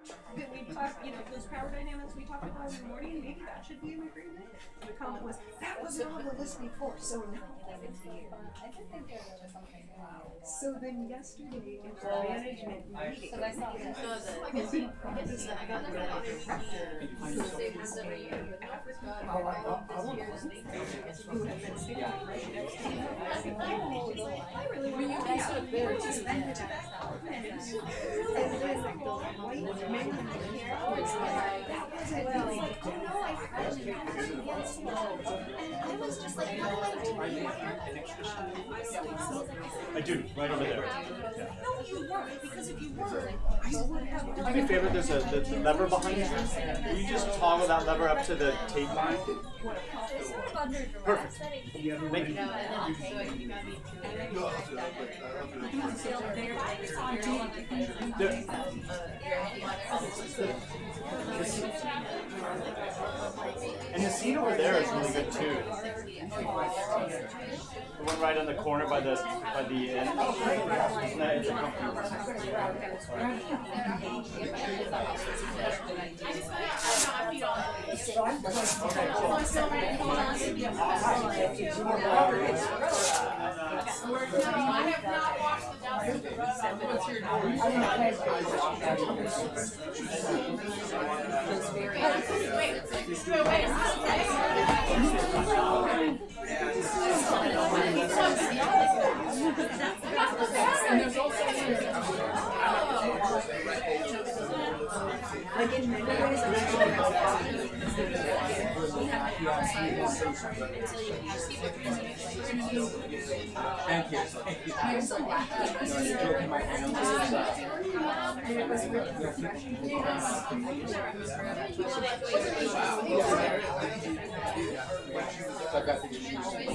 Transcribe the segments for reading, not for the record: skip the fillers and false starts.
that we talked, you know, those power dynamics we talked about in the morning, maybe that should be an agreement. And the comment was, that wasn't on the list before, so no. So then yesterday at the management meeting, I really want to just to that. I do, right over there. No, you weren't, because if you were, I would have done. Do me a favor, there's a lever behind you. Will you just toggle that lever up to the tape line? Perfect. Thank you. And the seat over there is really good too. The one right on the corner by the end. Isn't that, it's a comfortable one. I have not watched the Down the Road. What's your and there's also like in many ways, Thank you. I'm so glad. And it was really refreshing. I got the issues.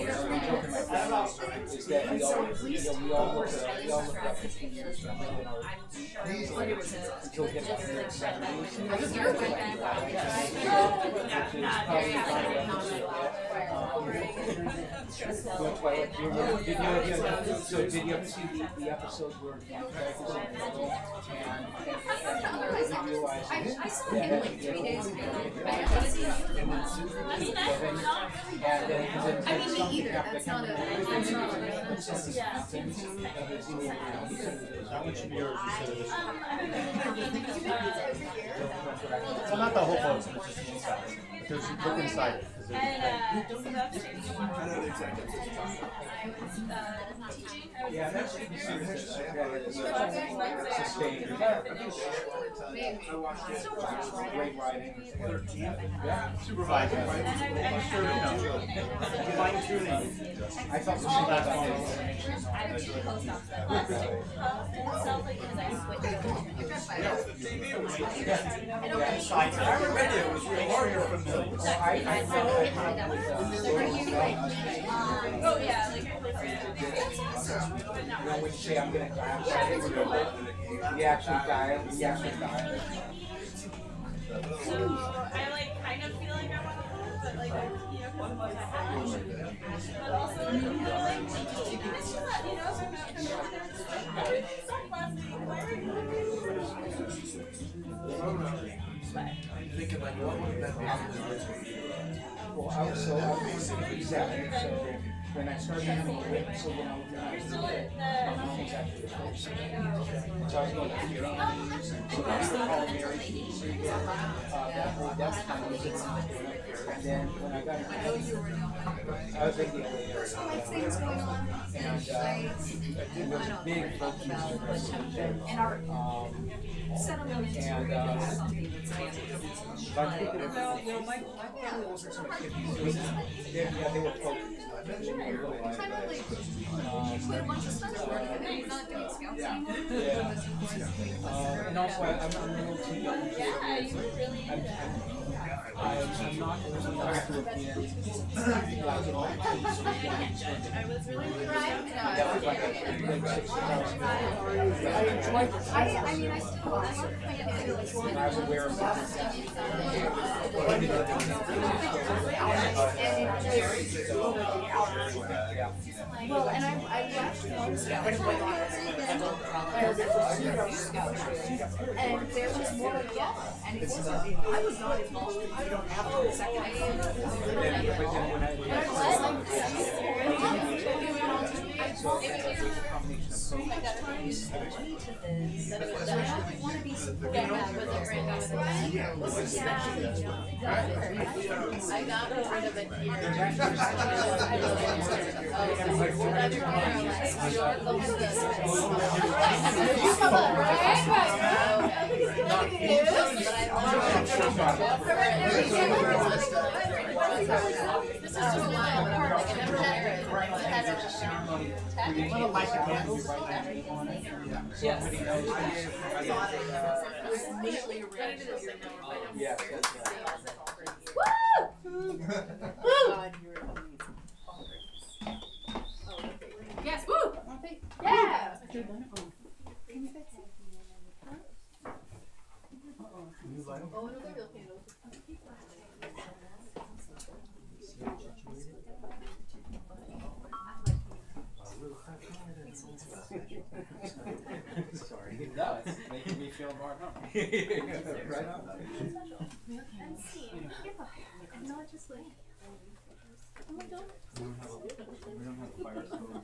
Is that we all look up 15 years from now until we get to the 70s. So did you ever see the episodes where Partake was in the middle and realized I saw him like 3 days ago. I mean, me either. That's not a. How much of yours you said it is? Well, not the whole post, but just the inside. Because you look inside it. And so that's changed. yeah, that's sustained. Great writing. Yeah. Supervisor. Fine tuning. I thought the same about I actually closed off that last year. It sounds like because I switched. I remember it was really hard to familiar. Oh yeah, like when you say I'm gonna die, you actually die. You actually die. so I like kind of feel like I want to live, but like you know, because I have to. But also I feel like it's just that, you know, if I'm not gonna stop plastic, why are you thinking like, what would that be? Well, exactly. So when I started having a whip, so when I was things actually fixed. So I was going to theater. So that's the call Mary. That whole death time was in. And then when I got into I was in the elevator. And it was big focus in our settlement and but I think that my family wasn't so much hippies. they were focused. Kind of like put a bunch of stuff work and then you're not doing scouts anymore. Yeah. And also, I'm a little too young. yeah, you were really I'm not old enough to have been I was really that was like a big 60,000. I mean, I still, I love playing it like And I was aware of that. Well, and I left one scout and there was more of that, and it wasn't, I was not involved, I don't have the second I got rid of it Yes, that's right. Yes, woo! Yeah! Sorry. No, it's making me feel more at home. Right on. And not just like, oh my god. We don't have a fire stove.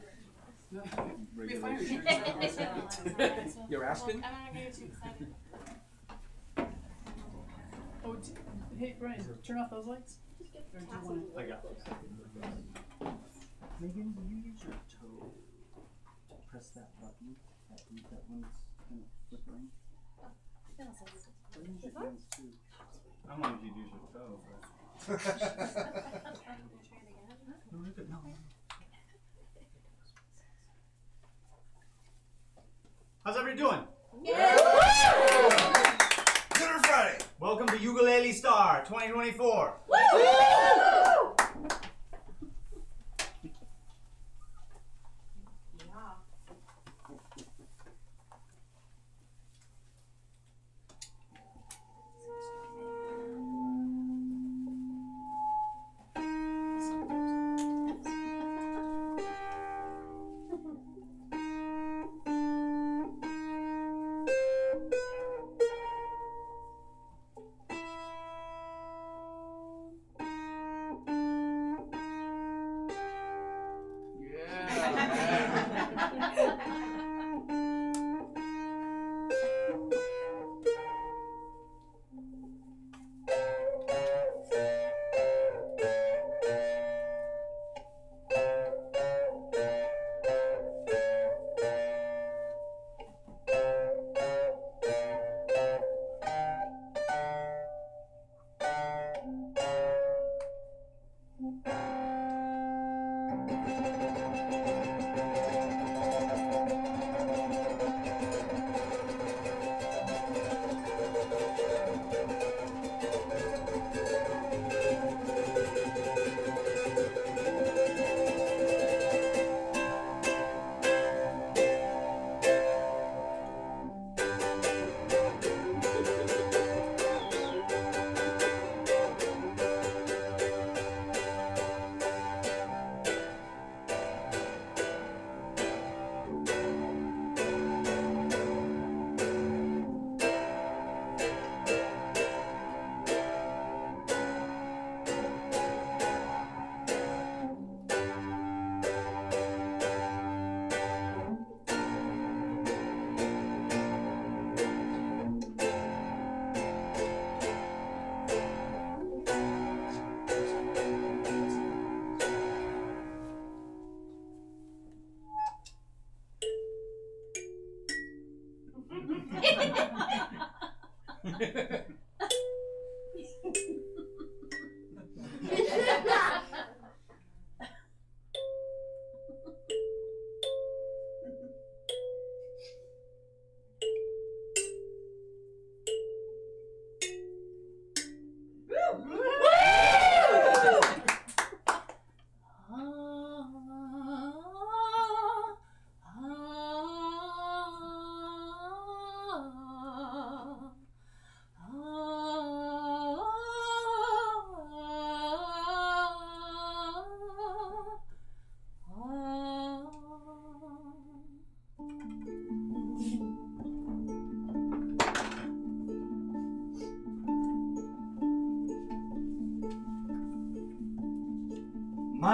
You're asking? I'm not gonna get too excited. Oh, hey Brian, turn off those lights. Or do you want I got it. Megan, will you use your toe to press that button? That one's kind of flickering. Use your hands too. I don't know if you'd use your toe, but. No, you're good. No. How's everybody doing? Dinner Friday. Welcome to UkuleleStar 2024.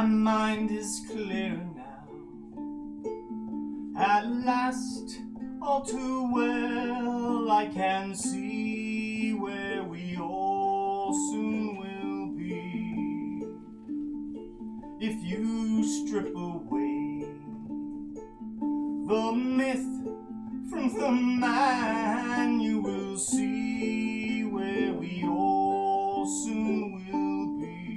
mind is clear now. At last, all too well, I can see where we all soon will be. If you strip away the myth from the man, you will see where we all soon will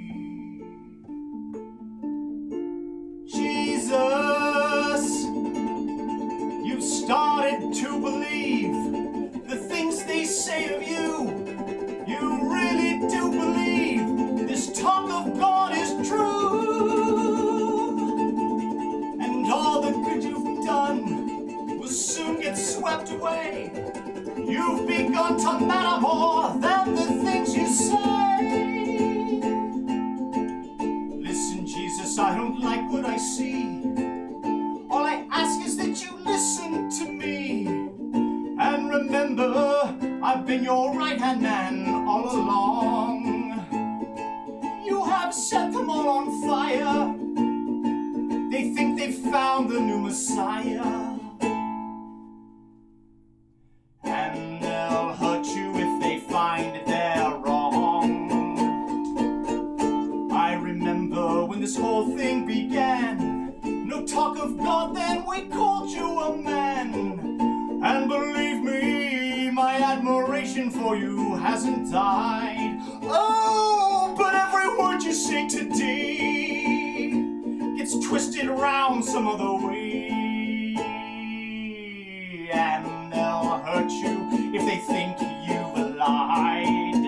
be. Jesus, you've started to believe the things they say of you. You really do believe this talk of God is true. And all the good you've done will soon get swept away. You've begun to matter more than the things you say. Listen, Jesus, I don't like what I see. All I ask is that you listen to me. And remember, I've been your right-hand man all along. You have set them all on fire. They think they've found the new Messiah. And they'll hurt you if they find they're wrong. I remember when this whole thing began. No talk of God, then we called you a man. And believe me, my admiration for you hasn't died. Oh, but every word you say today gets twisted around some other way. And they'll hurt you if they think you've lied.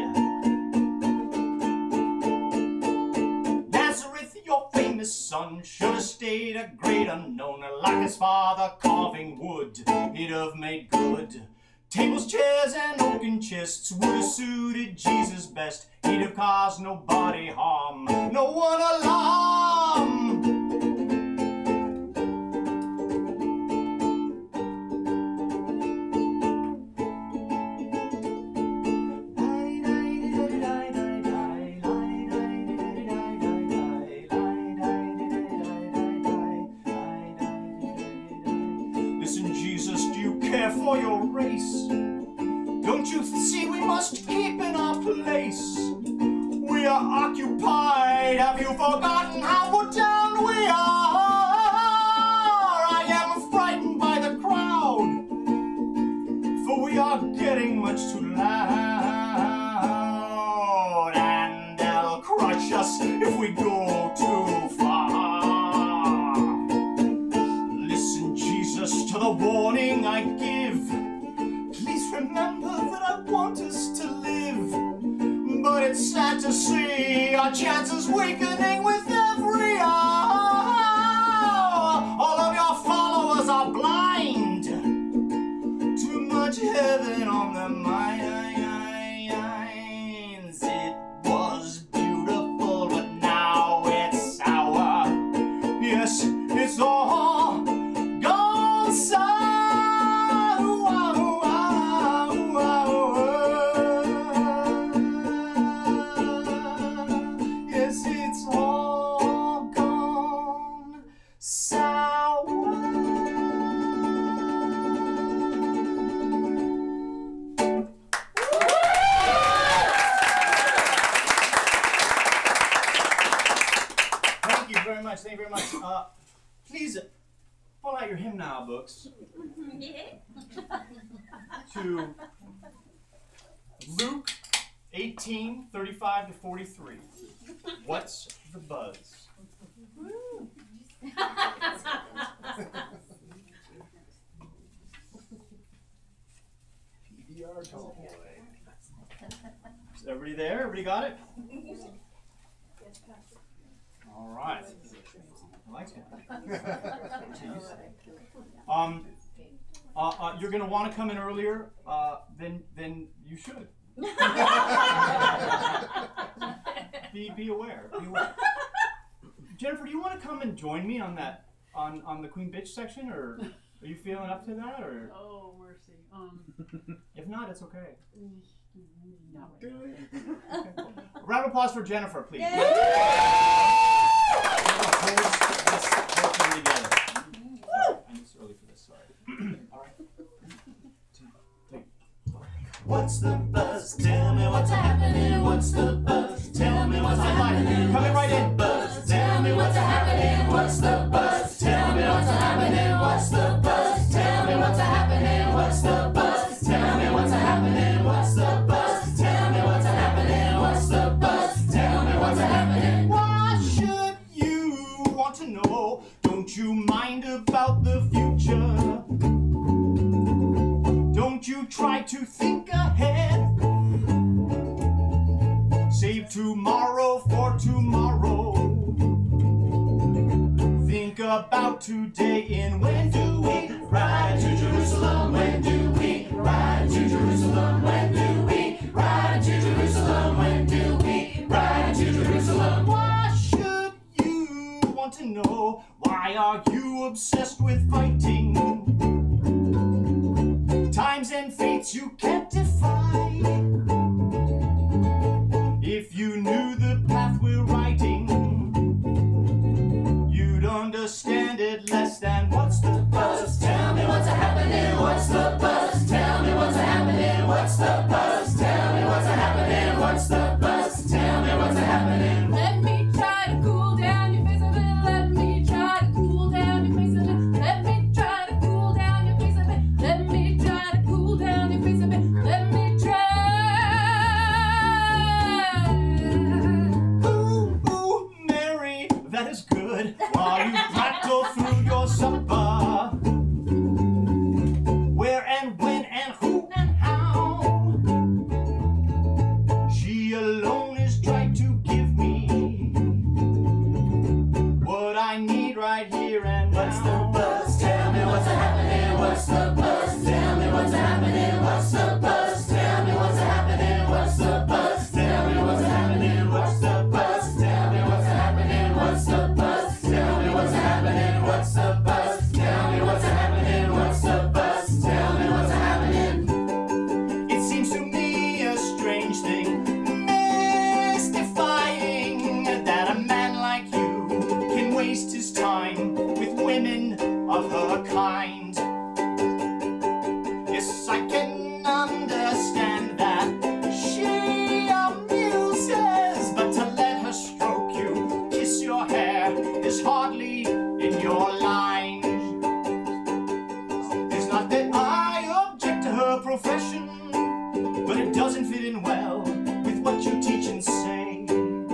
Nazareth, your famous son, should have stayed a great unknown. Like his father carving wood, he'd have made good. Tables, chairs, and oaken chests would have suited Jesus best. He'd have caused nobody harm, no one alarm. For your race, don't you see we must keep in our place? We are occupied. Have you forgotten how put down we are? I am frightened by the crowd, for we are getting much too loud, and they'll crush us if we go too far. Listen, Jesus, to the warning I give. Please remember that I want us to live. But it's sad to see our chances weakening with every hour. All of your followers are blind. Too much heaven on their minds. It was beautiful, but now it's sour. Yes, it's all gone sour. Thank you very much. Please pull out your hymn now books to Luke 18:35 to 43. What's the buzz? PBR tall boy. Is everybody there? Everybody got it? All right. I like it. You're going to want to come in earlier than you should. Be aware. Be aware. Jennifer, do you want to come and join me on that on the Queen Bitch section, or are you feeling up to that, or? Oh mercy. If not, it's okay. Not right now. Okay. Round of applause for Jennifer, please. What's the buzz? Tell me what's happening. What's the buzz? Tell me what's happening. Coming right in. Buzz. Tell me what's happening. What's the buzz? Tell me what's happening. What's the buzz? Tell me what's happening. What's the buzz? Tell me what's happening. What's the buzz? Tell me what's happening. What's the buzz? Tell me what's happening. Why should you want to know? Don't you mind about the future? Don't you try to think ahead. Save tomorrow for tomorrow. Think about today and when do we ride to Jerusalem? When do we ride to Jerusalem? When do we ride to Jerusalem? When do we ride to Jerusalem? Why should you want to know? Why are you obsessed with fighting? Times and fates you can't defy. If you knew the path we're writing, you'd understand it less than what's the buzz? Tell me what's happening. What's the buzz? Tell me what's happening. What's the buzz? Tell me what's happening. What's the buzz? Tell me what's happening. Let me try to cool down your face a bit. Let me try to cool down your face a bit. Let me try to cool down your face a bit. Let me try to cool down your face a bit. Let me try. Ooh, ooh, Mary, that is good. While you prattle through your supper, where and when and who and how, she alone is trying to give me what I need right here and now. What's the buzz? Tell me what's happening. What's the buzz? Tell me what's happening. What's the buzz? Tell me what's happening. What's the buzz? Tell me what's happening. What's the buzz? Tell me what's happening. What's the buzz? Tell me what's happening. What's the buzz? Tell me what's happening. What's the buzz? Tell me what's happening. It seems to me a strange thing, mystifying, that a man like you can waste his time with women of her kind. Yes, I can understand that she amuses, but to let her stroke you, kiss your hair, is hardly in your line. It's not that I object to her profession, but it doesn't fit in well with what you teach and say.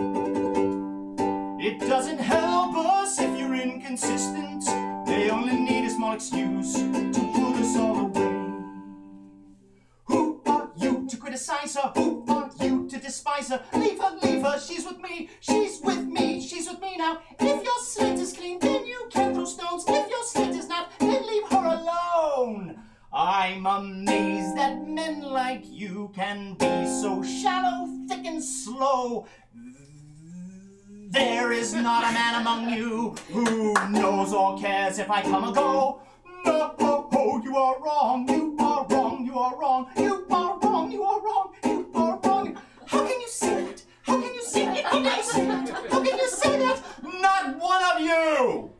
It doesn't help us if you're inconsistent. They only need a small excuse to put us all away. Who are you to criticize her? Who are you to despise her? Leave her, she's with me, she's with me, she's with me now. If your slate is clean, then you can throw stones. If your slate is not, then leave her alone. I'm amazed that men like you can be so shallow, thick and slow. There is not a man among you who knows or cares if I come or go. No, you are wrong, you are wrong, you are wrong, you are wrong, you are wrong, you are wrong. How can you say that? How can you say that? How can you say that? How can you say that? Not one of you!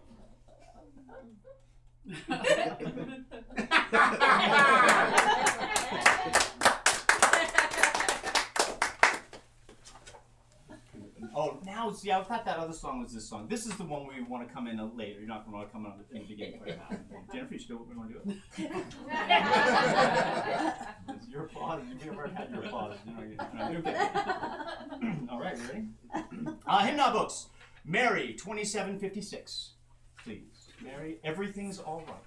Oh, now, see, I thought that other song was this song. This is the one where you want to come in later. You're not going to want to come in in the beginning right now. Jennifer, you still want to do it? It's your applause. You've never had your applause. You know, okay. All right, ready? Hymn books. Mary, 2756. Please. Mary, everything's all right.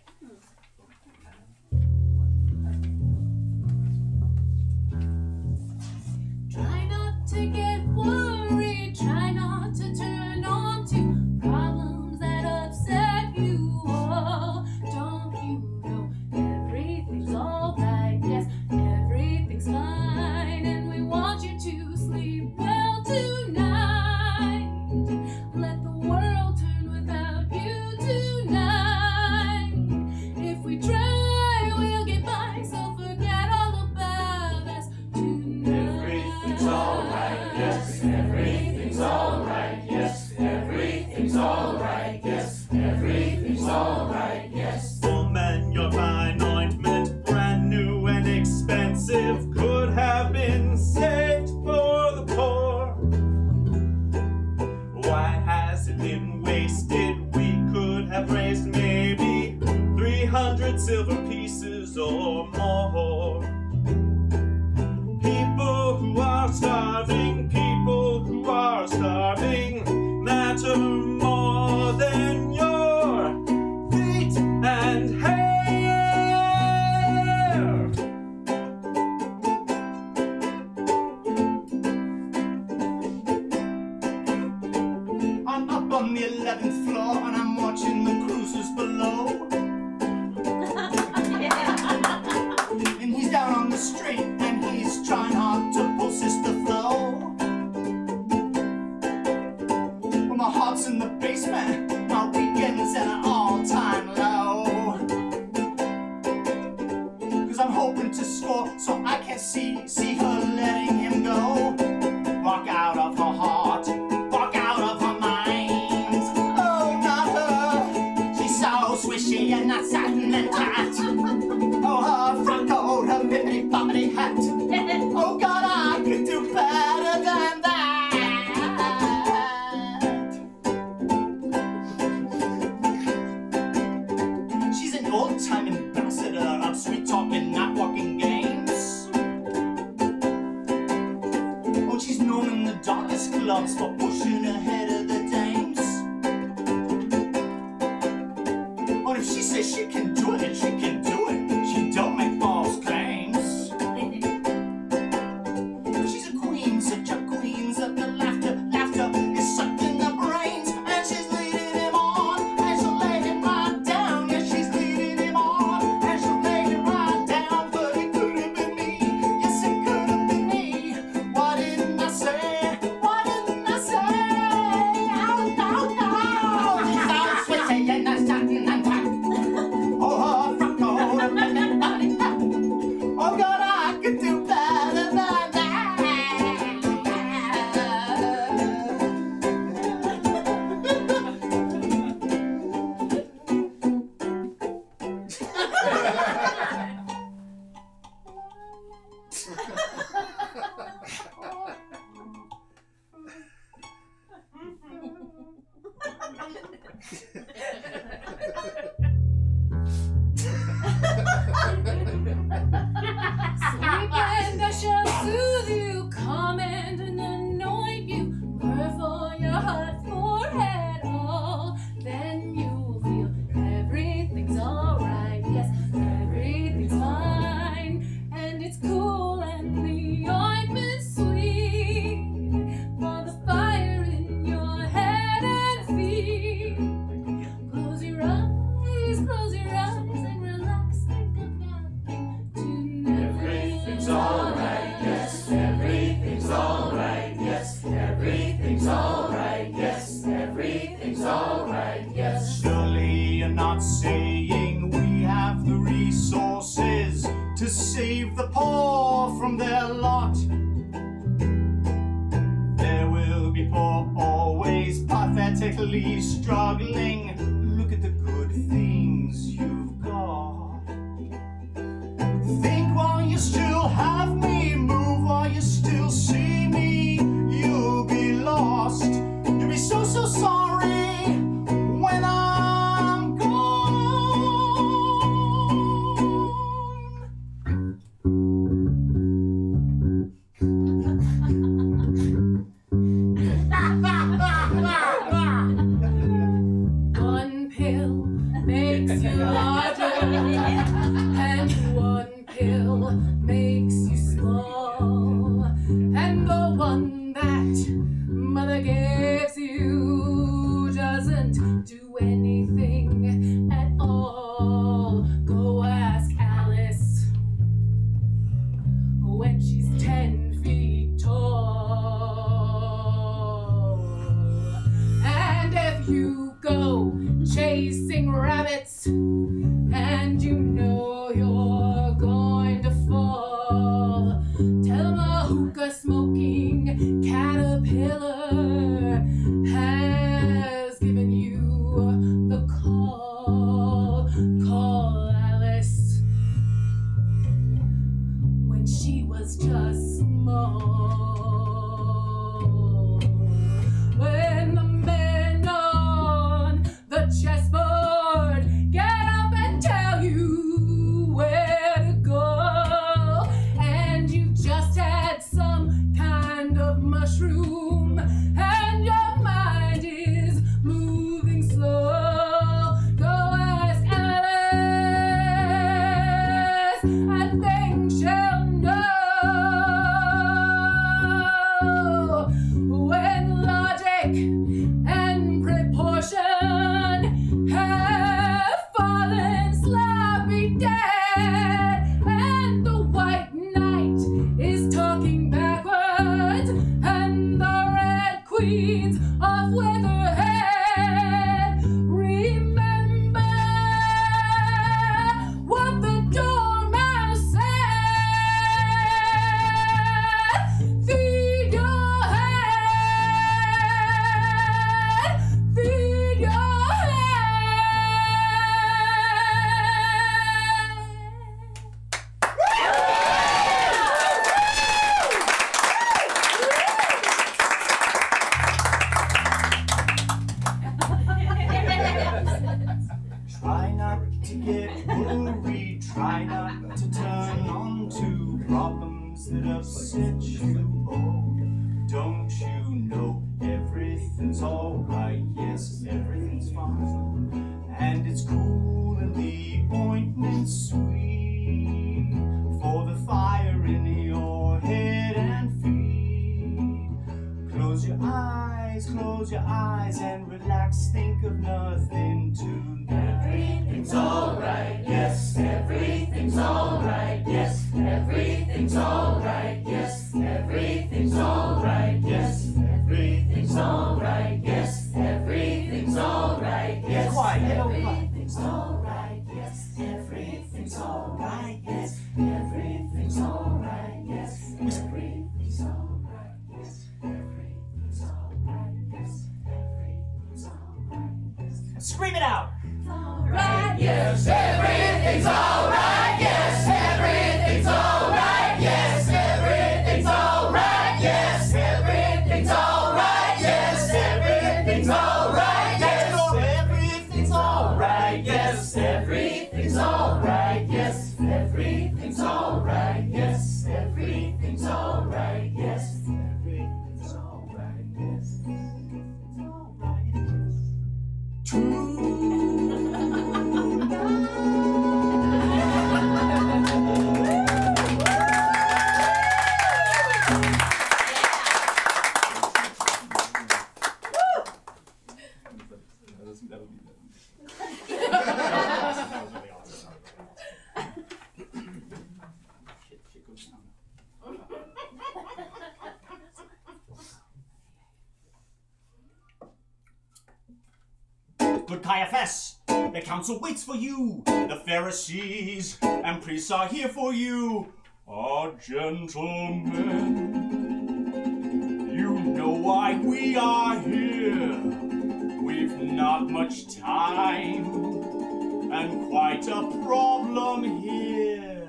Try not to get worried, try not to turn on to problems that upset you. Oh, don't you know everything's alright? Yes, everything's fine, and we want you to sleep well tonight. Let the world turn without you tonight. If we try, we'll get by, so forget all about us tonight. Everything's alright, yes. alright, yes. Everything's alright, yes. Woman, your fine ointment, brand new and expensive, could have been saved for the poor. Why has it been wasted? We could have raised maybe 300 silver pieces or more. People who are starving, matter more than your feet and hair. I'm up on the 11th floor and I'm watching the cruisers below. And he's down on the street and he's trying hard to pull Sister Flo. But my heart's in the basement, my weekend's at an all-time low. 'Cause I'm hoping to score so I can see her letting him go. Walk out of her heart, walk out of her mind. Oh, not her, she's so swishy and not satin and tight. Oh, her frock coat, her bippity-boppity hat. Oh God, I could do better than that. She's an old-time ambassador of sweet-talking, not walking games. Oh, she's known in the darkest clubs for pushing ahead of the dames. But if she says she can do it, she can do it. She don't make false claims. She's a queen, such a queen, that the laughter is sucked in the brains. And she's leading him on, and she'll lay him right down. Yeah, she's leading him on, and she'll lay him right down. But it could have been me, yes it could have been me. Why didn't I say, why didn't I say? Oh no, no. She's all sweaty and not satin and tight. Oh, her frock coat, her belly body hat. Oh God, I could do better than that. Sleep and I shall soothe you, calm and anoint you, purr for your hot forehead. Oh, then you'll feel everything's alright. Yes, everything's fine, and it's cool and the ointment's sweet for the fire in your head and feet. Close your eyes and relax. Think of nothing. Everything's alright, yes. Everything's alright, yes. Everything's alright, yes. Everything's alright, yes. Surely you're not saying we have the resources to save the poor from their lot. There will be poor always pathetically struggling. Look at the good things you've got. Think while you still have me, move while you still see me. You'll be lost, you'll be so sorry when I'm gone. One pill makes you larger, and one pill makes you small, and the one that mother gives you doesn't do anything at all. Go ask Alice when she's 10 feet tall. And if you go chasing rabbits and you know you're going to fall, tell 'em a hookah smoking caterpillar has given you Try not to get worried, try not to turn on to problems that upset you. Oh, don't you know everything's alright? Yes, everything's fine, and it's cool and the ointment's sweet for the fire in your head and feet. Close your eyes and relax, think of nothing tonight. Everything's alright, yes, everything's alright, yes, everything's alright, yes, everything's alright, yes, everything's alright, yes, everything's alright, yes, everything's alright, yes, everything's alright, yes, everything's alright, yes, everything's alright, yes, everything's alright, yes, everything's alright, yes. Scream it out! Right, yes, everything's alright, yes, everything's alright, yes, everything's alright, yes, everything's alright, yes, everything's alright, yes, everything's alright, yes, everything's alright, yes, everything's alright, yes, everything's alright, yes, everything's alright, yes, everything's alright, yes. True. Good Caiaphas, the council waits for you. The Pharisees and priests are here for you. Ah, gentlemen, you know why we are here. We've not much time and quite a problem here.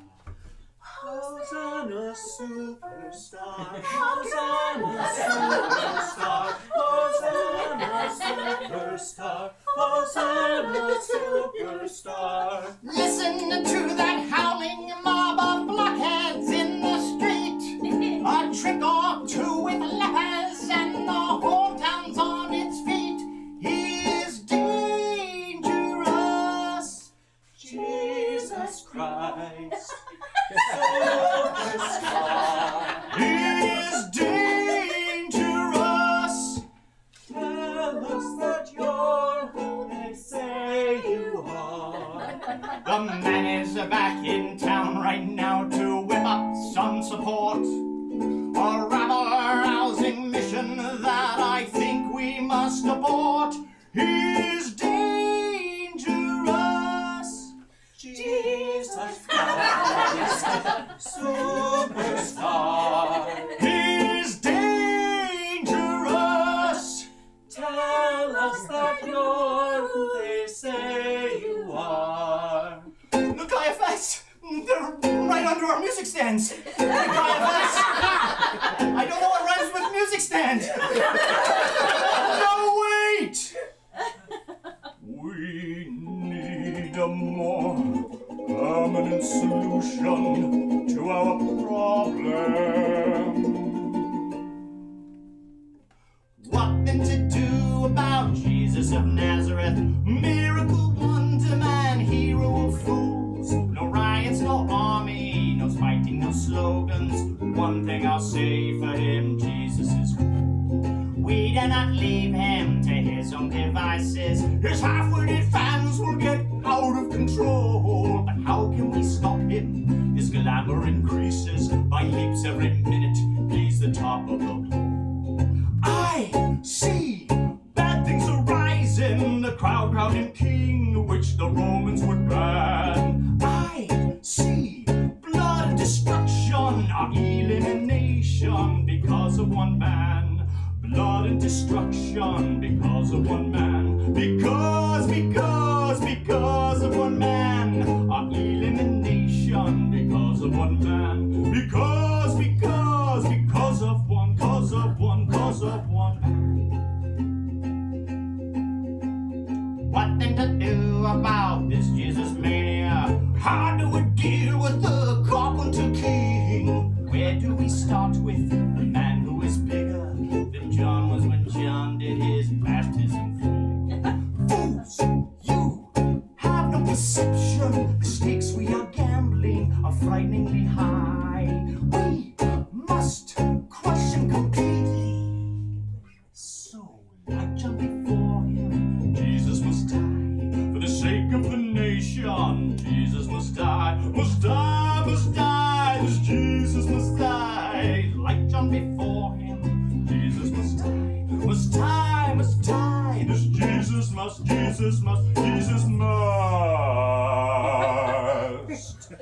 Hosanna, superstar. Hosanna, superstar. Hosanna, superstar. Hosanna, superstar. Listen to that howling mob of blockheads in the street. A trick or two with lepers and the whole town's on its feet. He is dangerous. Jesus Christ, superstar. He is dangerous. Tell us that you're who they say you are. The man is back in town right now to whip up some support. A rabble-rousing mission that I think we must abort. He's dangerous. Jesus Christ, superstar. He's dangerous. Tell us that you're who they say you are. Look, Caiaphas, they're right under our music stands. Caiaphas, I don't know what rhymes with music stand. No, wait. We need a more permanent solution to our problem. What then to do about Jesus of Nazareth? Miracle wonder man, hero of fools. No riots, no army, no fighting, no slogans. One thing I'll say for him, Jesus is cool. We do not leave him to his own devices. His half-witted fans will get out of control. But how can we stop him? His glamour increases by leaps every minute. He's the top of the pole. I see bad things arising. The crowd crowding king, which the Romans would ban. I see blood and destruction, our elimination because of one man. Blood and destruction because of one man. Because of one man. Our elimination because of one man. Because of one man. What ill about this Jesus mania? How do we deal with the carpenter king? Where do we start with the man who is bigger than John was when John did his baptism thing? Fools, you have no perception. The stakes we are gambling are frighteningly high. We must crush him completely. So, like jumping for him, Jesus must die. For the sake of the nation, Jesus must die. Must die, must die. This Jesus must die. Like jumping for him, Jesus must die. Must die, must die. This Jesus must, Jesus must, Jesus must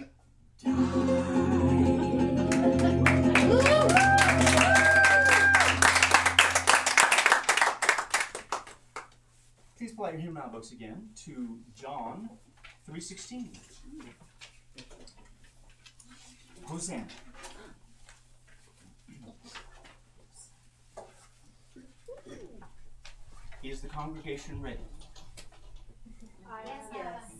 Please pull out your hymn out books again to John 3:16. Hosanna. Is the congregation ready? Yes.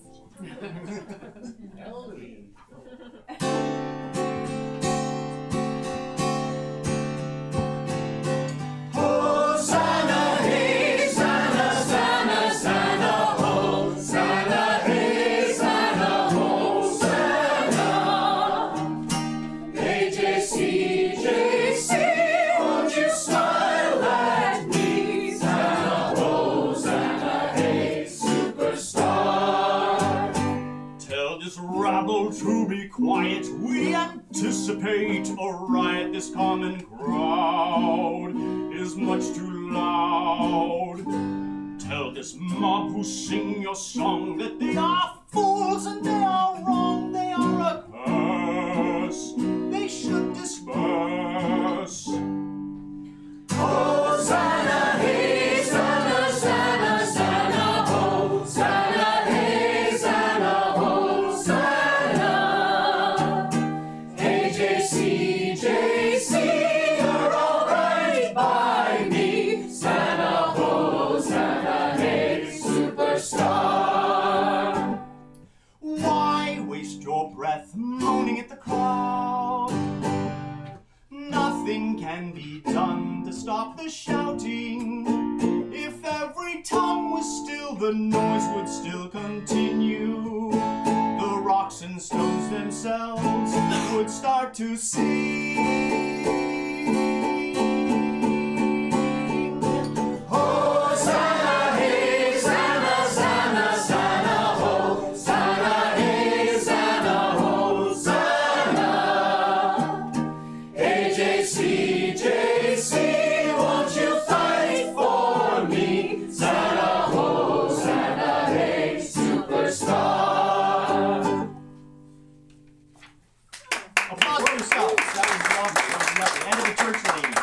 Hosanna, hey, Sana, Sana, Sana, Hosanna, hey, Sana, Hosanna. Hey, JC, won't you smile at me? Sana, Hosanna, hey, superstar. Tell this rabble to be quiet. We anticipate a riot. This common crowd is much too loud. Tell this mob who sing your song that they are fools and they are wrong. They are a curse. They should disperse. Hosanna, hey, Sana, Sana, Sana, Hosanna, hey, Sana, Hosanna. Hey, JC, you're all right by me. Sana, Hosanna, hey, superstar. Why waste your breath moaning at the crowd? Nothing can be done to stop the shouting. If every tongue was still, the noise would still continue. The rocks and stones themselves would start to sing. Hosanna, hey, Sana, Sana, Sana, Hosanna, hey, Sana, Hosanna. Hey, JC, won't you fight for me? Sana, Hosanna, hey, superstar. Applause for yourself. That was lovely. That was lovely. End of the church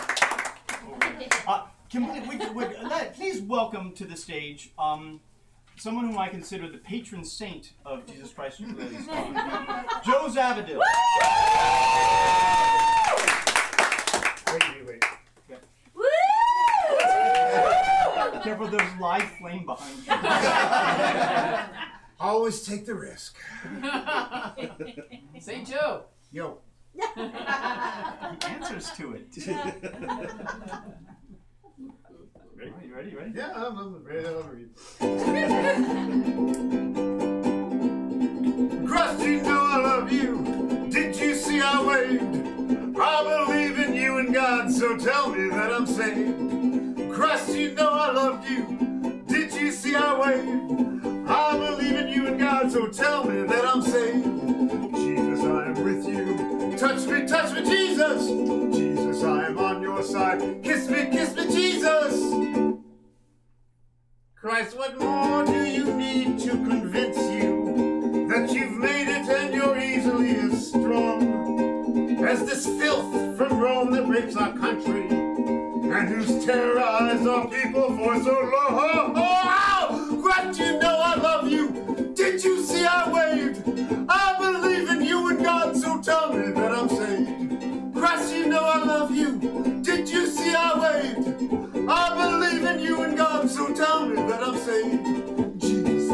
leading. Please welcome to the stage someone whom I consider the patron saint of Jesus Christ UkuleleStar, Joe Zavadil. Wait. Careful, there's live flame behind you. Always take the risk. St. Joe. Yo. He answers to it. Ready? You ready? Yeah, I'm ready. Christ, you know I love you. Did you see I waved? I believe in you and God, so tell me that I'm saved. Christ, you know I love you. Did you see I waved? I believe in you and God, so tell me that I'm saved. Jesus, I am with you. Touch me, Jesus. Jesus, I am on your side. Kiss me, Jesus. Christ, what more do you need to convince you that you've made it and you're easily as strong as this filth from Rome that rapes our country and who's terrorized our people for so long? Christ, you know I love you. Did you see I waved? I believe in you and God, so tell me that I'm saved. Christ, you know I love you. Did you see I waved? I believe in you and God, so tell me that I'm saved. Jesus,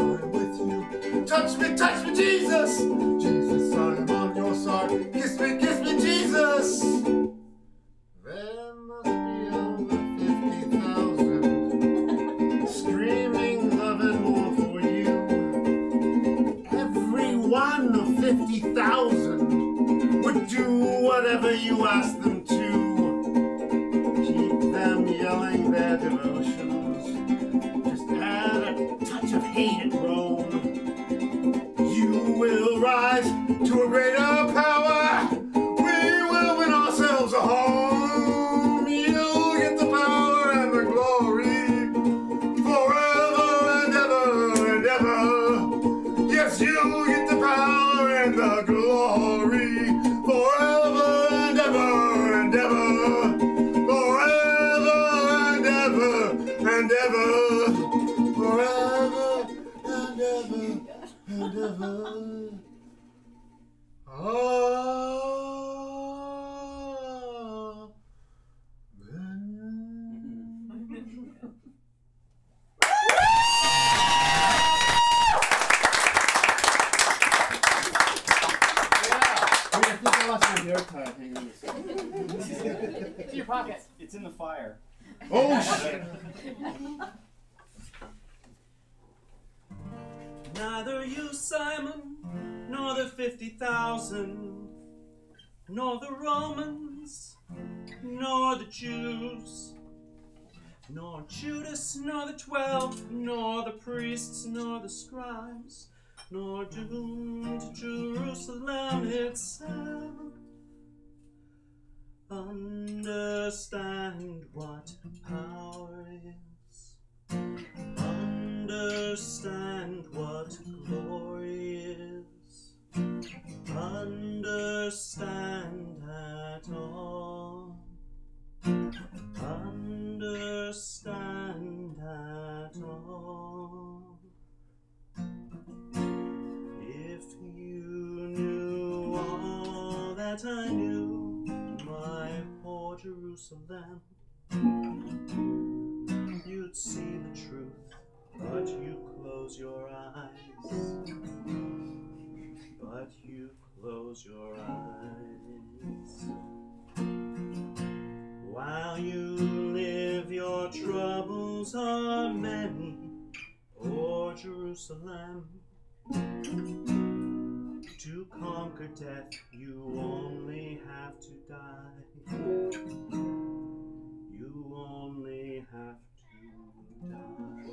touch me, Jesus! Jesus, I'm on your side. Kiss me, Jesus! There must be over 50,000 screaming love and more for you. Every one of 50,000 would do whatever you ask them to. Keep them yelling their devotions. Just add a touch of hate and Rome. You will rise to a greater power. We will win ourselves a home. You'll get the power and the glory forever and ever and ever. Yes, you'll get the power and the glory forever and ever and ever. Forever and ever and ever. Forever and ever and ever. It's in your pocket. It's in the fire. Oh shit! Neither you, Simon, nor the 50,000, nor the Romans, nor the Jews, nor Judas, nor the 12, nor the priests, nor the scribes, nor doomed Jerusalem itself understand what power is. Understand what glory is. Understand at all. Understand at all. If you knew all that I knew, my poor Jerusalem, you'd see the truth, but you close your eyes. But you close your eyes. While you live, your troubles are many, O Jerusalem. To conquer death, you only have to die. You only have to die.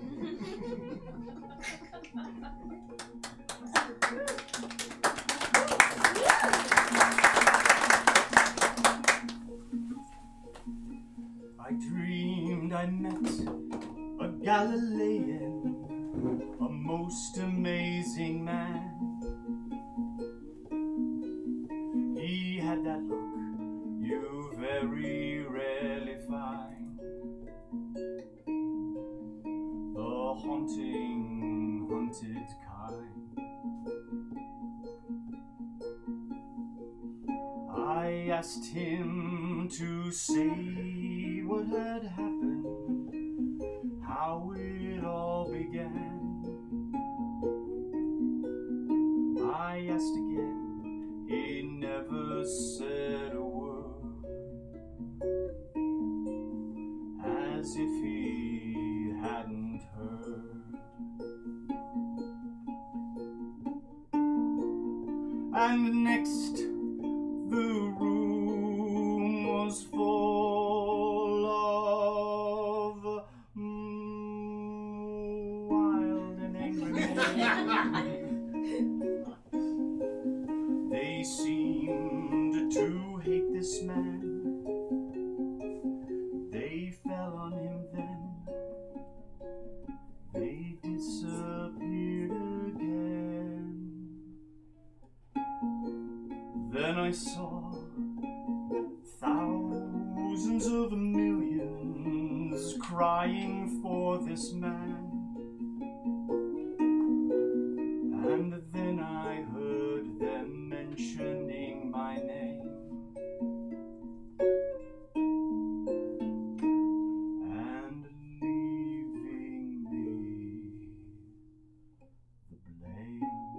I dreamed I met a Galilean, a most amazing man. He had that look you very rarely find, the haunting, hunted kind. I asked him to say what had happened, how it all began. I asked again, he never said a word, as if he hadn't heard. And next, the room was full of wild and angry men. They seemed to hate this man. They fell on him then. They disappeared again. Then I saw thousands of millions crying for this man. And then I heard them mentioning my name, and leaving me the blame.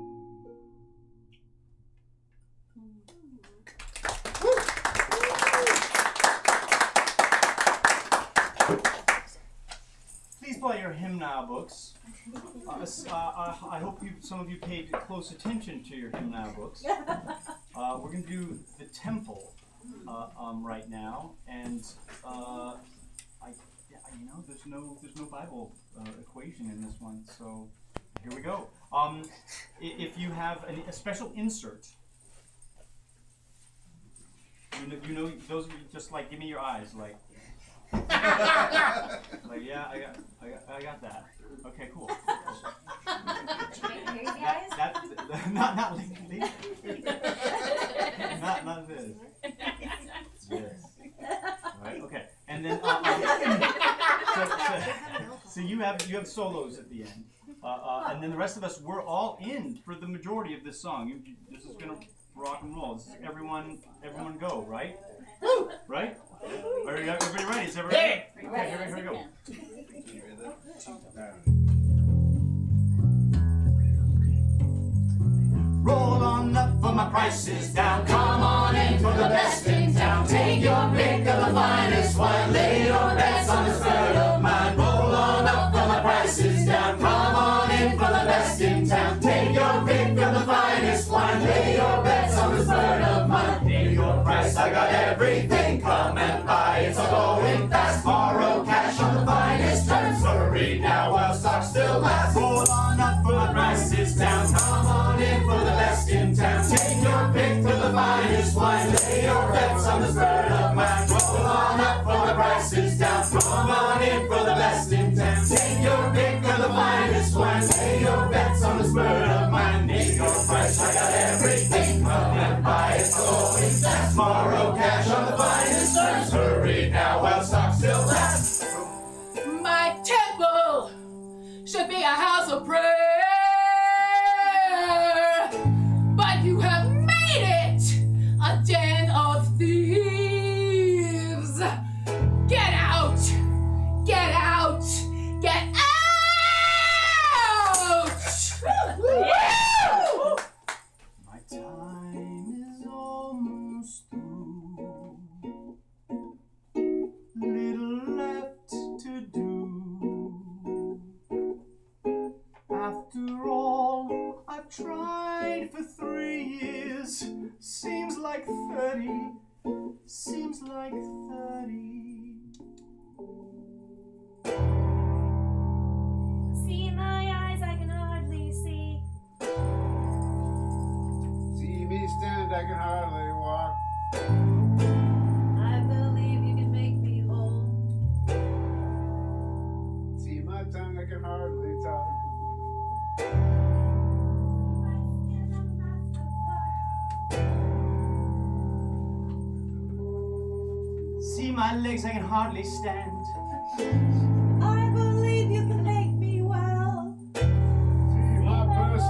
hymnal books. I hope some of you paid close attention to your hymnal books. We're going to do the temple right now, and you know, there's no Bible equation in this one, so here we go. If you have a special insert, you know, those of you just like give me your eyes, like. Like, yeah, I got that. Okay, cool. Not legally. Not this. This. All right. Okay. And then so you have solos at the end, and then the rest of us, we're all in for the majority of this song. This is gonna rock and roll. This is everyone go, right? Right? Are everybody ready? Is everybody ready? Okay, here we go. Roll on up for my prices down. Come on in for the best in town. Take your pick of the finest wine. Lay your bets on the spirit of mine. Roll on up for my prices down. Come on in for the best in town. Take your pick of the finest wine. Lay your bets on the spirit of mine. Name your price, I got everything. Come and buy, it's all going fast. Borrow cash on the finest terms. Hurry now while stock still lasts. Roll on up for my prices down. Come on in for the best in town. Take your pick of the finest wine. Lay your bets on the spirit of mine. Roll on up for the prices down. Come on in for the best in town. Take your pick of the finest wine. Lay your bets on the spirit of mine. Name your price, I got everything. Come and buy, it's going fast. Borrow cash on the finest terms. Hurry now while stock still lasts. My temple should be a house of prayer, but you have made it a den of thieves. Get out! Get out! Get out! My time is almost through. Little left to do. After all, I've tried for 3 years. Seems like 30. Seems like 30. See my eyes, I can hardly see. See me stand, I can hardly walk. I believe you can make me whole. See my tongue, I can hardly talk. See my legs, I can hardly stand. I believe you can make me well. See my purse,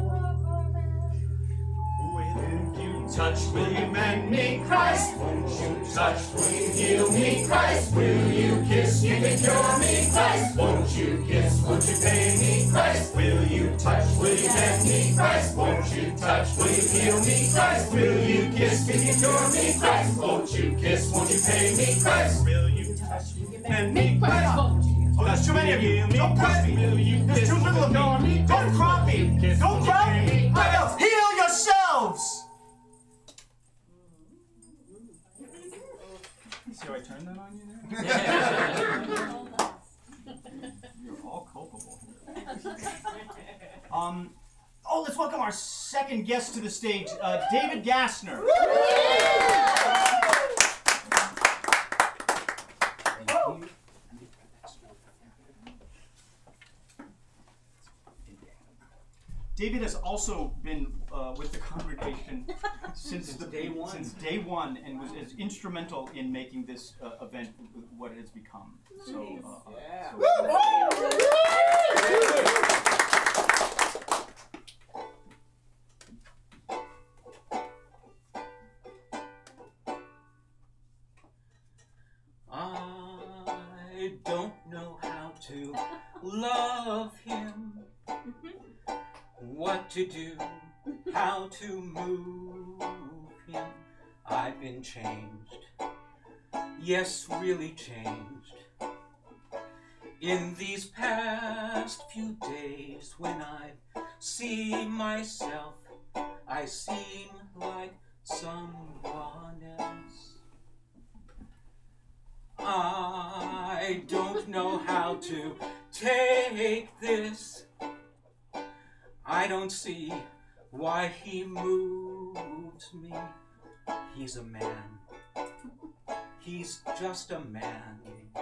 Will you touch, will you mend me, Christ? Won't you touch, will you heal me, Christ? Will you kiss, you can cure me, Christ? Won't you kiss, won't you pay me, Christ? Will you touch, will you mend me, Christ? Won't you touch, will you heal me, Christ? Will you kiss, you can cure me, Christ? Won't you kiss, won't you pay me, Christ? Will you touch, will you mend me, Christ? Oh, there's too many of you. Don't push me. There's too little of me. Don't crop me. Don't crop me. Heal yourselves. See how I turned that on you there? You're all culpable here. Oh, let's welcome our second guest to the stage, David Gassner. David has also been with the congregation since day one, and was instrumental in making this event what it has become. So, I don't know how to love him, what to do, how to move him. I've been changed, yes, really changed. In these past few days, when I see myself, I seem like someone else. I don't know how to take this. I don't see why he moves me. He's a man. He's just a man.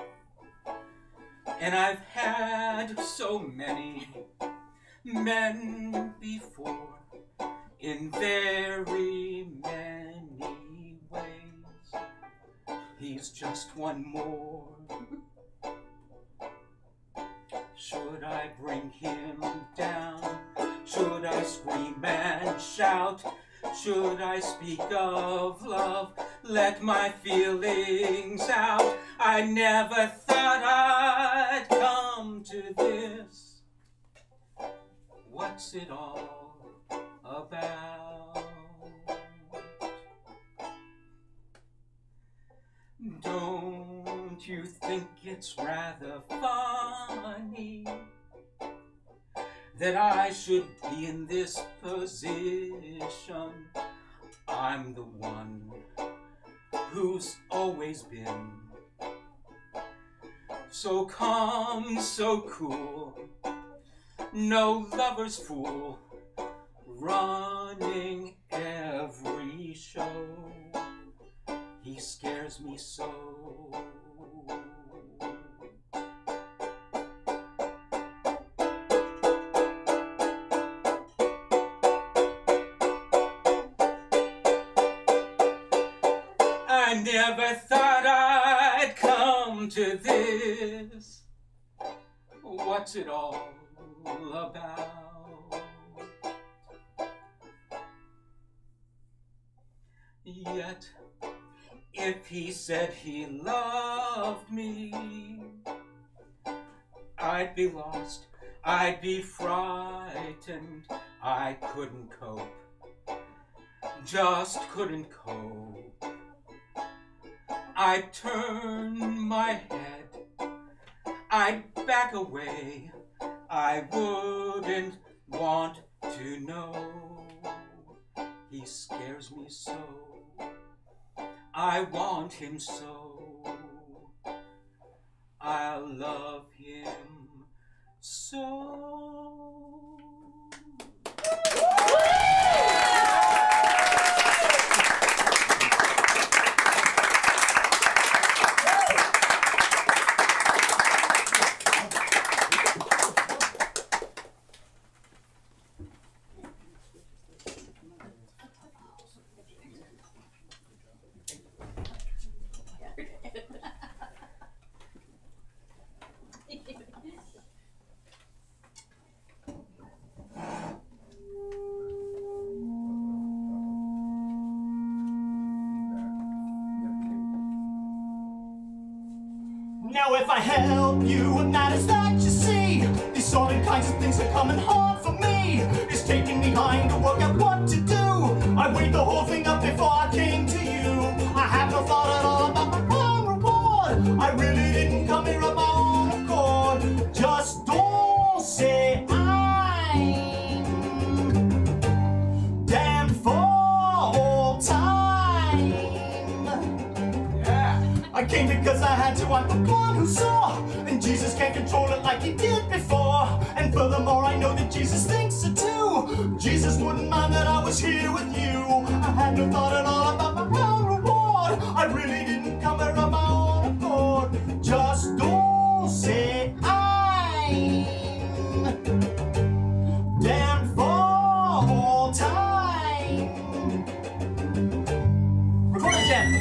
And I've had so many men before, in very many ways. He's just one more. Should I bring him down? Should I scream and shout? Should I speak of love? Let my feelings out. I never thought I'd come to this. What's it all about? Don't you think it's rather funny that I should be in this position? I'm the one who's always been so calm, so cool, no lover's fool, running every show. He scares me so. I never thought I'd come to this. What's it all about? Yet, if he said he loved me, I'd be lost, I'd be frightened, I couldn't cope, just couldn't cope. I'd turn my head, I'd back away, I wouldn't want to know. He scares me so, I want him so, I love him so. Now if I help you, it matters that you see these sordid kinds of things are coming hard for me. It's taking me time to work out what to do. I weighed the whole thing up before I came to you. I have no thought at all about my own reward. I really didn't come here of my own accord. Just don't say I'm damned for all time. Yeah. I came because I had to. I'm the one who saw, and Jesus can't control it like he did before. And furthermore, I know that Jesus thinks so too. Jesus wouldn't mind that I was here with you. I had no thought at all about my own reward. I really didn't come here of my own accord. Just don't say I'm damned for all time. Recording jam.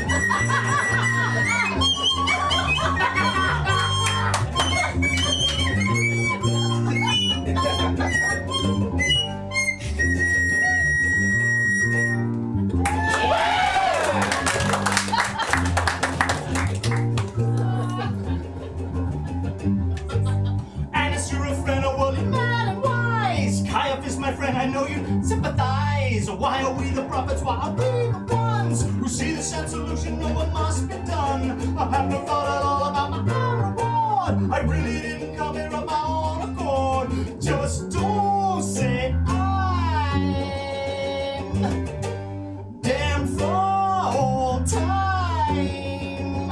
I know you sympathize. Why are we the prophets? Why are we the ones who see the sad solution? No one must be done. I have no thought at all about my own reward. Lord, I really didn't come here of my own accord. Just don't say I'm damn for all time.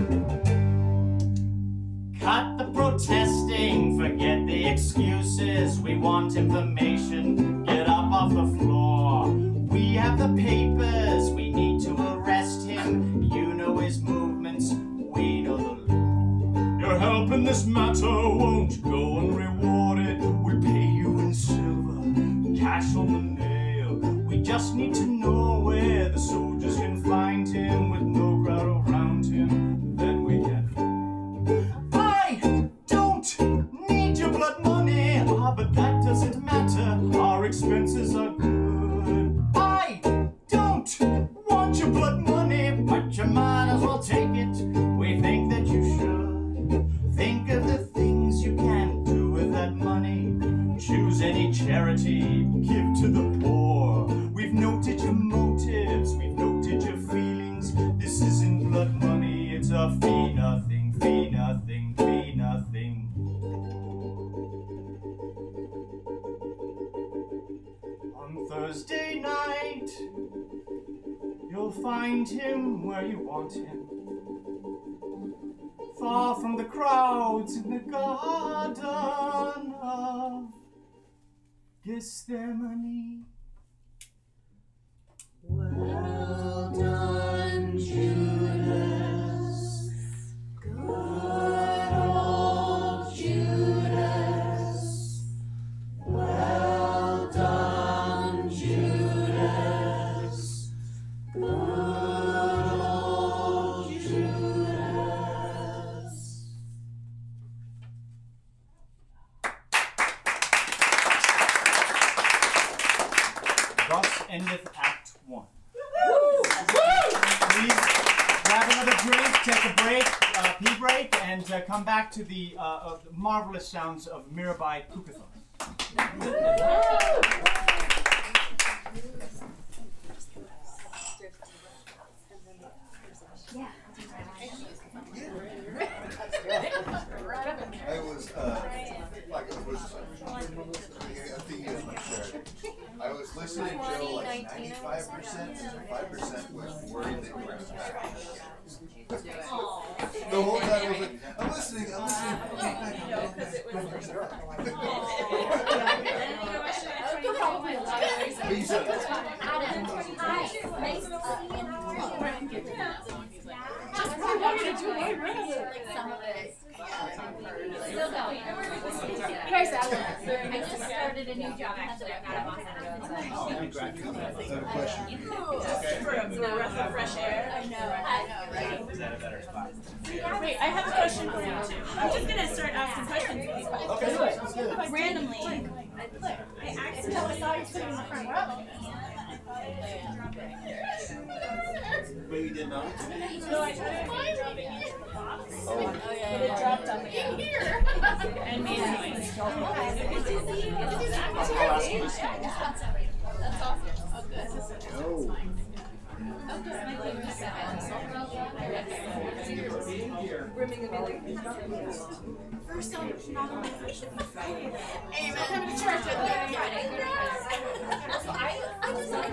Cut the protesting, forget the excuses. We want information, get up off the floor. We have the papers, we need to arrest him. You know his movements, we know the law. Your help in this matter won't go unrewarded. We'll pay you in silver, cash on the nail. We just need to know where the soldiers can find him. With no crowd around him, then we can fail. I don't need your blood money, but that doesn't matter. Our expenses are good. I don't want your blood money, but you might as well take it. We think that you should. Think of the things you can do with that money. Choose any charity, give to the poor. We've noted your motives, we've noted your feelings. This isn't blood money, it's a fee nothing, fee nothing, fee nothing. On Thursday night, you'll find him where you want him. Far from the crowds in the garden of Gethsemane. Well done, Judas. Good old Judas. Well done, Judas. Good old Judas. Thus endeth Act 1. Please grab another drink, take a break, pee break, and come back to the marvelous sounds of Mirabai Kukathon. I was like I think it was my shirt. I was listening to Joe like 95%, 5% was worried that you were going to back. The whole time I was like, I'm listening. Just what I wanted to do. Like some of it. Still going. Here's that. I just started a new job. That's what I got Is that a question? For a breath of fresh air. I know, right? Is that a better spot? Wait, I have a question for you too. I'm just gonna start asking questions to people. Okay. Randomly, I accidentally saw you sitting in the front row. But you did not? So I tried to drop it into the box, Oh. but it dropped on me in here and made a noise. That's awesome. Oh, good. Oh. First time, not only worship Friday. Amen. Come to church with me. I was like,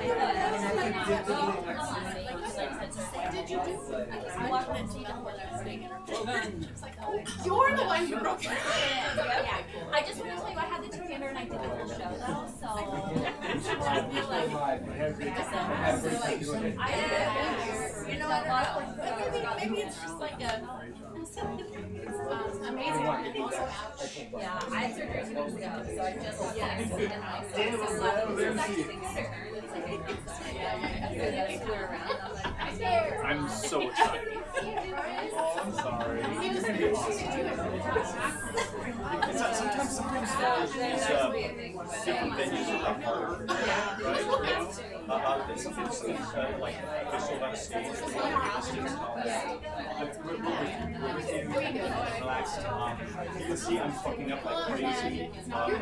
did you do? I walked into the when I was singing. You're the one who broke it. Yeah. I just want to tell you, I had the two-hander and I did the whole show though, so. You know what? Maybe it's just like a. Amazing. Yeah, I had surgery 2 weeks ago, so I just I'm so excited. Oh, I'm sorry. Sometimes different venues are harder, right? It's something like official on a stage. Relaxed. You can see I'm fucking up like crazy. But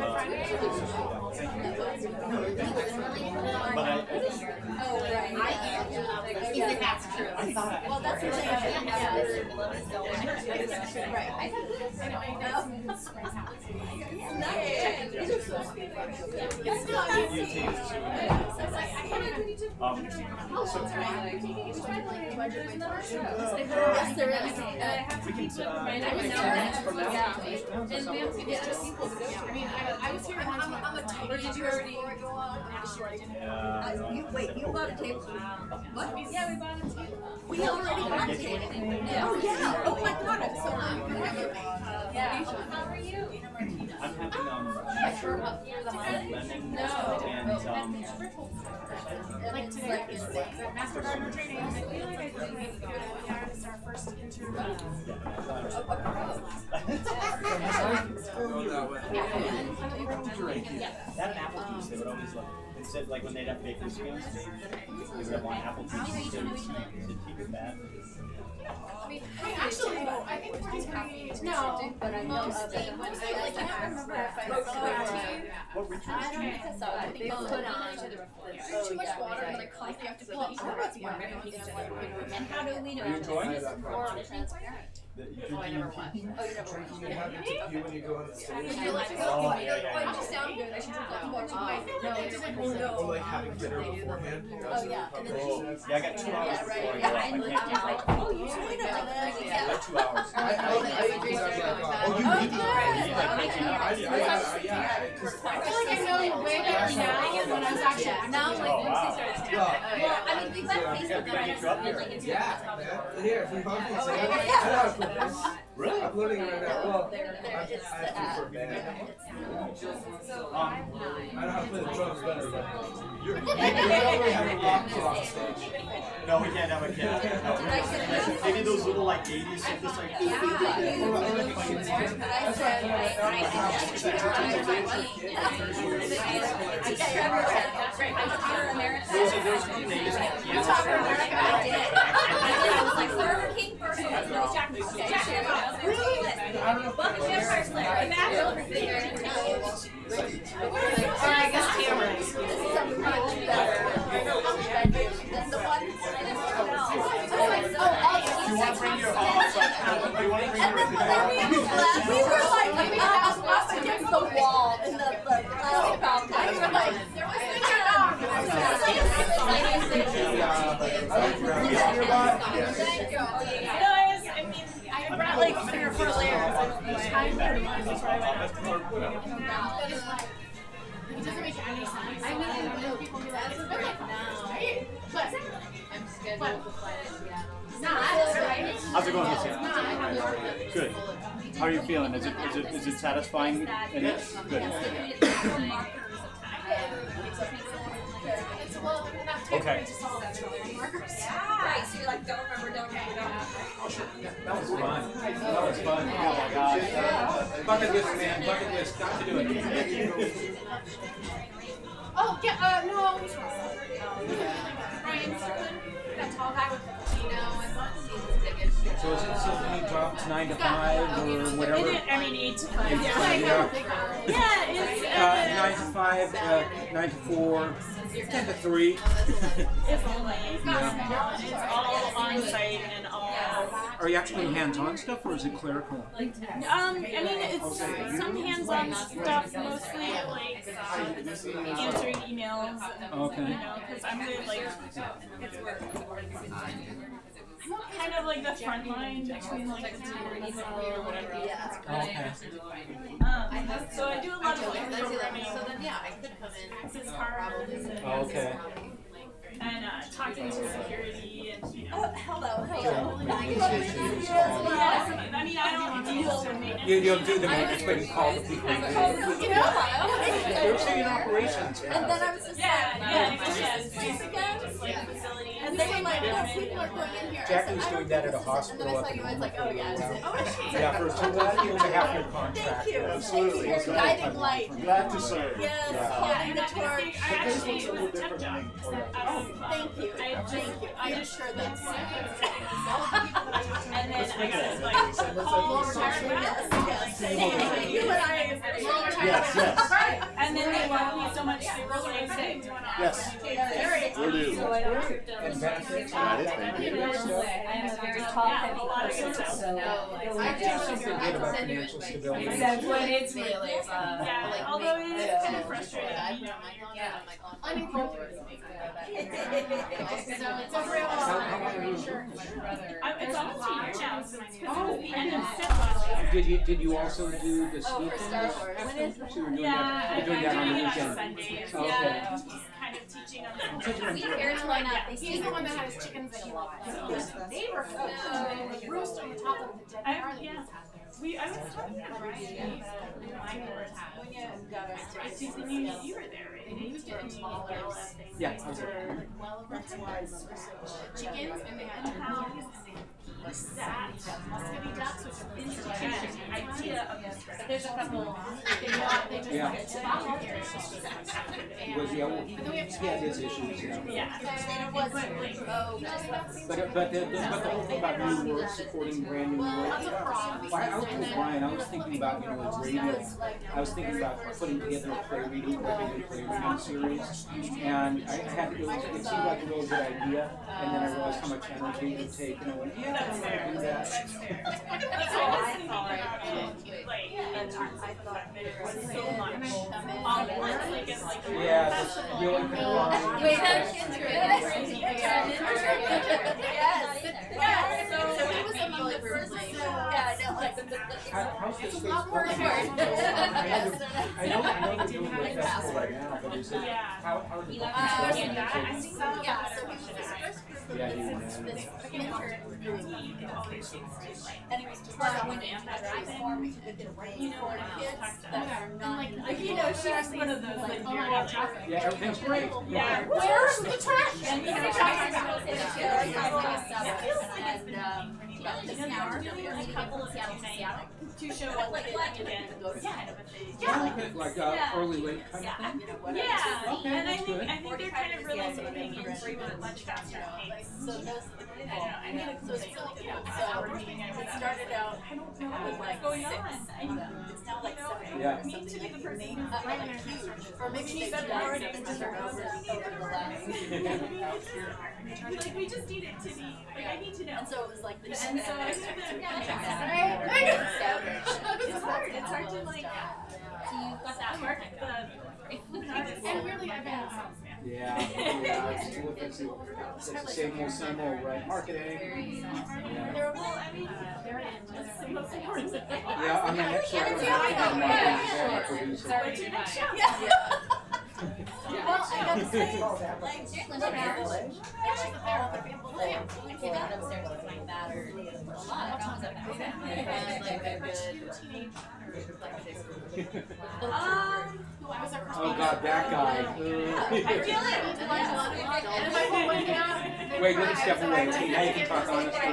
that's true. I thought well, that's the thing. Wait, you bought a table? What? Yeah, we bought a table. We already got a table. Oh yeah. Oh my god, I'm so happy. Yeah. How are you? I'm having lemon and Like today, Master Gardener training. I feel like I think we are our first interview. That and apple juice, they would always love. Instead, like when they'd have baked whiskey on stage, they would have one apple juice instead of tea with that. Actually, I think Brian's pretty no, but I know of it. I can't remember if I wrote What rituals do you They put on too much water and like coffee after pee. And how do we know? Are you enjoying it? Or transparent? Oh, I never watched. Oh, you never watched. You have to pee when you go on the stage. Oh, you just sound good. I should drink more. No, Or like having dinner beforehand. Oh, yeah. And then Yeah, I got 2 hours before I go up. I can't do it. oh, you should wait I got 2 hours. I eat these, I'm like, oh, you eat these? I feel like I know you way better now than when I was actually acting. Now, like, once they start Yeah. well, I mean, things like Facebook that I Get you up here. Yeah, man. Here, if you want to say, I know how to put this. Really? I'm learning right now. Well, I have to for a band. I know how to play the drums better, but you probably have a rock kid on stage. No, we can't have a kid. No. Maybe those little like 80s synthesizers. Like, we were like up against the wall in the plastic fountain. We were like, there was I brought like 3 or 4 layers. It doesn't make any sense. I mean, people be like, it's been like right? But I'm scheduled to fly this, yeah. how's it going this year? Good. How are you feeling? Is it satisfying? And it's good. Okay. Right, so you're like, don't remember. That was fun. That was fun. Oh my gosh. Bucket list, man. Bucket list. Got to do it. Oh, yeah, no. Ryan Strickland, that tall guy with the Latino and season tickets. So is it something you dropped 9 to 5 or whatever? I mean, 8 to 5. Yeah. It's 9 to 5, 9 to 4, 10 to 3. It's only. It's all on site and all. Are you actually hands-on stuff or is it clerical? I mean, it's some hands-on stuff, mostly like answering emails. Okay. You know, because I'm good, like, I'm kind of like the front line between like the team and the whatever. Okay. So I do a lot of like programming. so then, yeah, I could come in. Access cards and, Okay. and talking to security and, you know. Hello. I mean, I don't deal with maintenance. You'll do the maintenance, but you call the people. They're saying operations. And then I was just Like facility. and they were like, yes, people are going in here. Jackie's doing that at a hospital. And then I saw you, I was like, oh yeah. Yeah, for 2 years and a half year contract. Thank you. Absolutely. Thank you. Your guiding light. Glad to serve. Yes, Yeah, holding and the I torch. actually was a temp job. Thank you. I just heard that. And then I got like call retirement. You and I. Yes. And then they loved me so much Yes. Will do. And benefits. Got it, thank you. I am a very top-heavy person, so I do something good about financial stability. Except when it's really Yeah, although it is kind of frustrating. unincorporated. So it's a real It's almost a year now, so it's because it was the end of Yeah. September. Did you also do the ski thing? So you were doing Yeah, that, you're doing that on the it on weekend? Sundays. Okay. Yeah, just kind of teaching on the He's the one that had his chickens that he loved. They were the roost on the top of the dead car that he was having. I was talking to Brian, I think the new you were there, right? And he was getting smaller. Yeah, okay. Chickens and they had How that muscovy ducks, which are the idea of this. But there's a couple. they just Yeah. get spotted here. Was yeah, there's issues, yeah. Yeah. But the whole thing about new work, supporting brand new work. I was with Brian, I was thinking about, radio. I was thinking about putting together a play reading, regular play reading series. And I had, it seemed like a really good idea. And then I realized how much energy it would take. And I went, yeah, I want to do that. That's all I thought. Like, I thought there was so much on work, like, it's like. Yeah, just really confined. Wait, that's interesting. Yes. So he was among the first. Yeah, I know. Like How's this space working? I know they're doing the festival right now, but is it, how did I think so. Yeah, so he was the first group. Yeah, he was. This intern doing and he was just like when you transform to the different for kids that are not she's one of those like yeah, everything's great. Yeah. Where's the trash? and he was talking about a couple of Seattle to show what like again. Like early late kind of thing. Yeah, Okay, and that's good. I think they're kind of really moving into a much faster pace. So those, I know, so it's really cool. So it started out with like going 6. on. It's now like 7. Yeah. Need to be the person. Or maybe they've done it over the last. Like we just need it to be. Like I need to know. And so it was like the And so it's hard. It's hard to like. So you've got that Mark And really, I've been Yeah, it's the same old, right? Marketing. Yeah. Well, I mean, that's the most important thing. Yeah, I mean, actually, I don't know how to produce it. What's your next show? Well, I got to say, like, Linda Marriage, she's a therapist. We came out upstairs with my battered a lot. And like a good, Oh God, that guy. I feel it. Wait, let me step away. Now you can talk honestly.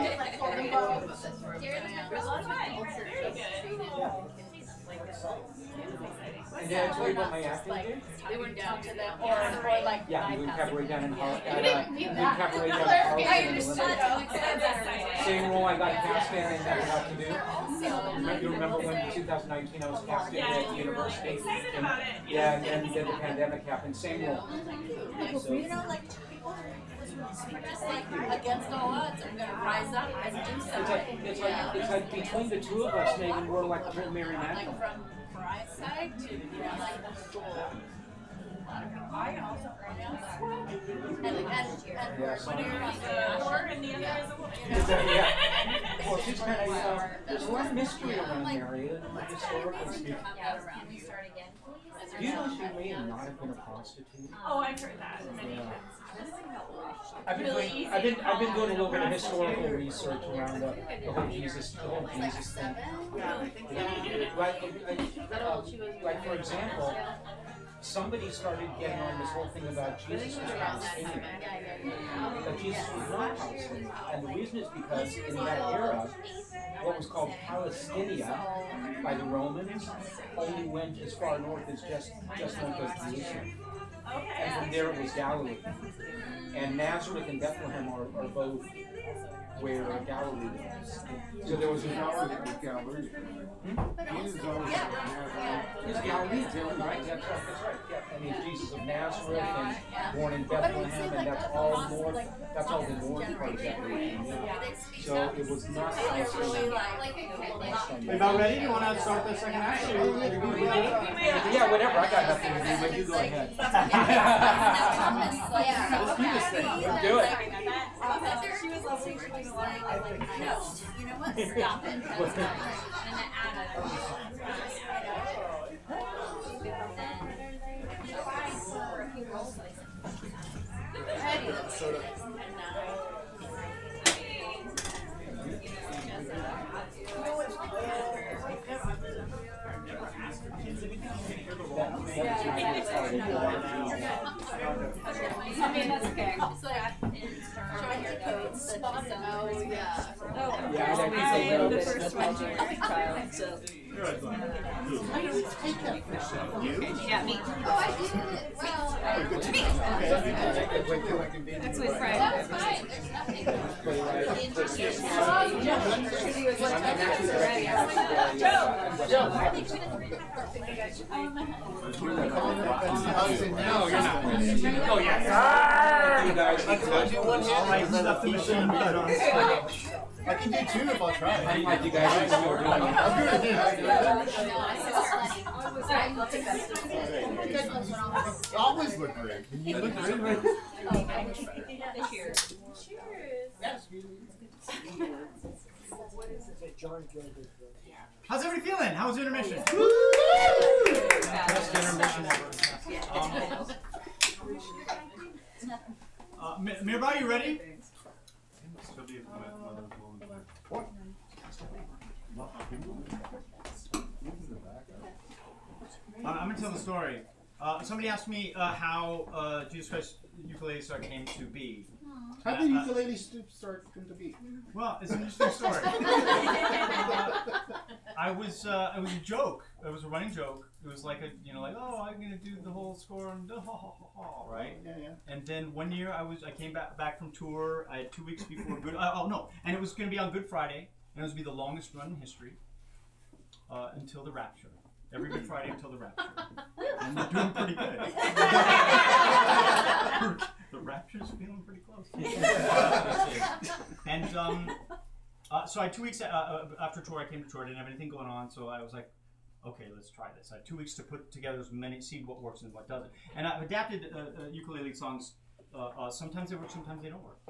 And did I tell you about my acting gig? they went down to them, or like, Yeah, we cabaret down in Hollywood. I understood. Same role I got cast in and never got to do. You remember when in 2019 I was cast in at the university? Excited about it. Yeah, and then the pandemic happened. Same role. So, You know, like, people just like against all odds are gonna rise up and do something. it's like between the two of us, Megan, we're like Mary Magdalene. Like from Mariah's side to, like the school. I also One ear is a whore and the other is a woman. Yeah. Well, she's kind of, there's a lot of mystery around the area, historically speaking. Do you know she may not have been a prostitute? Oh, I've heard that many times. I've been doing a little bit of historical research around the whole Jesus thing. Like for example, somebody started getting on this whole thing about Jesus was Palestinian. But Jesus was not Palestinian. And the reason is because in that era, what was called Palestinia by the Romans only went as far north as just north of Jerusalem. Okay. And there was Galilee. And Nazareth and Bethlehem are both where Galilee is. So there was a Galilee with Galilee. Jesus always He's Galilee, right? That's right. Yeah. And he's Jesus of Nazareth and born in Bethlehem, and that's all north. That's all the north part of that region. So it was not. You about ready? You want to start the second act? Yeah, whatever. I got nothing to do, but you go ahead. Let's do this thing. Let's do it. She was lovely. She was like, no, you know what? Stop it. And then add I mean, that's okay. It's like trying to code spot. Oh, yeah. Yeah, the first one, child, so. Yeah, me. Oh, I did it. Well, That's with Friday. that's fine. There's No, you're not. Oh, yeah. You guys, I stuffed the machine bed on stage. I can do two if I'll try. you guys are doing I'm good at always look great. You look great. Cheers. How's everybody feeling? How was the intermission? Best intermission ever. Mirbai, you ready? I'm going to tell the story. Somebody asked me how Jesus Christ UkuleleStar came to be. How did UkuleleStar come to be? Well, it's an interesting story. It was a joke. It was a running joke. It was like oh, I'm gonna do the whole score and right? Yeah. And then one year I came back from tour. I had 2 weeks before Good. And it was gonna be on Good Friday, and it was gonna be the longest run in history until the Rapture. Every Good Friday until the Rapture, and they're doing pretty good. The Rapture's feeling pretty close. And so I had 2 weeks after tour. I came to tour. I didn't have anything going on, so I was like, okay, let's try this. I had 2 weeks to put together as many, see what works and what doesn't. And I've adapted ukulele songs. Sometimes they work, sometimes they don't work.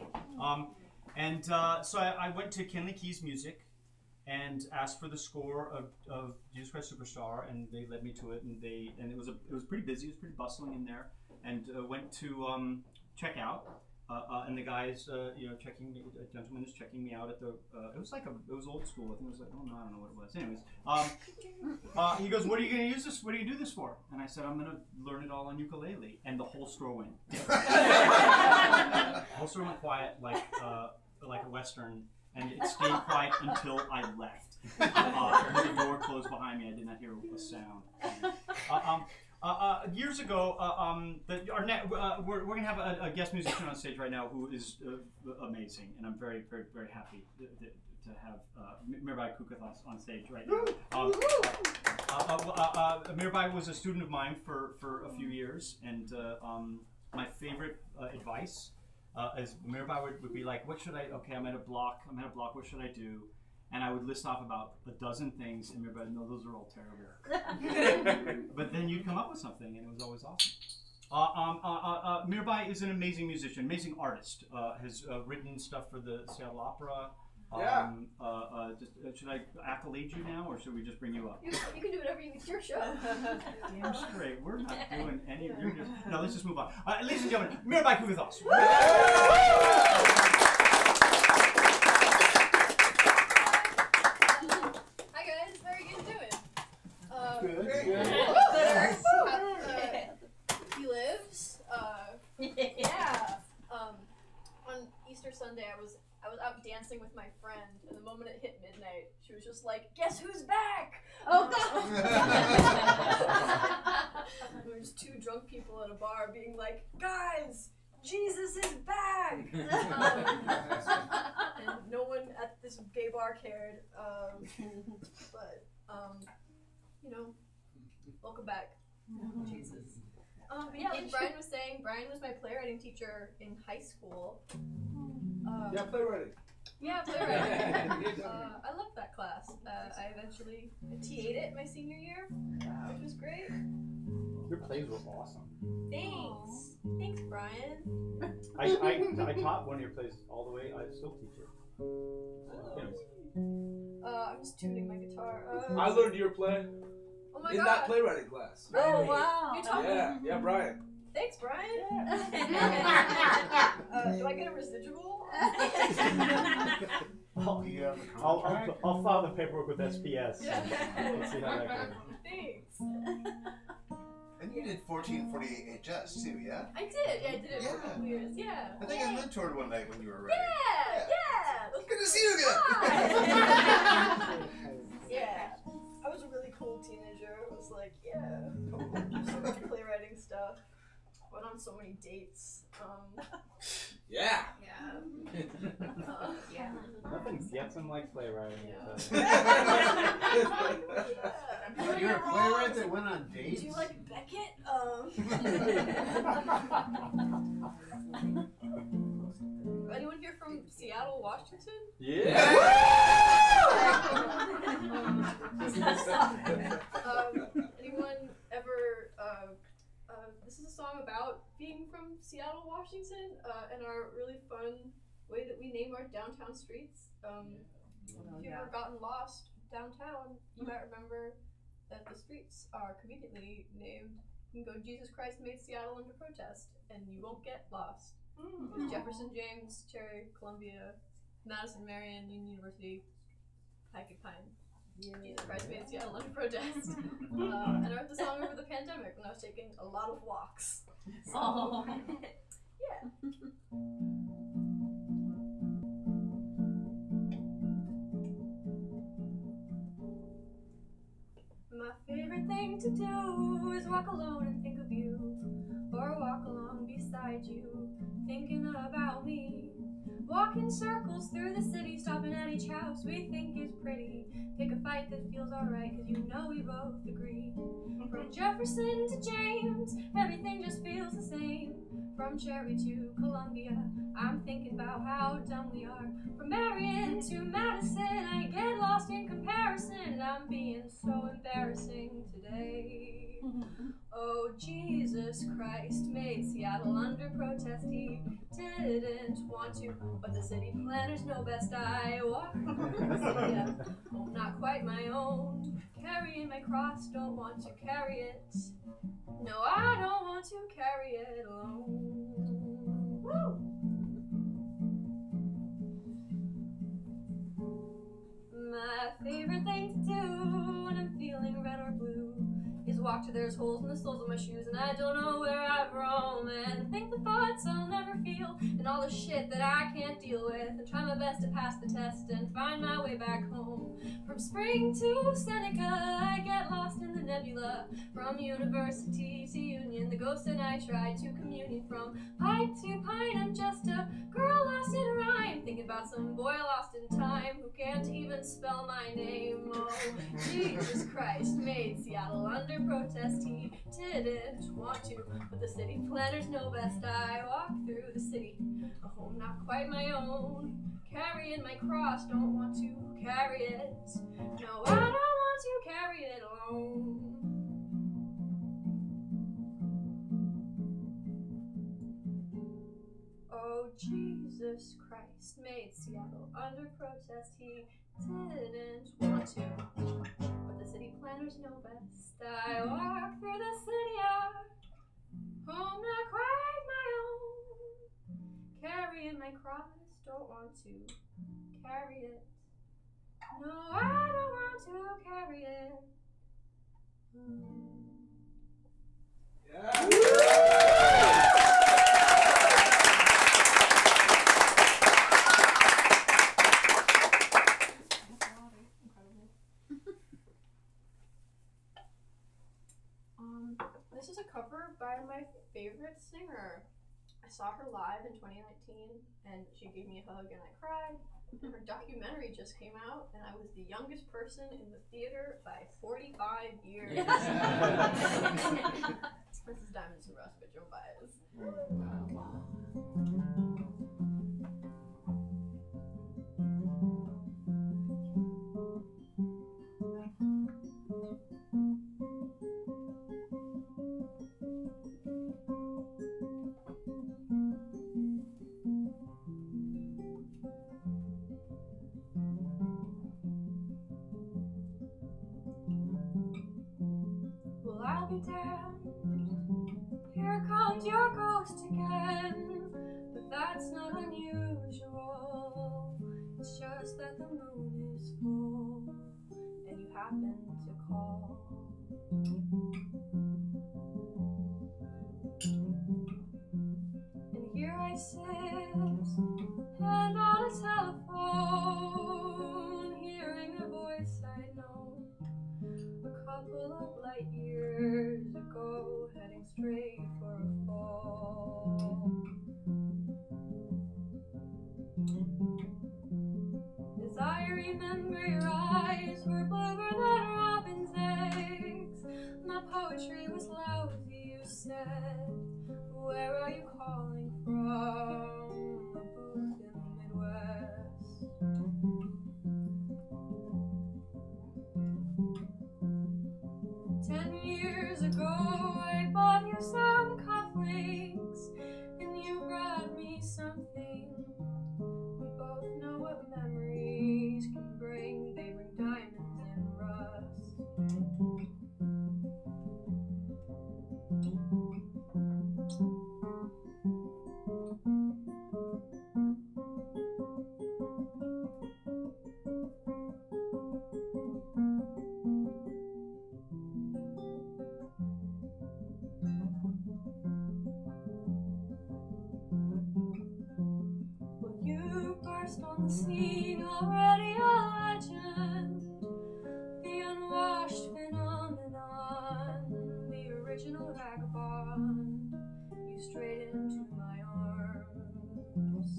So I went to Kenley Key's Music and asked for the score of Jesus Christ Superstar, and they led me to it. And it was pretty busy. It was pretty bustling in there. And went to check out. And the guys, checking me. A gentleman is checking me out at the. It was old school. I think it was like, I don't know what it was. Anyways, he goes, "What are you going to use this? What are you going to do this for?" And I said, "I'm going to learn it all on ukulele." And the whole store went. The whole store went quiet, like a Western, and it stayed quiet until I left. When the door closed behind me, I did not hear a sound. Years ago, we're going to have a guest musician on stage right now who is amazing, and I'm very, very, very happy to have Mirbai Kukathos on stage right now. Mirbai was a student of mine for a few years, and my favorite advice is Mirbai would be like, "What should I? Okay, I'm at a block. What should I do?" And I would list off about a dozen things, and everybody, no, those are all terrible. But then you'd come up with something, and it was always awesome. Mirbai is an amazing musician, amazing artist. Has written stuff for the Seattle Opera. Should I accolade you now, or should we just bring you up? You can do whatever you. It's your show. Damn straight, we're not doing any. No, let's just move on. Ladies and gentlemen, Mirbai Kukathos. He lives. Yeah. On Easter Sunday, I was out dancing with my friend, and the moment it hit midnight, she was just like, "Guess who's back?" Oh God! We were just too drunk people at a bar being like, guys, Jesus is back! And no one at this gay bar cared. But, you know, welcome back, Jesus. But yeah, like Brian was saying, Brian was my playwriting teacher in high school. Yeah, playwriting. Yeah, playwriting. I loved that class. I eventually TA'd it my senior year, which was great. Your plays were awesome. Thanks. Thanks, Brian. I taught one of your plays all the way. I still teach it. I'm just tuning my guitar. I learned your play Oh my in God. that playwriting class. Oh, wow. You taught me? Yeah, Brian. Thanks, Brian. Do I get a residual? I'll file the paperwork with SPS. Yeah. Let's see how that goes. Thanks. And you did 1448 HS too, yeah? I did. Yeah, I did it for a couple years. Yeah. I think I mentored one night when you were ready. Yeah. Good to see you again. Yeah. I was a really cool teenager. I was like, yeah, so much playwriting stuff. Went on so many dates. Yeah. Yeah. Nothing gets him like playwriting. You're a playwright that went on dates? Do you like Beckett? Anyone here from Seattle, Washington? Yeah. Anyone ever? This is a song about being from Seattle, Washington, and our really fun way that we name our downtown streets. If you've ever gotten lost downtown, you might remember that the streets are conveniently named. You can go Jesus Christ made Seattle under protest, and you won't get lost. There's Jefferson, James, Cherry, Columbia, Madison, Marion, Union University, Partake, Pine. Jesus Christ made Seattle under protest. And I wrote the song over the pandemic when I was taking a lot of walks. So, yeah. My favorite thing to do is walk alone and think of you, or walk along beside you, thinking about me. Walk in circles through the city, stopping at each house we think is pretty. Pick a fight that feels alright, cause you know we both agree. From Jefferson to James, everything just feels the same. From Cherry to Columbia, I'm thinking about how dumb we are. From Marion to Madison, I get lost in comparison, and I'm being so embarrassing today. Oh, Jesus Christ made Seattle under protest. He didn't want to, but the city planners know best. I walk through the city at home, not quite my own. Carrying my cross, don't want to carry it. No, I don't want to carry it alone. Woo! My favorite thing to do when I'm feeling red or blue is walk till there's holes in the soles of my shoes and I don't know where I've roamed, and think the thoughts I'll never feel and all the shit that I can't deal with, and try my best to pass the test and find my way back home. From spring to Seneca, I get lost in the nebula. From university to union, the ghost and I try to communion. From pike to pine, I'm just a girl lost in rhyme, thinking about some boy lost in time who can't even spell my name. Oh, Jesus Christ made Seattle under protest. He didn't want to, but the city planners know best. I walk through the city, a home not quite my own. Carrying my cross, don't want to carry it. No, I don't want to carry it alone. Oh, Jesus Christ made Seattle under protest. He didn't want to, but the city planners know best. I walk through the city, home not quite my own. Carrying my cross, don't want to carry it. No, I don't want to carry it. This is a cover by favorite singer. I saw her live in 2019, and she gave me a hug, and I cried. And her documentary just came out, and I was the youngest person in the theater by 45 years. This is Diamonds and Rust by Joan Baez. Well, I'll be damned. Here comes your ghost again. But that's not unusual. It's just that the moon is full and you happen to call. And here I sit, and on a telephone, hearing a voice I know. A couple of light years ago, heading straight for a fall. As I remember, your eyes were bluer than robin's eggs. My poetry was lousy, you said. Where are you calling from? A booth in the Midwest. 10 years ago, I bought you some cufflinks, and you brought me something. We both know what memories can bring. They bring diamonds and rust. Well, you burst on the scene, already a legend. The unwashed phenomenon, the original vagabond. You straight into my arms.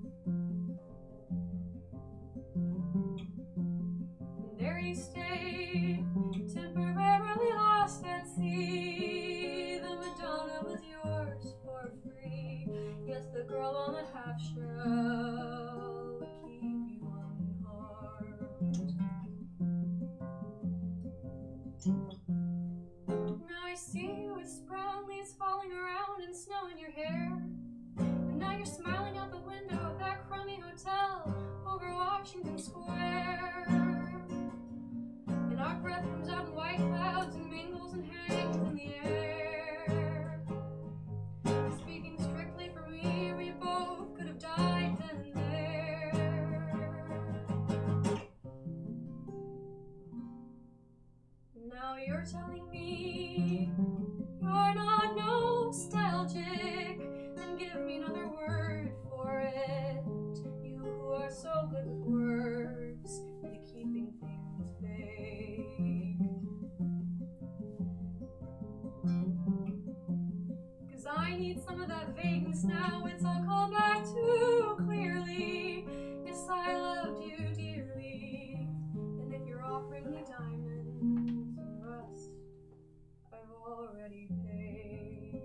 And there you stayed, temporarily lost at sea. The Madonna was yours for free. Yes, the girl on the half shell would keep you unharmed. Now I see you with brown leaves falling around and snow in your hair. And now you're smiling out the window of that crummy hotel over Washington Square. And our breath comes out in white clouds and mingles and hangs in the air. Speaking strictly for me, we both could have died then and there. Now you're telling me you're not nostalgic, then give me another word for it. You who are so good with words into keeping things vague. 'Cause I need some of that vagueness now. It's all come back too clearly. Yes, I loved you dearly. And if you're offering me diamonds and rust, I've already paid.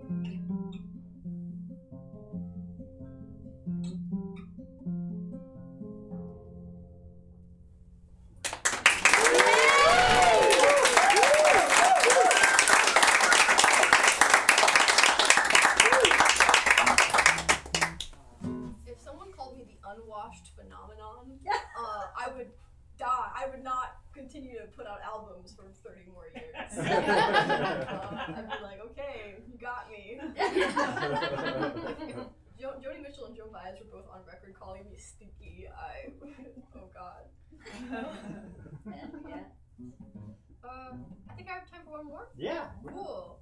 If someone called me the unwashed phenomenon, I would die. I would not continue to put out albums for 30 more years. I'd be like, okay, you got me. Joni Mitchell and Joan Baez were both on record calling me stinky. Oh god. Yeah. I think I have time for one more. Yeah. Cool.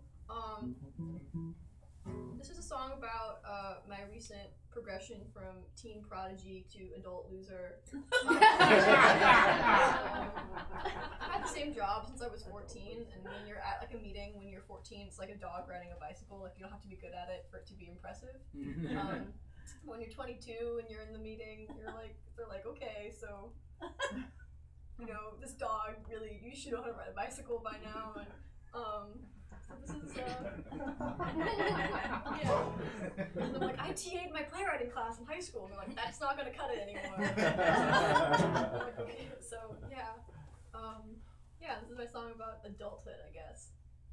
This is a song about my recent progression from teen prodigy to adult loser. I had the same job since I was 14, and when you're at like a meeting when you're 14, it's like a dog riding a bicycle. Like you don't have to be good at it for it to be impressive. When you're 22 and you're in the meeting, they're like, okay, so you know, this dog really, you should know how to ride a bicycle by now, and so this is yeah. And I'm like, I TA'd my playwriting class in high school, and they're like, that's not gonna cut it anymore. I'm like, okay, so yeah. Yeah, this is my song about adulthood, I guess.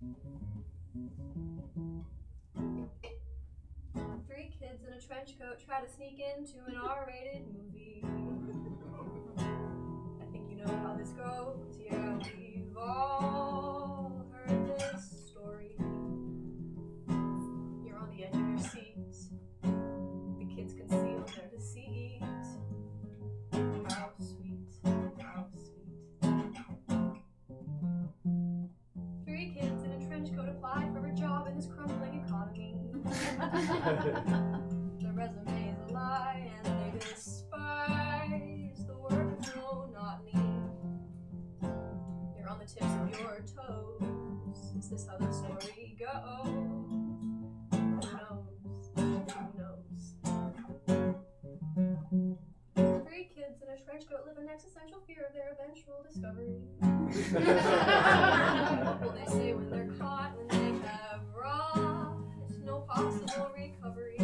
3 kids in a trench coat try to sneak into an R-rated movie. I think you know how this goes. Yeah, we've all heard this story. You're on the edge of your seat. The kids conceal their deceit. How sweet, how sweet. 3 kids in a trench coat apply for a job in this crumbling economy. Their resume is a lie and they despise the work of monotony. You're on the tips of your toes. Is this how the story goes? Who knows? Who knows? 3 kids in a trench coat live an existential fear of their eventual discovery. What will they say when they're caught, when they have wrought no possible recovery?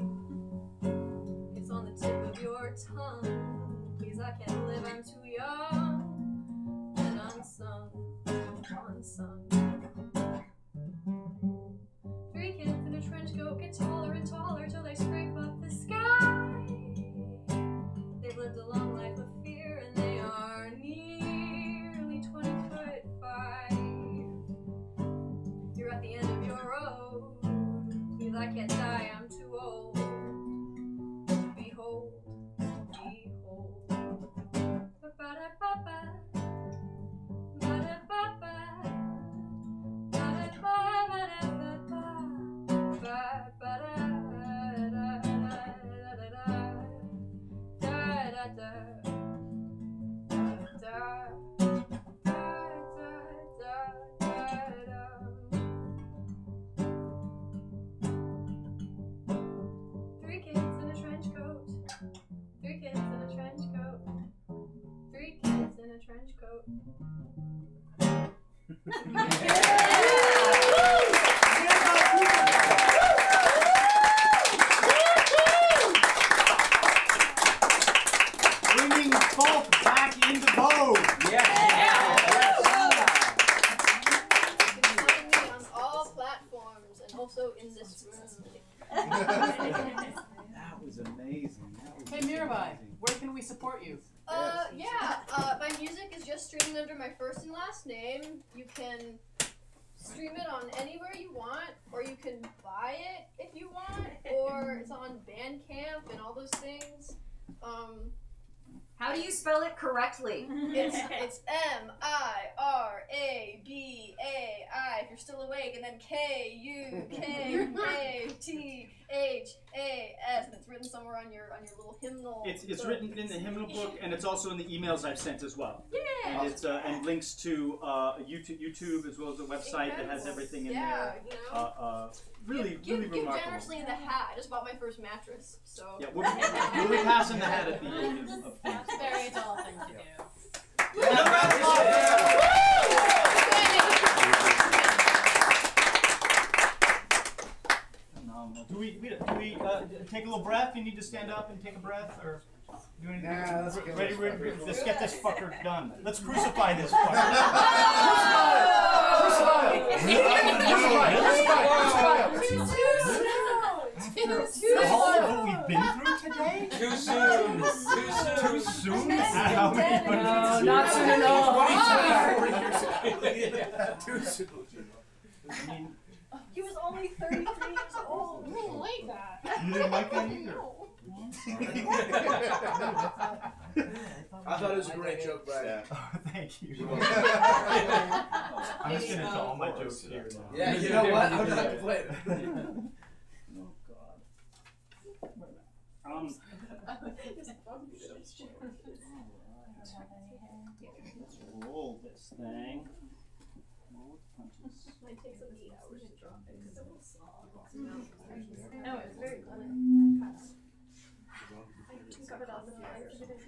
It's on the tip of your tongue. Please, I can't live, I'm too young. And unsung, unsung. 3 kids in a trench coat get taller and taller till they scrape up the sky. They've lived a long life of fear and they are nearly 20'5". You're at the end of your road. Please, I can't die, I'm too old. Behold, behold. Ba-ba-da-ba-ba. Ba-da-ba-ba. Ba-da-ba-ba-da-ba-ba. Ba-ba-da-da-da-da-da-da. Da-da-da. Da-da-da-da-da-da. 3 kids in a trench coat. 3 kids in a trench coat. 3 kids in a trench coat. Bringing folk back into vogue. You can find me on all platforms and also in this room. That was amazing. Hey Mirabai, where can we support you? My music is just streaming under my first and last name. You can stream it on anywhere you want, or you can buy it if you want, or it's on Bandcamp and all those things. How do you spell it correctly? It's M-I-R-A-B-A-I if you're still awake, and then K-U-K-A-T-H-A-S, and it's written somewhere on your little hymnal. It's written in the hymnal book, and it's also in the emails I've sent as well. Yeah. And it's and links to YouTube as well as a website that has everything in there. You know. Really give remarkable. generously in the hat. I just bought my first mattress, so. Yeah, we'll be passing the hat at the end of things. That's a very adult thing to do. Do we take a little breath? You need to stand up and take a breath, or do anything? Nah, let's get ready. this Let's get this fucker done. Let's crucify this fucker. After all of what we've been through today? Too soon. Too soon? How many? No, not soon enough. 24 Too soon. I mean, He was only 33 years old. I didn't like that. you didn't like that either. I thought it was a great joke, Brad. Oh, thank you. I'm just gonna tell all my jokes here now. Yeah, you know what? I'm not complaining. Oh God. Let's roll this. this thing. Mine takes like 8 hours to drop it because it was small. No, it's very good. I took it off the fire.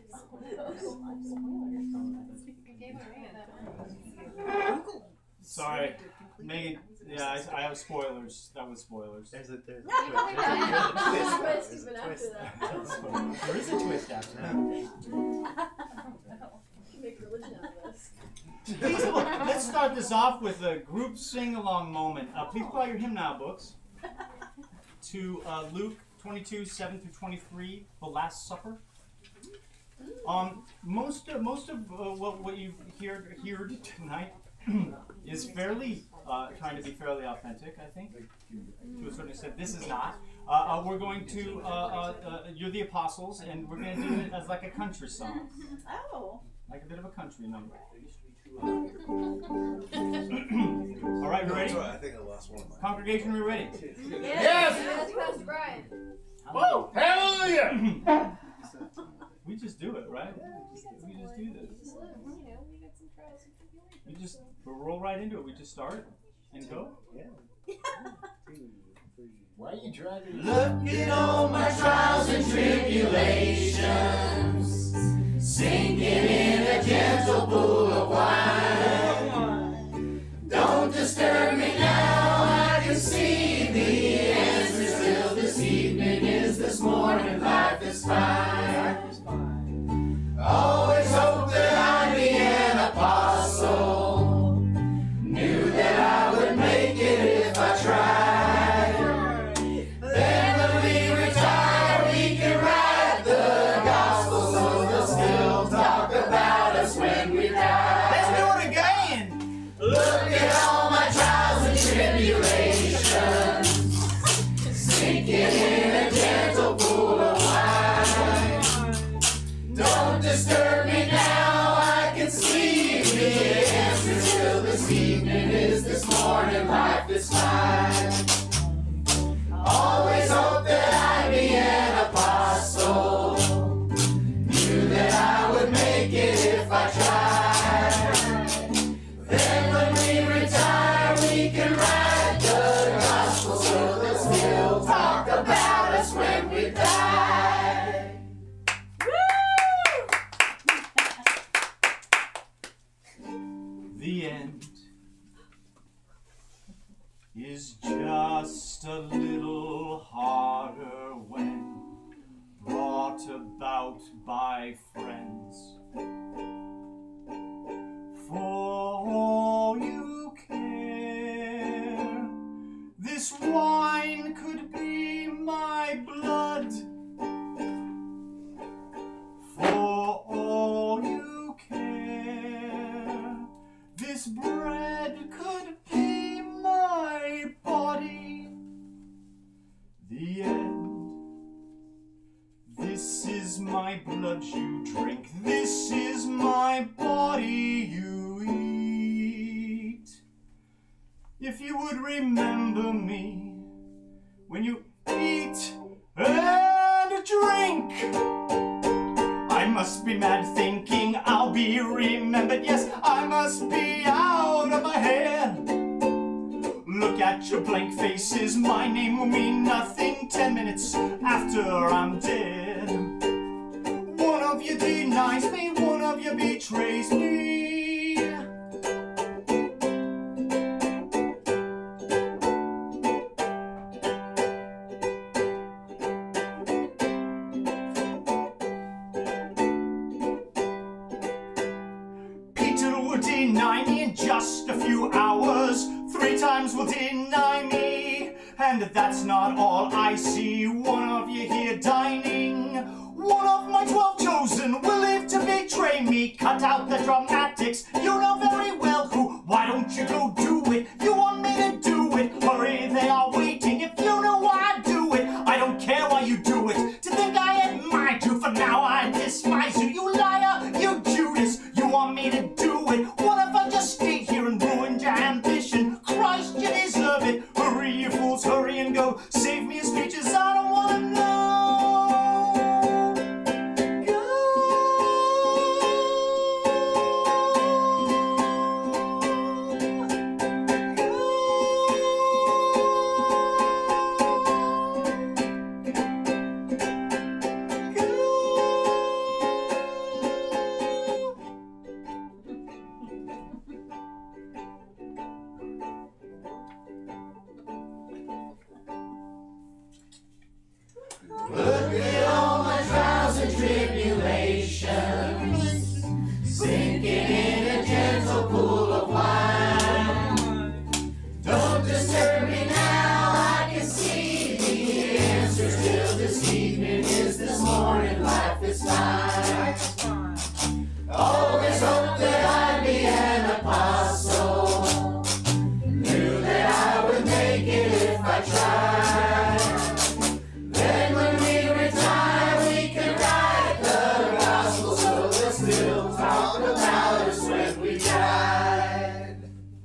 Sorry, Megan. Yeah, I have spoilers. That was spoilers. There's a twist. There is a twist after that. Make religion out of this. Please, let's start this off with a group sing-along moment. Please pull out your hymnal books to Luke 22, 7 through 23, the Last Supper. Most of what you've heard tonight is fairly trying to be fairly authentic, I think, to a certain extent. This is not. We're going to you're the apostles, and we're going to do it as like a country song. Oh. Like a bit of a country number. All right, we ready? I think I lost one of mine. Congregation, are we ready? Yes! That's Pastor Brian. Woo! Hallelujah! We just do it, right? We just do this. We roll right into it. We just start and go. Yeah. Why are you driving? Look at all my trials and tribulations, sinking in a gentle pool of wine. Don't disturb me now, I can see the answer still this evening is this morning, life is fine. Always hoped that I'd be an apostle, knew that I would make it if I tried. Then when we retire, we can write the gospel so they'll still talk about us when we die. Let's do it again! Look at all my trials and tribulations, sinking in a gentle pool of wine. Don't disturb me now, I can see the answer still this evening is this morning, life is fine. Always hoped that I'd be an apostle, knew that I would make it if I tried. Then when we retire, we can write the gospel so they'll still talk about us when we die. The end is just a little harder when brought about by friends. For all you care, this wine could be my blood. For all you care, this bread could be my body. The end. This is my blood you drink. This is my body you eat. If you would remember me when you eat and drink, I must be mad thinking I'll be remembered. Yes, I must be out of my head. Look at your blank faces, my name will mean nothing 10 minutes after I'm dead. One of you denies me, one of you betrays me. Peter will deny me in just a few hours. 3 times will deny me, and that's not all I see. One of you here dining, one of my 12 chosen will live to betray me. Cut out the dramatics, you know very well who. Why don't you go do it? You want me to do it? Hurry, they are waiting. If you know why I do it, I don't care why you do it. To think I admire you, for now I despise you. You liar, you Judas, you want me to do it. What if I just stayed here and ruined your ambition? Christ, you deserve it. Hurry, you fools, hurry and go. Save me your speeches, I don't want to know. Go. this evening is this morning, life is fine. Always hoped that I'd be an apostle. Knew that I would make it if I tried. Then when we retire, we can write the gospel, so they'll still talk about us when we died.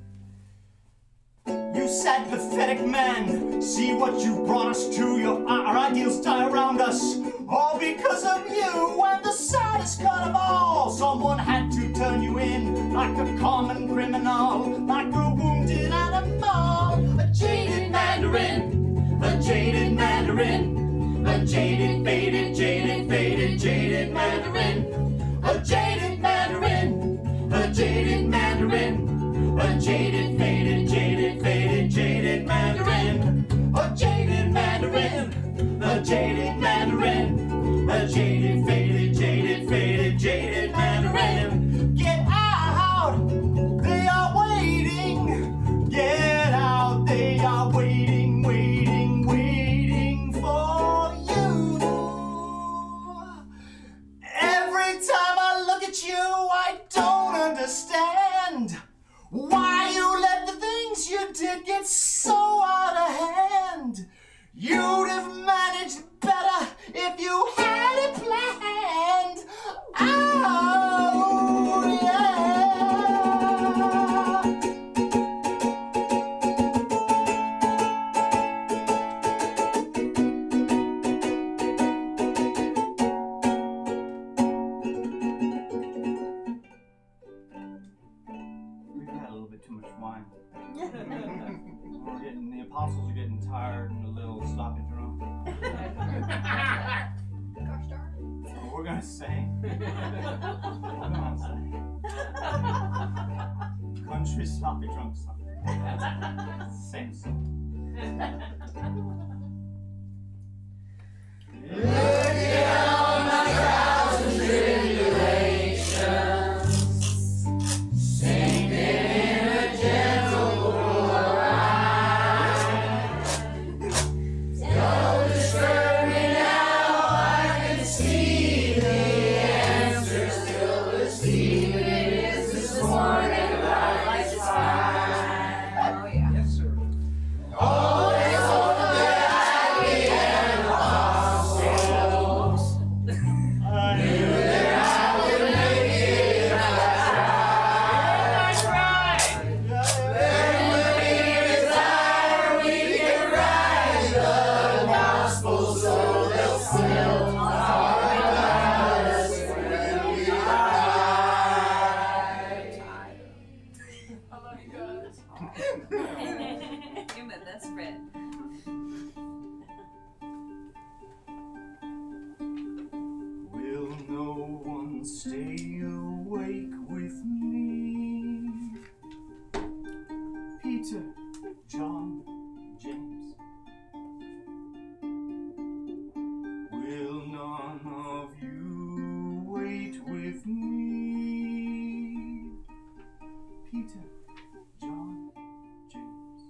You sad, pathetic man, see what you brought us to. Our ideals die around us, all because of you. And the saddest cut of all, someone had to turn you in, like a common criminal, like a wounded animal. A jaded mandarin, a jaded mandarin, a jaded, faded, jaded, faded, jaded mandarin. A jaded mandarin, a jaded mandarin, a jaded, faded, jaded, faded, jaded mandarin. A jaded mandarin, a jaded mandarin, a jaded, faded, jaded, faded, jaded mandarin. Get out, they are waiting. Get out, they are waiting, waiting, waiting for you. Every time I look at you, I don't understand why you let the things you did get so out of hand. You'd have managed better if you had it planned. Oh, yeah. We've had a little bit too much wine. The apostles are getting tired and a little sloppy drunk. Well, we're gonna sing. We're gonna sing. Country sloppy drunk song. Same song. Look at all my trials and tribulations, sinking in a gentle pool of ride. Don't disturb me now, I can see the answer still this evening is this morning, life is fine. Oh yeah. Yes, sir. Always hope that I'd be an apostle. I knew that I would make it if I tried. Then when we retire, we can write the gospel, so they'll still talk about us when we die. Oh my God. You're my best friend. Will no one stay awake with me? Peter, John, James. Will none of you wait with me? Peter, John, James.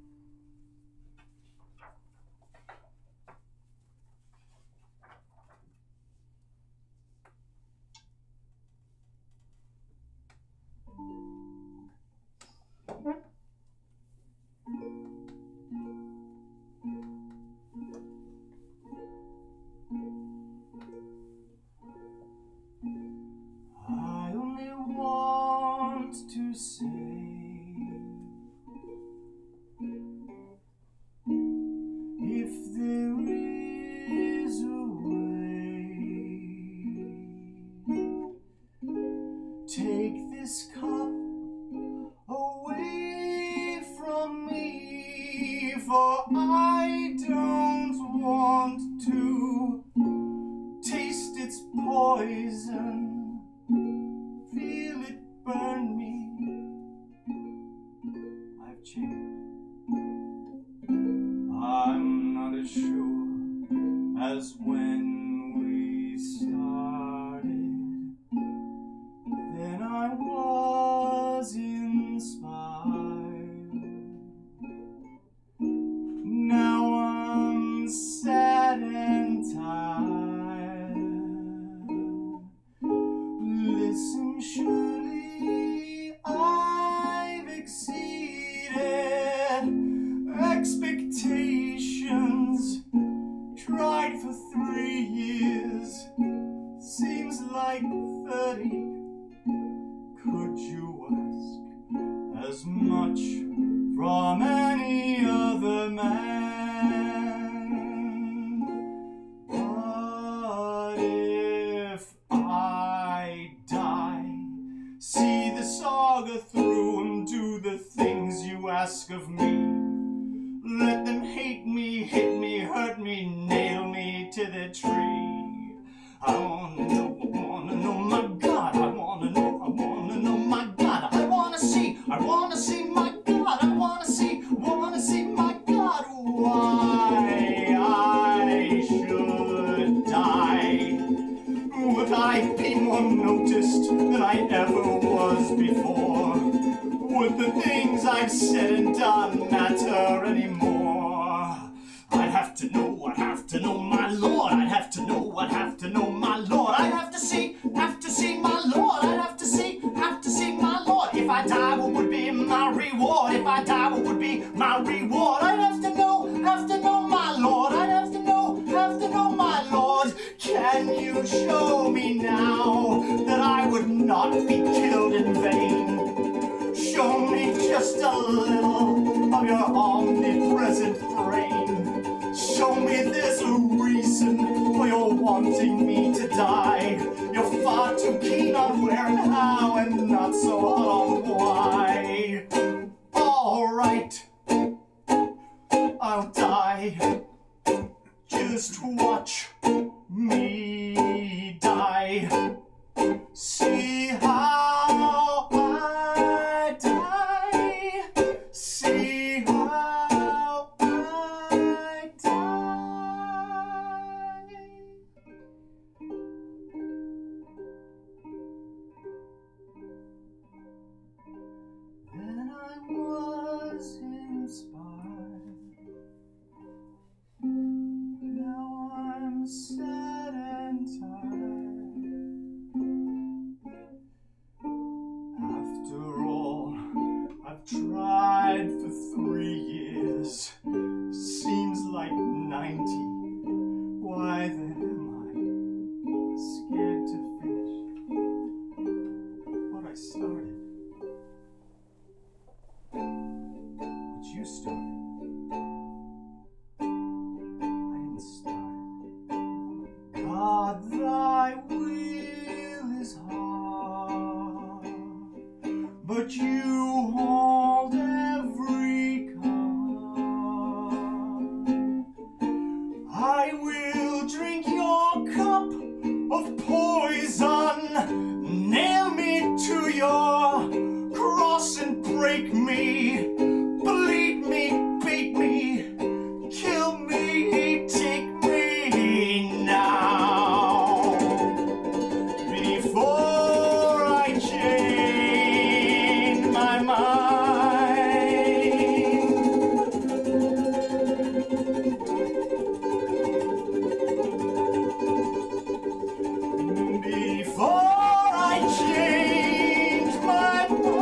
I only want to say, if there is a way, take this cup away from me, for I don't want to taste its poison, feel it burn me. I've changed. I'm not as sure as when we started. Then I was inspired. Now I'm sad and cried for 3 years. Seems like 30. Could you ask as much from any other man? But if I die, see the saga through and do the things you ask of me. Let them hate me, hit me, hurt me, nail me to the tree. I wanna know, my God, I wanna know, my God. I wanna see, my God, I wanna see, my God, why I should die. Would I be more noticed than I ever was before? Would the things I've said and done matter anymore? I'd have to know, my Lord. I'd have to know, my Lord. I'd have to see, my Lord. I'd have to see, my Lord. If I die, what would be my reward? If I die, what would be my reward? I'd have to know, my Lord. I'd have to know, my Lord. Can you show me now that I would not be killed in vain? Show me just a little of your omnipresent brain. Show me there's a reason for your wanting me to die. You're far too keen on where and how and not so hot on why. All right, I'll die. Just watch me die. See how I die. See how I die. Then I was inspired. Now I'm sad and tired. After all, I've tried for 3 years. Seems like 90. Why then am I scared to finish what I started? What you started. God, thy will is hard, but you hold every card. I will drink your cup of poison, nail me to your cross and break me, bleed me, beat me, kill me, take me now, before I change my mind. Before I change my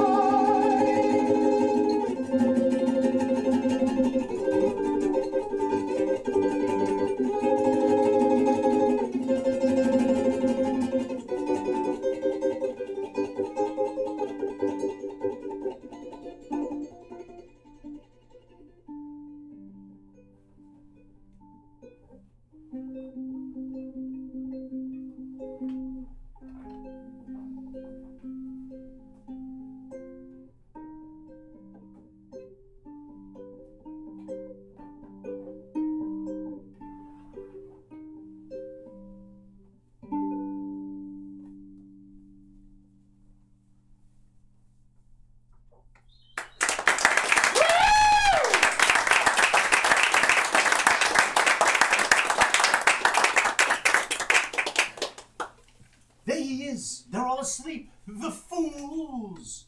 There he is. They're all asleep. The fools.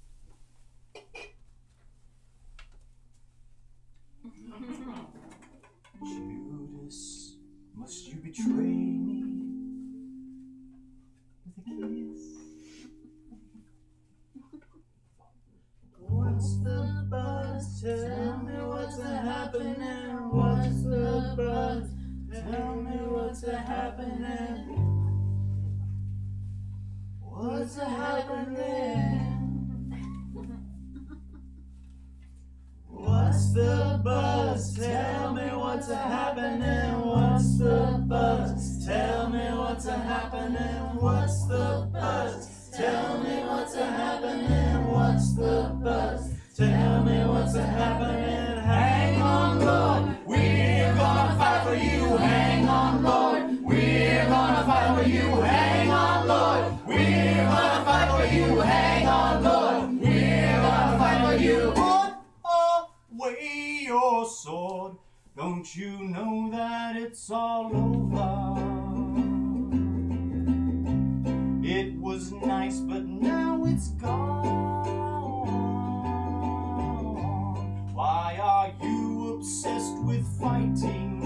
Judas, must you betray me with a kiss? What's the buzz? Tell me what's happening. What's the buzz? Tell What's a happening? What's a happening? What's the buzz? Tell me what's a happening. What's the buzz? Tell me what's a happening. What's the buzz? Tell me what's a happening. What's the buzz? Tell me what's a happening. Hang on, Lord, we're gonna fight for you. Hang on, Lord, we're gonna fight for you. Hang on, Lord, we're gonna fight for you. Hang on, Lord, we're gonna fight for you. Put away your sword. Don't you know that it's all over? It was nice, but now it's gone. Why are you obsessed with fighting?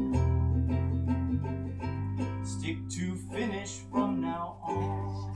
Stick to finish from now on.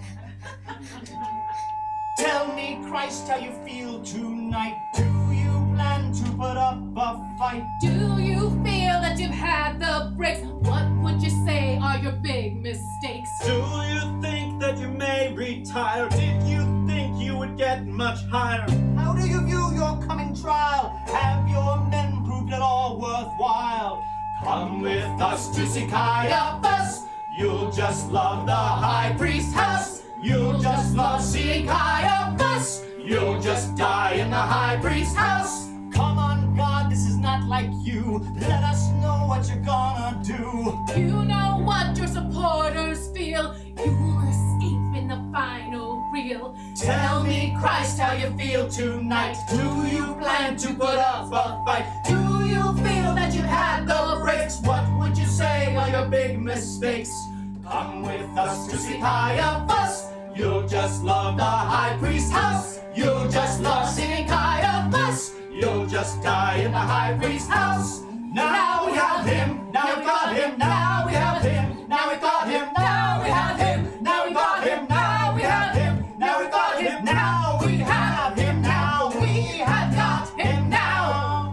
Tell me, Christ, how you feel tonight. Do you plan to put up a fight? Do you feel that you've had the breaks? What would you say are your big mistakes? Do you think that you may retire? Did you think you would get much higher? How do you view your coming trial? Have your men proved it all worthwhile? Come with us to see Caiaphas. You'll just love the high priest's house. You'll just love seeing Caiaphas. You'll just die in the high priest's house. Come on, God, this is not like you. Let us know what you're gonna do. You know what your supporters feel. You'll escape in the final reel. Tell me, Christ, how you feel tonight. Do you plan to put up a fight? Do you feel that you've had the breaks? What would you say are your big mistakes? Come with us to see Caiaphas. You'll just love the high priest's house. You'll just love seeing Caiaphas. You'll just die in the high priest's house. Now we have him. Now we got him. Now we have him. Now we got him. Now we have him. Now we got him. Now we have him. Now we got him. Now we have him. Now we have got him. Now.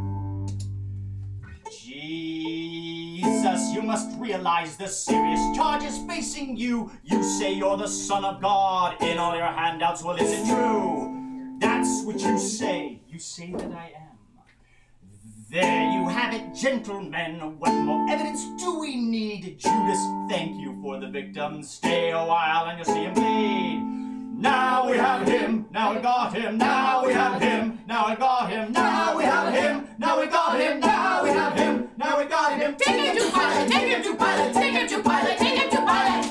Jesus, you must realize the serious charges facing you. You say you're the Son of God in all your handouts. Well, is it true? That's what you say. You say that I am. There you have it, gentlemen. What more evidence do we need? Judas, thank you for the victim. Stay a while and you'll see him bleed. Now we have him. Now we got him. Now we have him. Now we got him. Now we have him. Now we got him. Now we have him. Now we got him. Take him to Pilate. Take him to Pilate. Take him to Pilate. Take him to Pilate.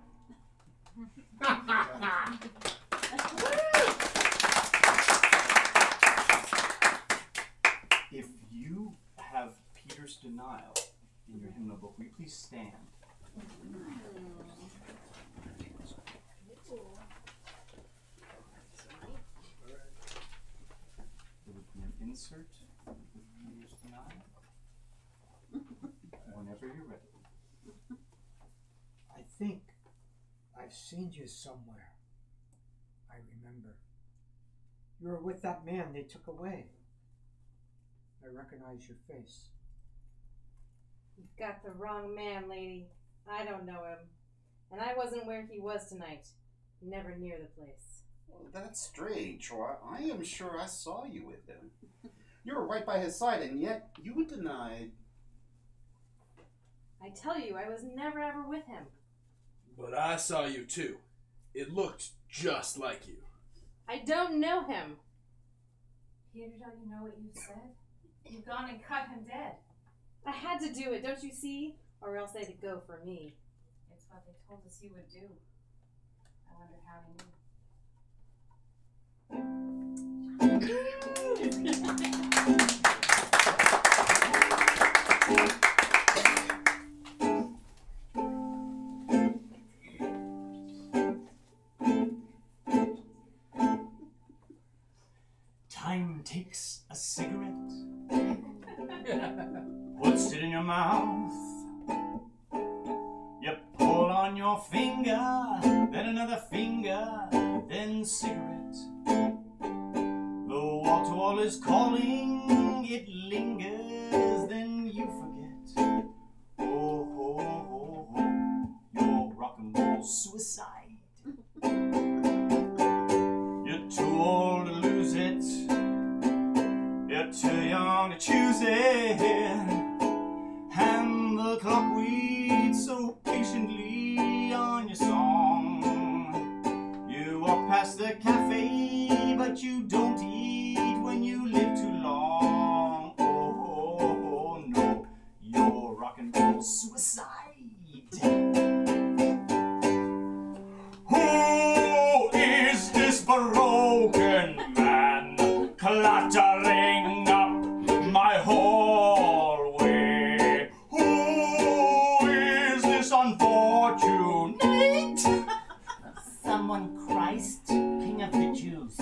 If you have Peter's denial in your hymnal book, will you please stand? There would be an insert with Peter's denial. Whenever you're ready. I think I've seen you somewhere. I remember. You were with that man they took away. I recognize your face. You've got the wrong man, lady. I don't know him. And I wasn't where he was tonight. Never near the place. Well, that's strange, or I am sure I saw you with him. You were right by his side, and yet you denied. I tell you, I was never ever with him. But I saw you too. It looked just like you. I don't know him. Peter, don't you know what you said? You've gone and cut him dead. I had to do it, don't you see? Or else they'd go for me. It's what they told us you would do. I wonder how he knew. Time takes a cigarette, puts it in your mouth. You pull on your finger, then another finger, then cigarette. The wall-to-wall is calling, it lingers, then you forget. Oh, oh, suicide. You're too old to lose it. You're too young to choose it. And the clock waits so patiently on your song. You walk past the cafe, but you don't eat when you live too long. Oh no, you're rock and roll suicide. Who is this broken man clattering up my hallway? Who is this unfortunate? Someone Christ, King of the Jews.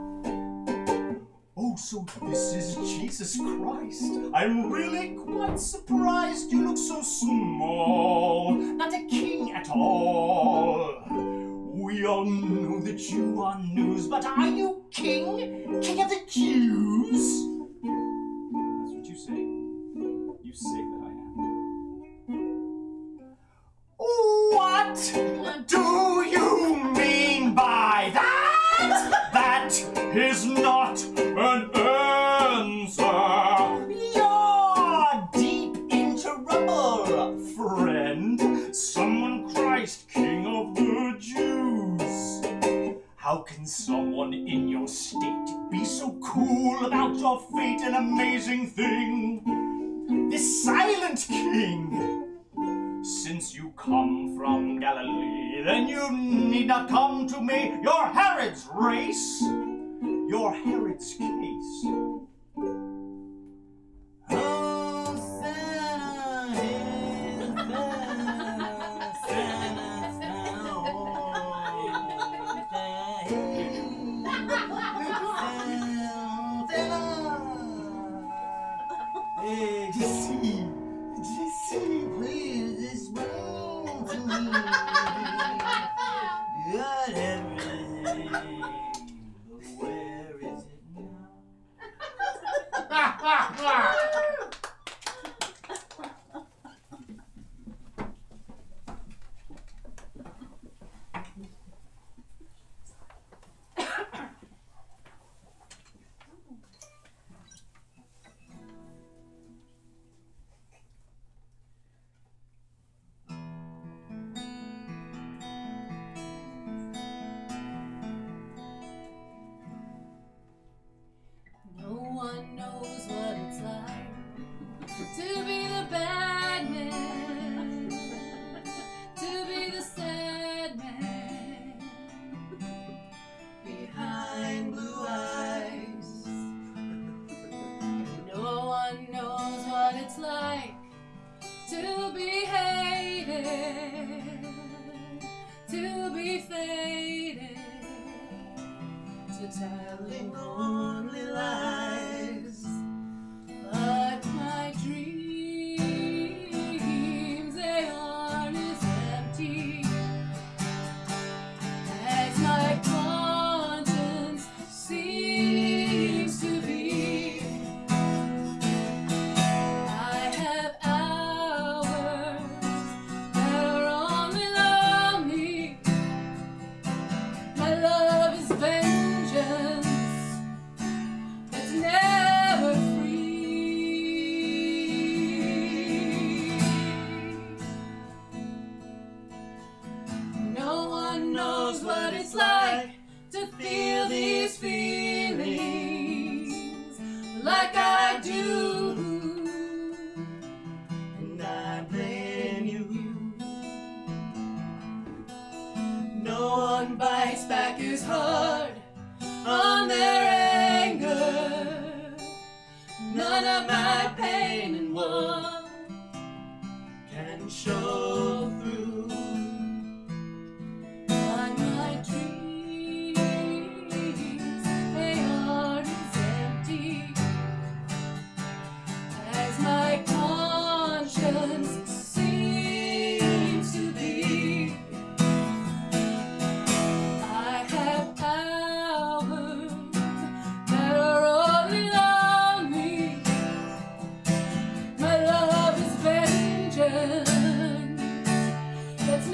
Oh, so this is Jesus Christ. I'm really quite surprised. You look so small. Not a king at all. We all know that you are news, but are you king? King of the Jews? That's what you say. You say that I am. What do you mean by that? That is not an answer. You're deep into rubble, friend. Someone Christ, King of the Jews. How can someone in your state be so cool about your fate? An amazing thing. This silent king. Since you come from Galilee, then you need not come to me. You're Herod's race. You're Herod's case. Jesse, please, this belongs to me. Got everything, but where is it now? No one knows what it's like to be the bad man, to be the sad man behind blue eyes. No one knows what it's like to be hated, to be faded, to telling only lies. But my dreams, they aren't as empty as my conscience seems to be. I have hours that are only lonely. My love is vengeance that's never free. No one knows what it's like to feel these feelings like I do, and I blame you. No one bites back as hard on their anger. None of my pain and woe can show through. But my dreams, they aren't as empty as my conscience seems to be. I have hours that are only lonely. My love is vengeance that's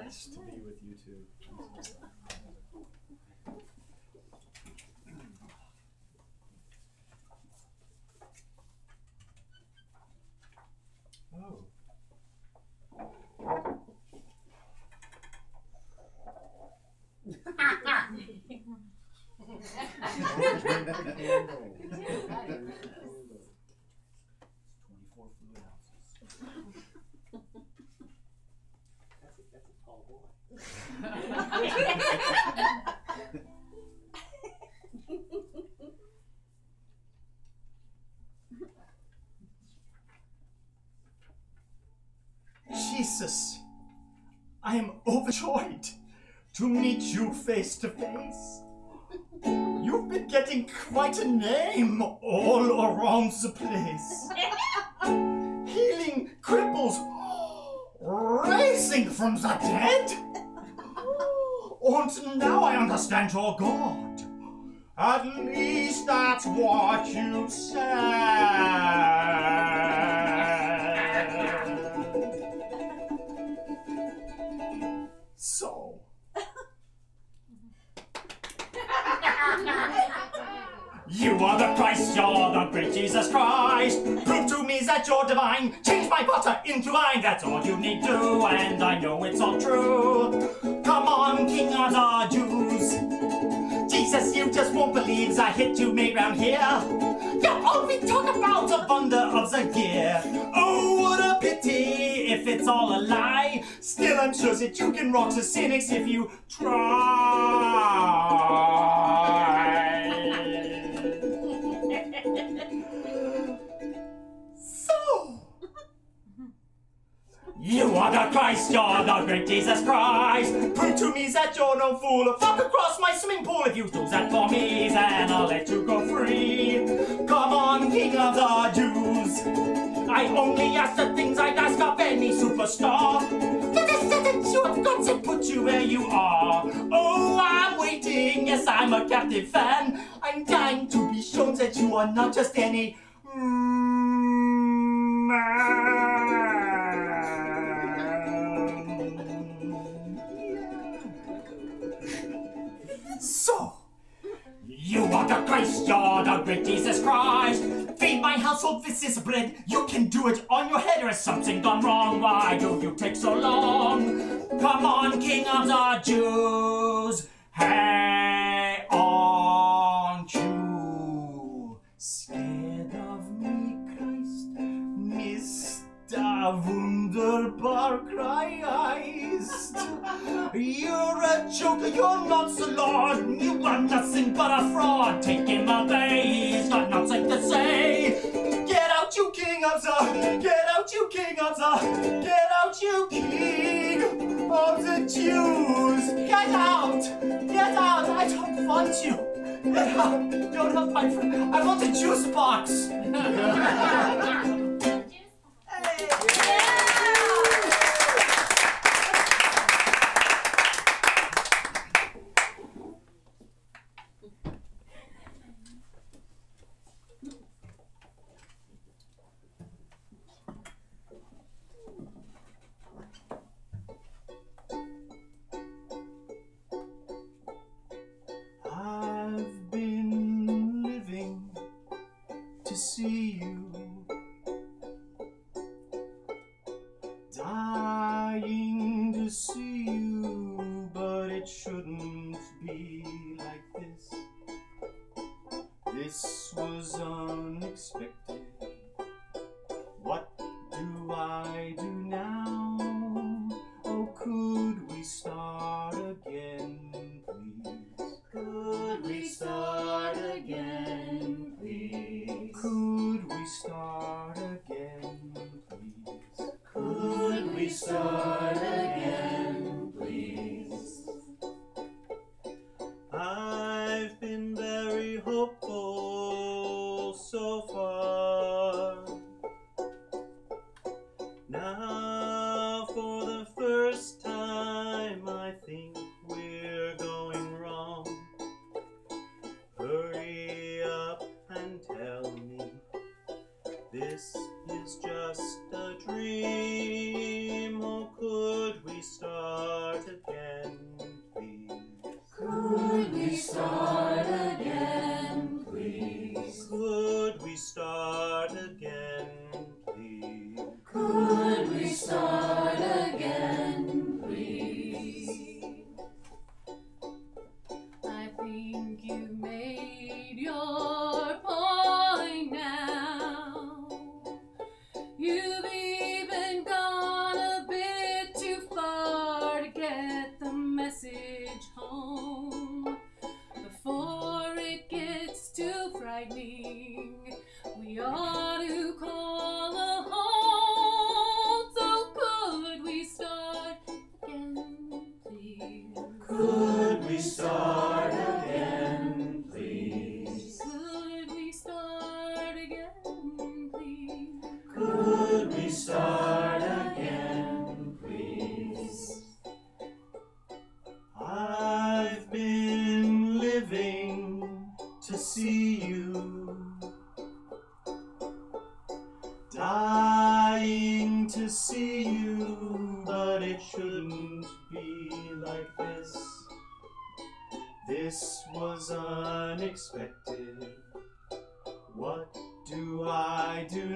nice to be with you too. Oh. That's a tall boy. Jesus, I am overjoyed to meet you face to face. You've been getting quite a name all around the place. Healing cripples, raising from the dead. And now I understand your God. At least that's what you said. So. You are the Christ, you're the great Jesus Christ. Prove to me that you're divine. Change my butter into wine, that's all you need to, and I know it's all true. Come on, King of the Jews. Jesus, you just won't believe the hit you made round here. You only talk about the wonder of the gear. Oh, what a pity if it's all a lie. Still, I'm sure that you can rock the cynics if you try. So, you are the Christ, you're the great Jesus Christ. Prove to me that you're no fool. Fuck across my swimming pool. If you do that for me, then I'll let you go free. Come on, King of the Jews. I only ask the things I'd ask of any superstar. But I said that you have got to put you where you are. Oh, I'm waiting, yes, I'm a captive fan. I'm dying to be shown that you are not just any So, you are the Christ, you're the great Jesus Christ. Feed my household, this is bread. You can do it on your head, or is something gone wrong? Why do you take so long? Come on, King of the Jews. Hey, aren't you scared of me, Christ? Mr. Wunderbar Christ. You're a joker, you're not the Lord. You are nothing but a fraud. Take him away, he's got nothing to say. Get out, you king of the, get out, you king of the, get out, you king of the Jews. Get out, I don't want you. Get out, you're not my friend. I want a juice box. I've been living to see you, dying to see you, but it shouldn't be like this. This was unexpected. What do I do now? Oh, could we start again, please? Could we start again, please? Could we start again, please? Could we start again, please? I've been very hopeful so far. Now for the first time start again, please? Could we start again, please? Could we start again, please? Could we start again, please? I think you've made your point now. You've even gone a bit too far to get the message home. Before it gets too frightening, we ought to call a halt. So could we start again, please? Could we start again, please? Could we start again, please? Could we start again, please? I've been living to see you, dying to see you, but it shouldn't be like this. This was unexpected. What do I do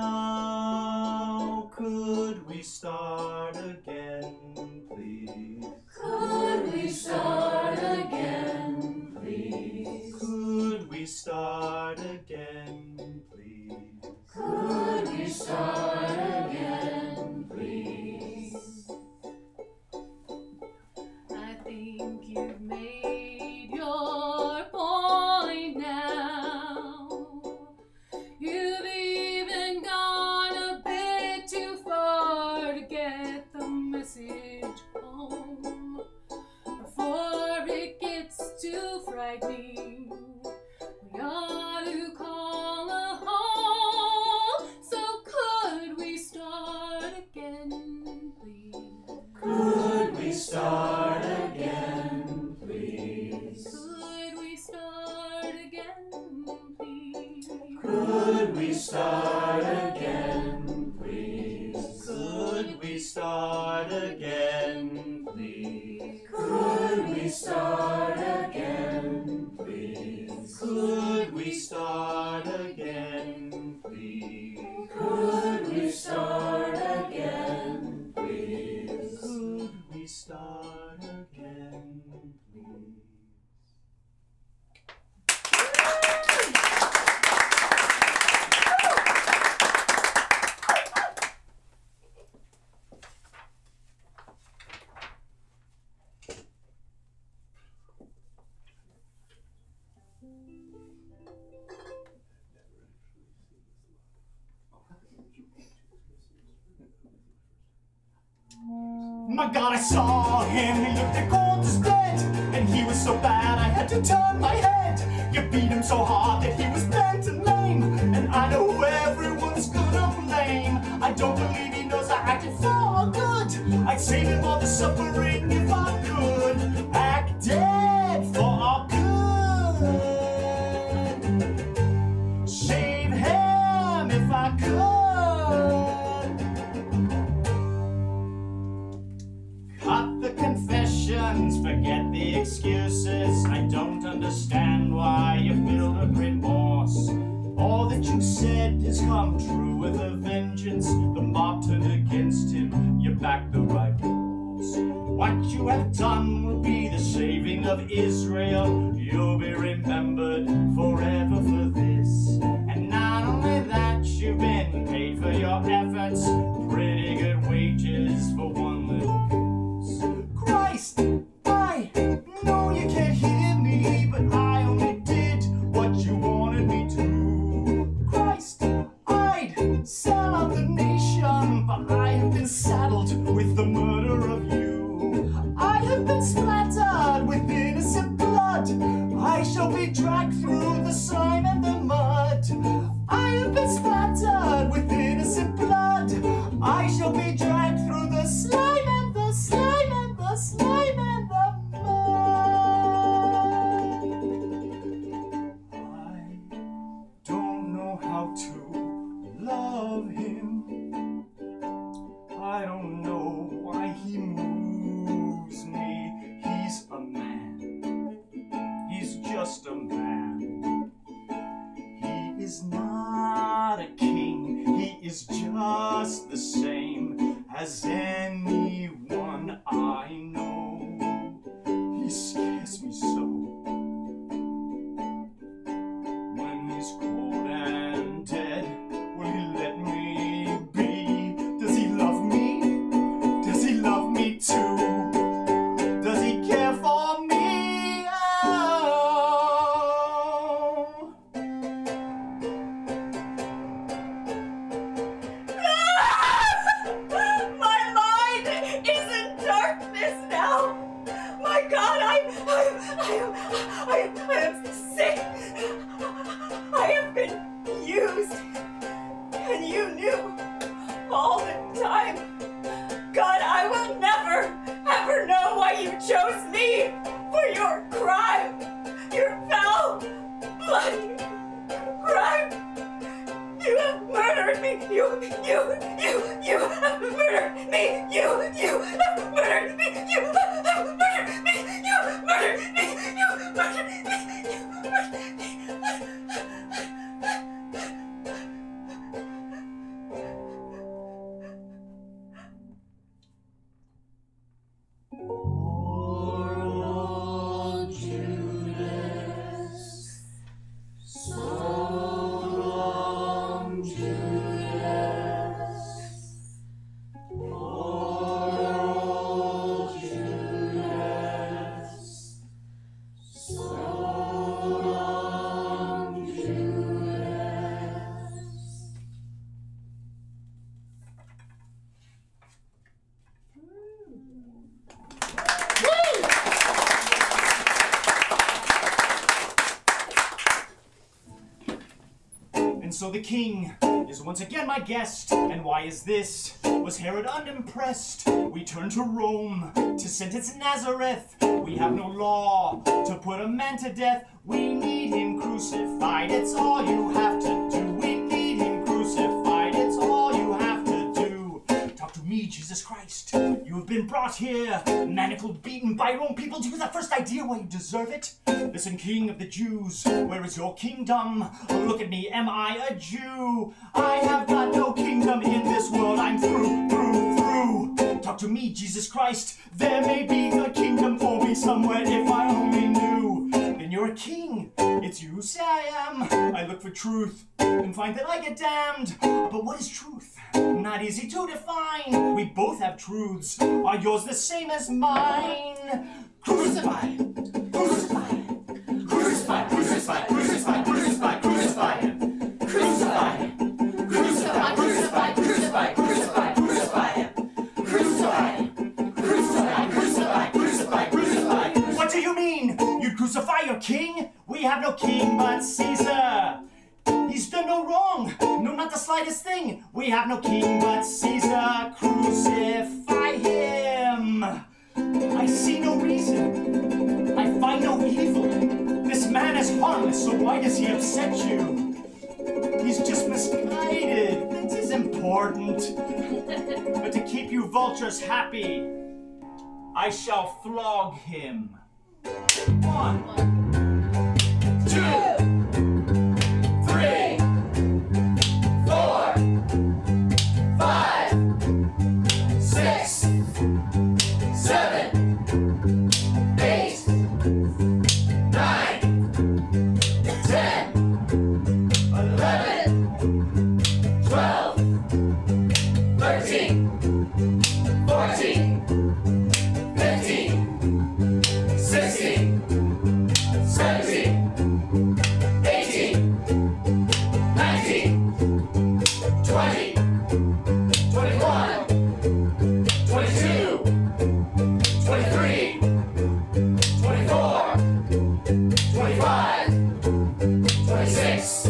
now? Could we start again, please? Could we start again, please? Could we start again, please? Could we start again, please? I think you've made your point now. You've even gone a bit too far to get the message home. Before it gets too frightening, we ought to call a halt. So could we start again, please? Could we start again, please? Could we start again, please? Could we start again, please? Could we start again, please? Could we start again, please? Could we start again, please? Could we start again, please? Could we start again, please? My God, I saw him, he looked as cold as dead, and he was so bad I had to turn my head. You beat him so hard that he was bent and lame, and I know who everyone's gonna blame. I don't believe he knows I acted for good. I'd save him all the suffering if I could. Act dead for good. Save him if I could. Cut the confessions, forget the excuses. I don't understand why you feel the remorse. All that you said has come true with a vengeance. The mob turned against him, you backed the right cause. What you have done will be the saving of Israel. You'll be remembered forever for this. And not only that, you've been paid for your efforts. Pretty good wages for one little cause. Christ, I know you can't hear me, but I only did what you wanted me to. Christ, I'd sell out the nation, but I have been saddled with the murder of you. I have been splattered with innocent blood. I shall be dragged through the slime and the mud. I have been splattered with innocent blood. I shall be dragged through the slime I am sick. I have been used. And you knew all the time. God, I will never, ever know why you chose me for your crime. Your foul, bloody crime. You have murdered me. You have murdered me. You have murdered me. You have murdered me. You have murdered me. You have murdered me. You have murdered me. And so the king is once again my guest. And why is this? Was Herod unimpressed? We turn to Rome to sentence Nazareth. We have no law to put a man to death. We need him crucified, it's all you have to do. We need him crucified, it's all you have to do. Talk to me, Jesus Christ. You have been brought here, manacled, beaten by your own people. Do you have the first idea why you deserve it? Listen, King of the Jews, where is your kingdom? Look at me, am I a Jew? I have got no kingdom in this world, I'm through. Talk to me, Jesus Christ, there may be a kingdom for me somewhere if I only knew. Then you're a king, it's you who say I am. I look for truth and find that I get damned. But what is truth? Not easy to define. We both have truths. Are yours the same as mine? Crucify! Crucify! Crucify! Crucify! Crucify! Crucify! Crucify him! Crucify him! Crucify! Crucify! Crucify! Crucify! Crucify him! Crucify! Crucify! Crucify! Crucify! Crucify! What do you mean? You'd crucify your king? We have no king but Caesar. He's done no wrong, no, not the slightest thing. We have no king but Caesar. Crucify him. I see no reason. I find no evil. This man is harmless, so why does he upset you? He's just misguided. This is important. But to keep you vultures happy, I shall flog him. 1, 2, 3, 4, 5, 6, 7, 8, 9, 10, 11, 12, 13, 14, 15, 16, 17, 18, 19, 20, 21, 22, 23, 24, 25, 26,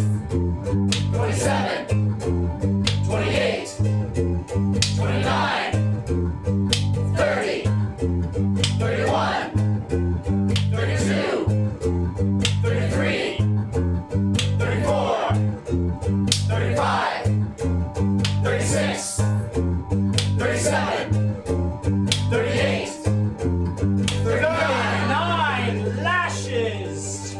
27, 28, 29, 30, 31, 32, 33, 34, 35, 36, 37, 38, 39 lashes!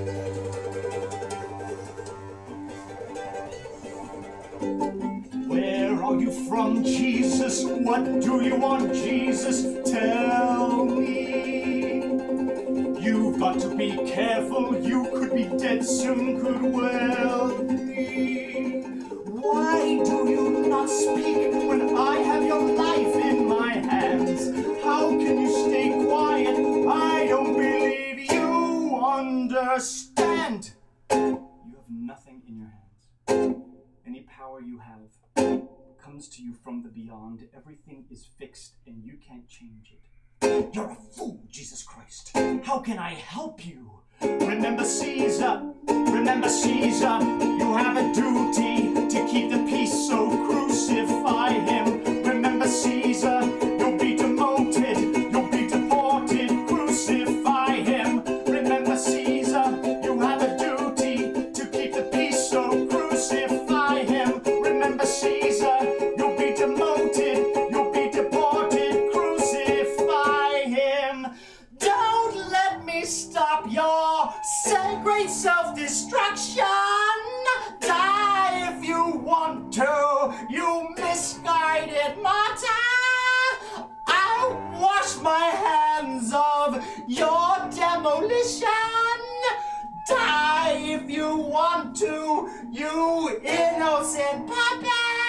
Where are you from, Jesus? What do you want, Jesus? Tell me. You've got to be careful, you could be dead soon, could well be. Why do you not speak when I have your life in my hands? How can you stay quiet? I don't believe you understand. You have nothing in your hands. Any power you have comes to you from the beyond. Everything is fixed and you can't change it. You're a fool, Jesus Christ. How can I help you? Remember Caesar, you have a duty to keep the peace, so crucify him. Remember Caesar, you'll be demoted, you'll be deported, crucify him. Remember Caesar, you have a duty to keep the peace, so crucify him. Remember Caesar, you'll be demoted, you'll be deported, crucify him. Don't let me stop your sacred self-destruction. Die if you want to, you misguided martyr. I'll wash my hands of your demolition. Die if you want to, you innocent puppet.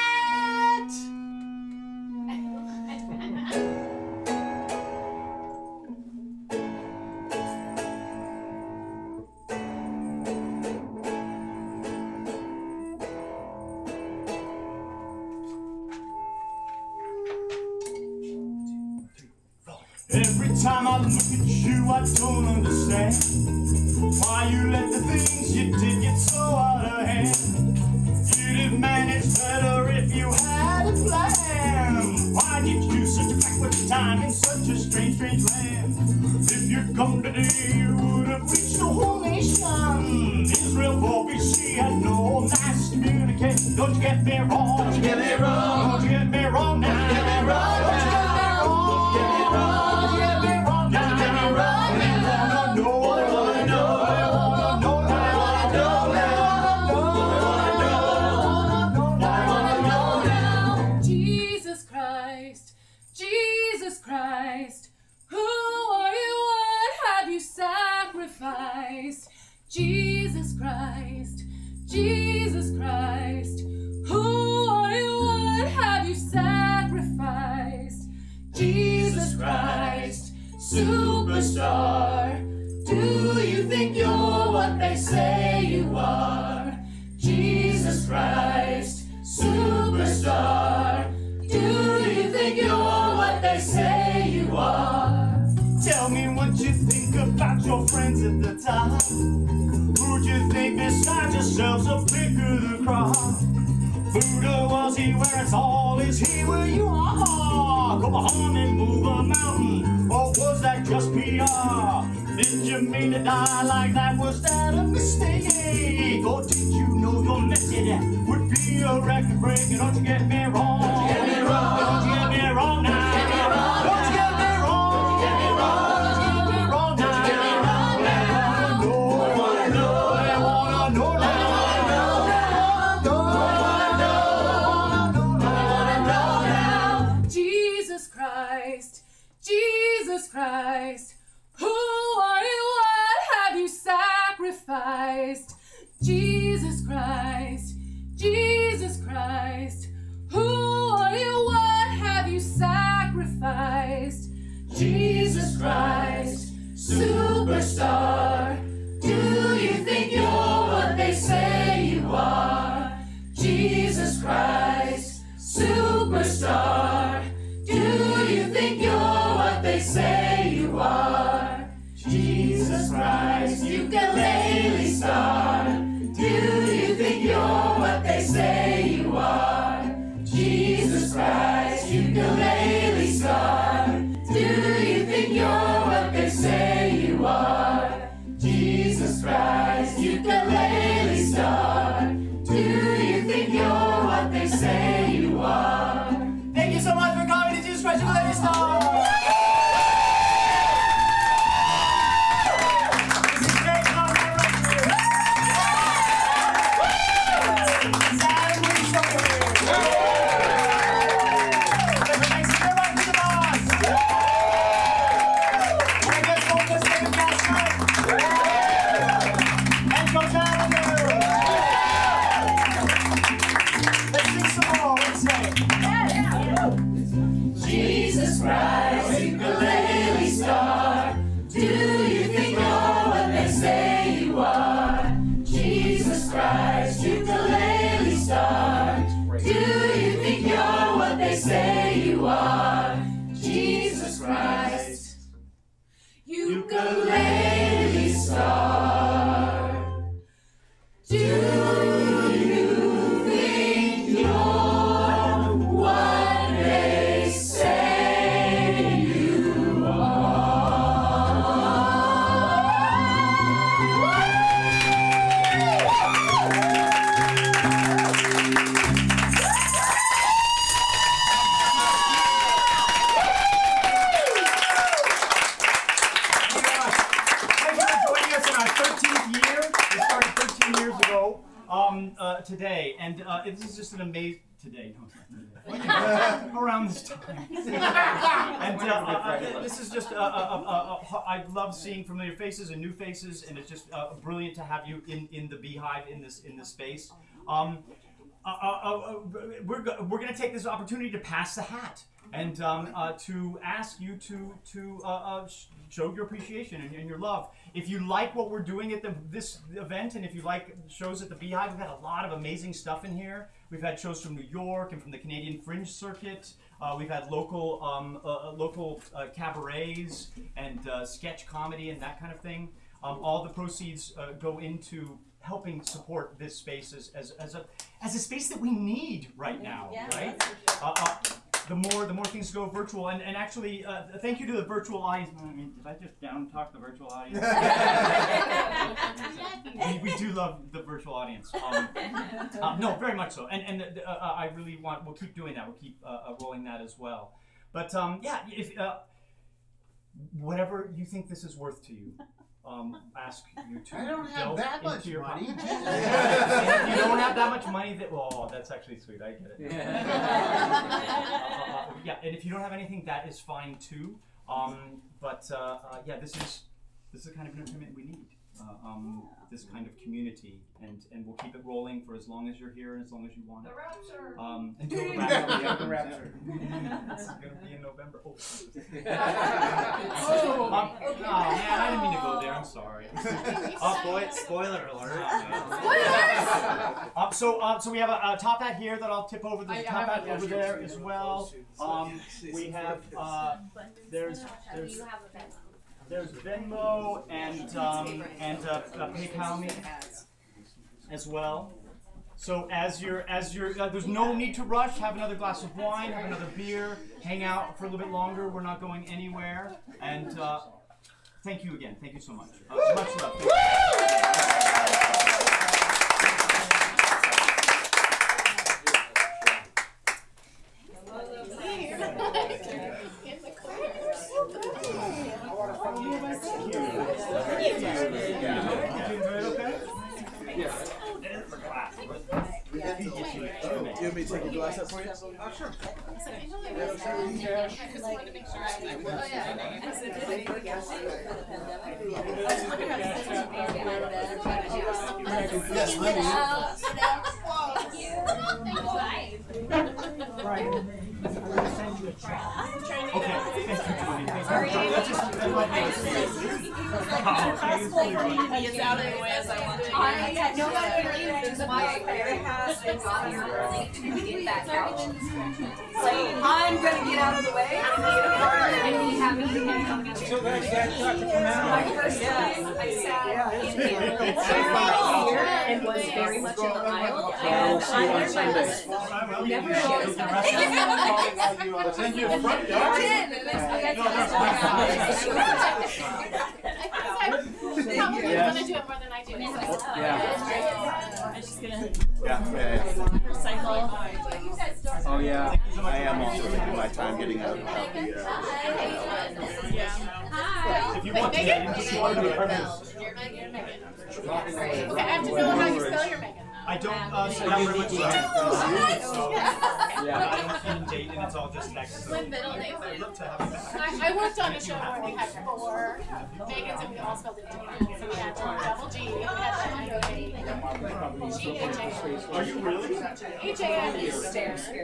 Every time I look at you, I don't understand why you let the things you did get so out of hand. You'd have managed better if you had a plan. Why did you such a backward time in such a strange, strange land? If you'd come today, you would have reached the whole nation. Israel for BC had no mass communication. Don't you get me wrong? Don't you get me wrong? Don't you get me wrong now? Don't you get me wrong? Don't you get me wrong? Don't you get me wrong? Jesus Christ, who are you? What have you sacrificed? Jesus Christ, Jesus Christ, who are you? What have you sacrificed? Jesus Christ, superstar, do you think you're what they say you are? Jesus Christ, superstar, do you think you're what they say you are? Tell me what you think about your friends at the top. Who'd you think besides yourselves a pick of the crop? Buddha, was he where it's all? Is he where you are? Come on and move a mountain, or was that just PR? Did you mean to die like that? Was that a mistake? Or did you know your message would be a record breaker? Don't you get me wrong? Don't you get me wrong? Don't you get me wrong now? Don't you get me wrong? Don't you get me wrong? Don't you get me wrong? Don't you get me wrong now? Don't you get me wrong now? I wanna know. I wanna know now. Jesus Christ, Jesus Christ, who are you? What have you sacrificed? Jesus Christ, Jesus Christ, who are you? What have you sacrificed? Jesus Christ, superstar, do you think you're what they say you are? Jesus Christ, superstar, do you think you're what they say you are? Jesus Christ, ukulele star, do you think you're what they say you are? Jesus Christ, ukulele star, do you think you're what they say you are? Jesus Christ, ukulele star, do you think you're what they say you are? Thank you so much for coming to Jesus Christ UkuleleStar. UkuleleStar. Do you think you're what they say you today, and this is just an amazing today. No, it's not today. Around this time, and this is just I love seeing familiar faces and new faces, and it's just brilliant to have you in the Beehive in this space. We're going to take this opportunity to pass the hat and to ask you to show your appreciation and your love. If you like what we're doing at this event, and if you like shows at the Beehive, we've had a lot of amazing stuff in here. We've had shows from New York and from the Canadian Fringe Circuit. We've had local cabarets and sketch comedy and that kind of thing. All the proceeds go into helping support this space as a space that we need right now, right? The more things go virtual, and actually, thank you to the virtual audience. I mean, did I just down talk the virtual audience? we do love the virtual audience. No, very much so, and I really we'll keep doing that. We'll keep rolling that as well. But yeah, if whatever you think this is worth to you. Ask you to. I don't have that much money. If you don't have that much money, oh, that's actually sweet. I get it. Yeah, and if you don't have anything, that is fine too. Yeah, this is the kind of entertainment we need. This kind of community, and we'll keep it rolling for as long as you're here and as long as you want it. Until the rapture. Yeah, the rapture. It's gonna be in November. Oh. Man, I didn't mean to go there. I'm sorry. Spoiler alert. So we have a top hat here that I'll tip over. The top hat over there as well. We have there's Venmo and PayPal me as well. So as you're there's no need to rush. Have another glass of wine, have another beer, hang out for a little bit longer. We're not going anywhere. And thank you again. Thank you so much. Much love. You want me to take a glass up for you? Oh, sure. Yes, It's out of the way as I want to. No matter which is why Claire has been on your early to get that couch. Like, I'm gonna get out of the way and be a part and be happy and come get you. So glad you guys talked to come out. My first time, I sat in here and was very much in the aisle, and I learned my lesson. Never always. Send you a front yard. You're gonna do it more than I do. I'm just gonna Yeah. Oh yeah. I am also taking my time getting out of the Hi. If you want to get into Okay, I have to know how you spell your Megan. I don't say that very much. So, yeah, I don't date, and it's all just text. My middle name. I'd love to have you back. I worked on a show where we had 4 Megans and we all spelled it together. So we had double G, we had G-H-A-N. Are you really? H-A-N is stairs. So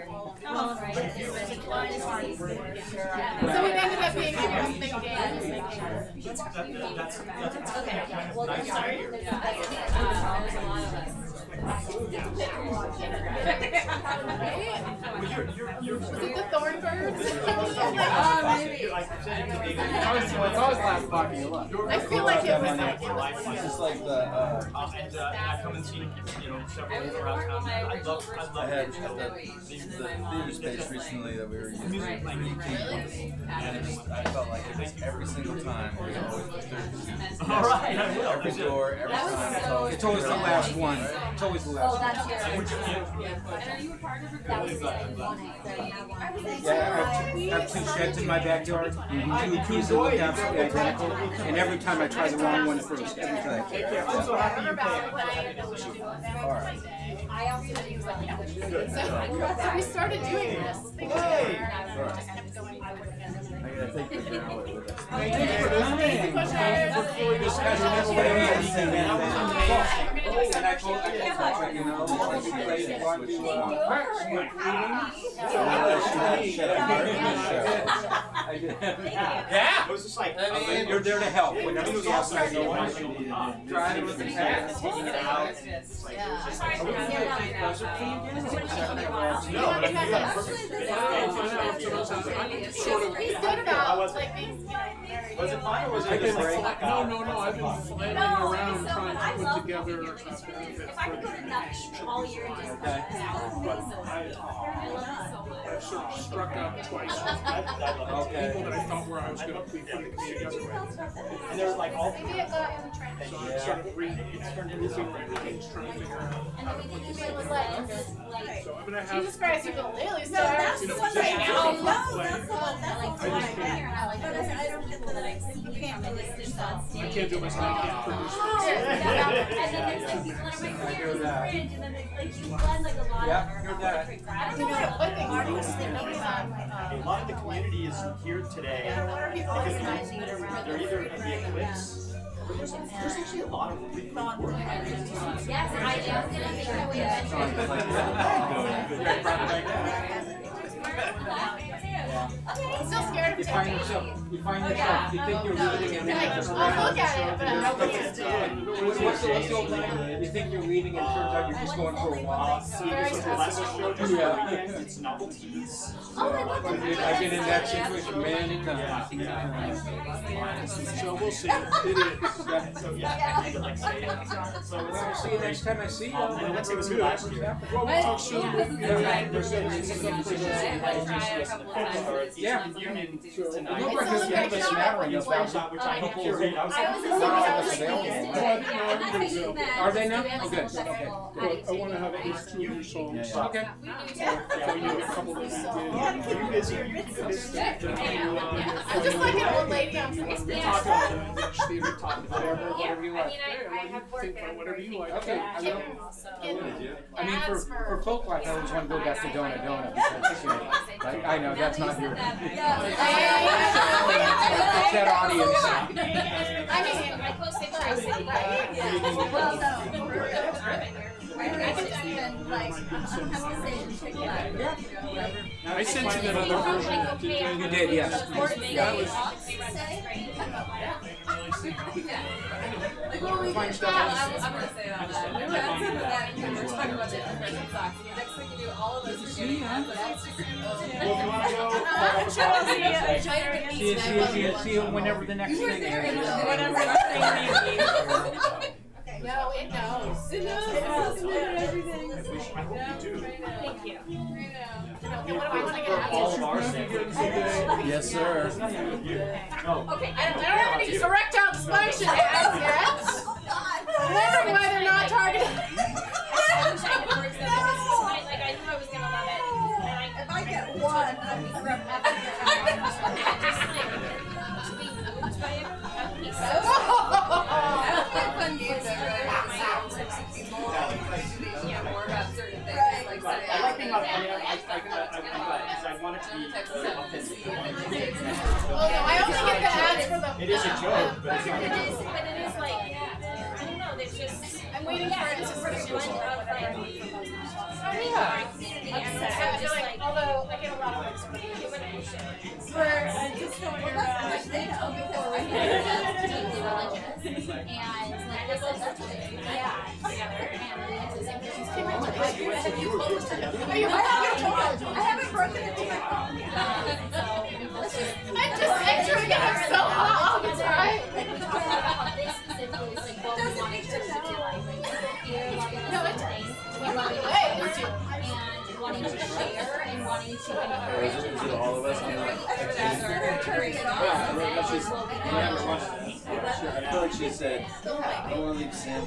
we ended up being McDan. That's okay. Well, nice. sorry. Was it the Thornbirds? Maybe. It's always last pocket you left. I feel like it was It's just like the. And I come and see, you know, several around town. I love I had the theater space recently that we were using. And I felt like it was every single time. It was always the third seat. All right, I will. Every door, every time. It's always the last one. It's always the last one. I have two sheds in my backyard. Two keys that look absolutely identical. And every time I try the wrong one first. Every time. I'm so happy you came. I also use like So we started doing this. I gotta take the journal with us. And I told Patrick, you know, Yeah, it was just like, you're there to help. Whenever it was you awesome. have Driving with the cat, taking it out. No, but I got He's good about like these. Was it fun or was it I just can like break. no, No, I've been flailing around trying to put together if I could go to Dutch all year and just I've sort of struck out twice. People that I thought were I was going to be putting together with. And there was like all Maybe it got in the train. So I started reading, trying to figure out how to put this together. So I'm going to have. Jesus Christ, ukulele No, that's the one right now. No, that's the one. That's the one. I don't get that. You can't really do that. I can't do this. I can't produce And then there's like people that are like here in the fridge, and then like you blend like a lot of. Yep, you're that. I don't know what the artists think about. a lot of the community is here today because they're either in the eclipse. There's actually a lot of really good work. Yes, I am gonna make my way I'm still scared of You find yourself, you think you're reading and then you just I'll look at it, but I'm not looking at it. What's the old line? You think you're reading and it turns out you're just going for a walk. It's novelties. I've been in that situation many times. So we'll see. It is. So yeah, I could like say it. So I'll see you next time I see you. and let's say it was last year. Well, we'll talk soon. Yeah, union tonight. Look like there's kind of a smattering of that. Which I curate. Are they now? Oh, good. I want to have at least 2 new songs. Okay. So we need a couple that we did. You busy? I'm just like an old lady on Facebook. We talk about the theater, talk about whatever you like. I have work Think about whatever you like. Okay. I mean, for folk life, I always want to go back to Dona Dona because, you know, like, I know that's not your. That's that audience. I mean, I post pictures, right? I can even like have to say I sent you that other version. You did, yes. Fine stuff. I'm gonna say that. We were talking about the depression socks. Next week we do all of those. Well, if you want to go, See you whenever the next thing is. Whatever the thing is. No, it knows. It knows everything. Thank you. Okay, what do I want to get out All of of ours. Yes, sir. Okay, I don't have any erectile dysfunction ads yet. Wondering why they're not targeted. Like I knew I was gonna love it. If I get one, I'd be fun games more about certain things. Like I like being on. I want it to be offensive. Oh no, I only get the ads for the. It is a joke, but it's not. It is like, I don't know, there's just, I'm waiting for it to sort of blend of like, although I get a lot of like sort of human emotion. For just going around. deeply religious, and like this is together, and it's the same thing. Have you closed it? Are you I haven't broken into my phone. I'm just entering it. I'm so hot all the time. Like we talked about this specifically, like what we wanted to feel like here, No, and wanting to share and wanting to encourage. Is it all of us? Yeah, I feel like she said, I don't want to leave Sam.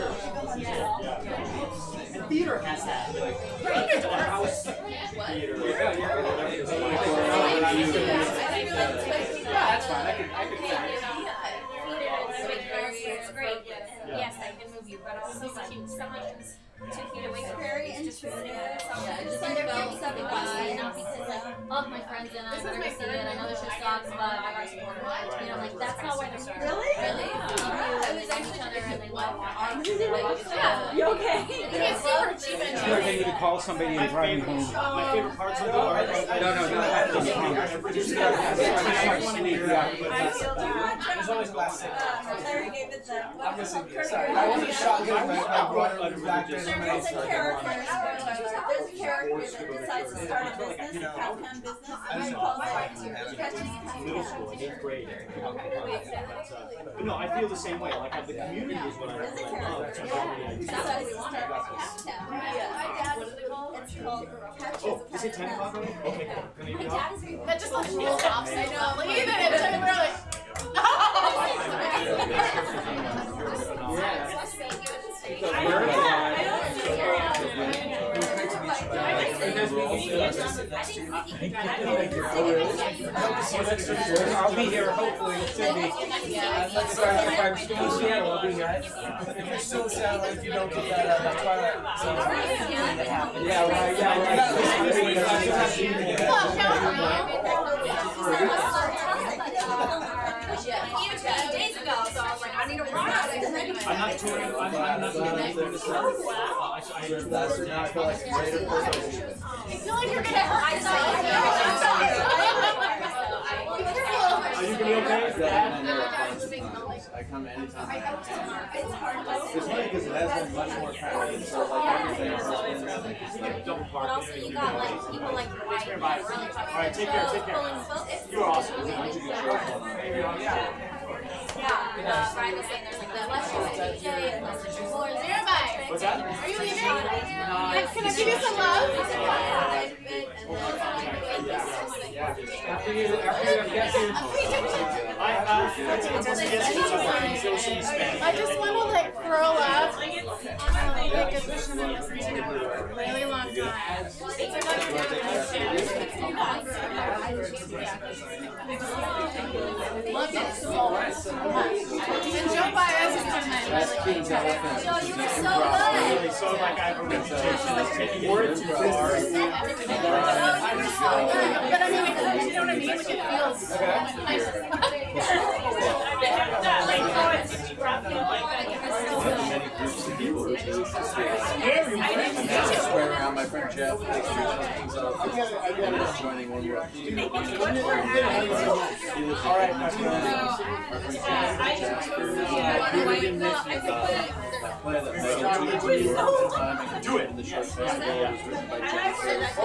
And theater has that. Like, yeah, that's fine. I could it's great. Yes, I can move you, but also like someone's 2 feet away from Prairie and just visiting us. Yeah, just like felt something not because like, oh, my friends and I better see it. I know this shit sucks, but I gotta support it. You know, like that's not why they're starting. Really? Really? I was actually each other and they love our yeah. You okay? It's super cheap and I feel like I need to call somebody and drive me home. My favorite parts of the art. No, that doesn't count. There's always glass. Larry gave it the. I'm missing you. Sorry, I wasn't shocked when I brought it back there. There's a character that decides to start a business, a Capcom business, and he calls it Middle school, in 8th grade. But no, I feel the same way. Like the community is what I love. Oh, is it 10 o'clock already? Okay, cool. That just lets you off. I know. Like even it took me really. I'll be here hopefully. It should be. If I'm still in Seattle, I'll be here. If you're still in Seattle, if you don't get that Twilight. Yeah, right. Even 2 days ago, so I was like, I need to run out. I'm not touring. I'm not doing anything this summer. Now I feel like greater purpose. I feel like you're gonna hurt yourself. Are you gonna be okay? I come anytime. It's funny because it has been much more crowded. So like everything else has been double But park. also you got like people like your wife that are really talking All right, take care. You're awesome. Yeah, Brian was saying there's like the Western DJ and Western Floors. What's that? Are you leaving? Can I give you some love? After you have guests here. I just want to like curl up like a cushion and listen to it for a really long time. It's like love it so much. And Joe Baez is doing that really good. Joe, you were so good. So like I've been taking word too far. But I mean, you know what I mean? Like it feels so much nicer. Square around my friend Jeff. I'm joining one more. Do it. The short festival was written by Jeff.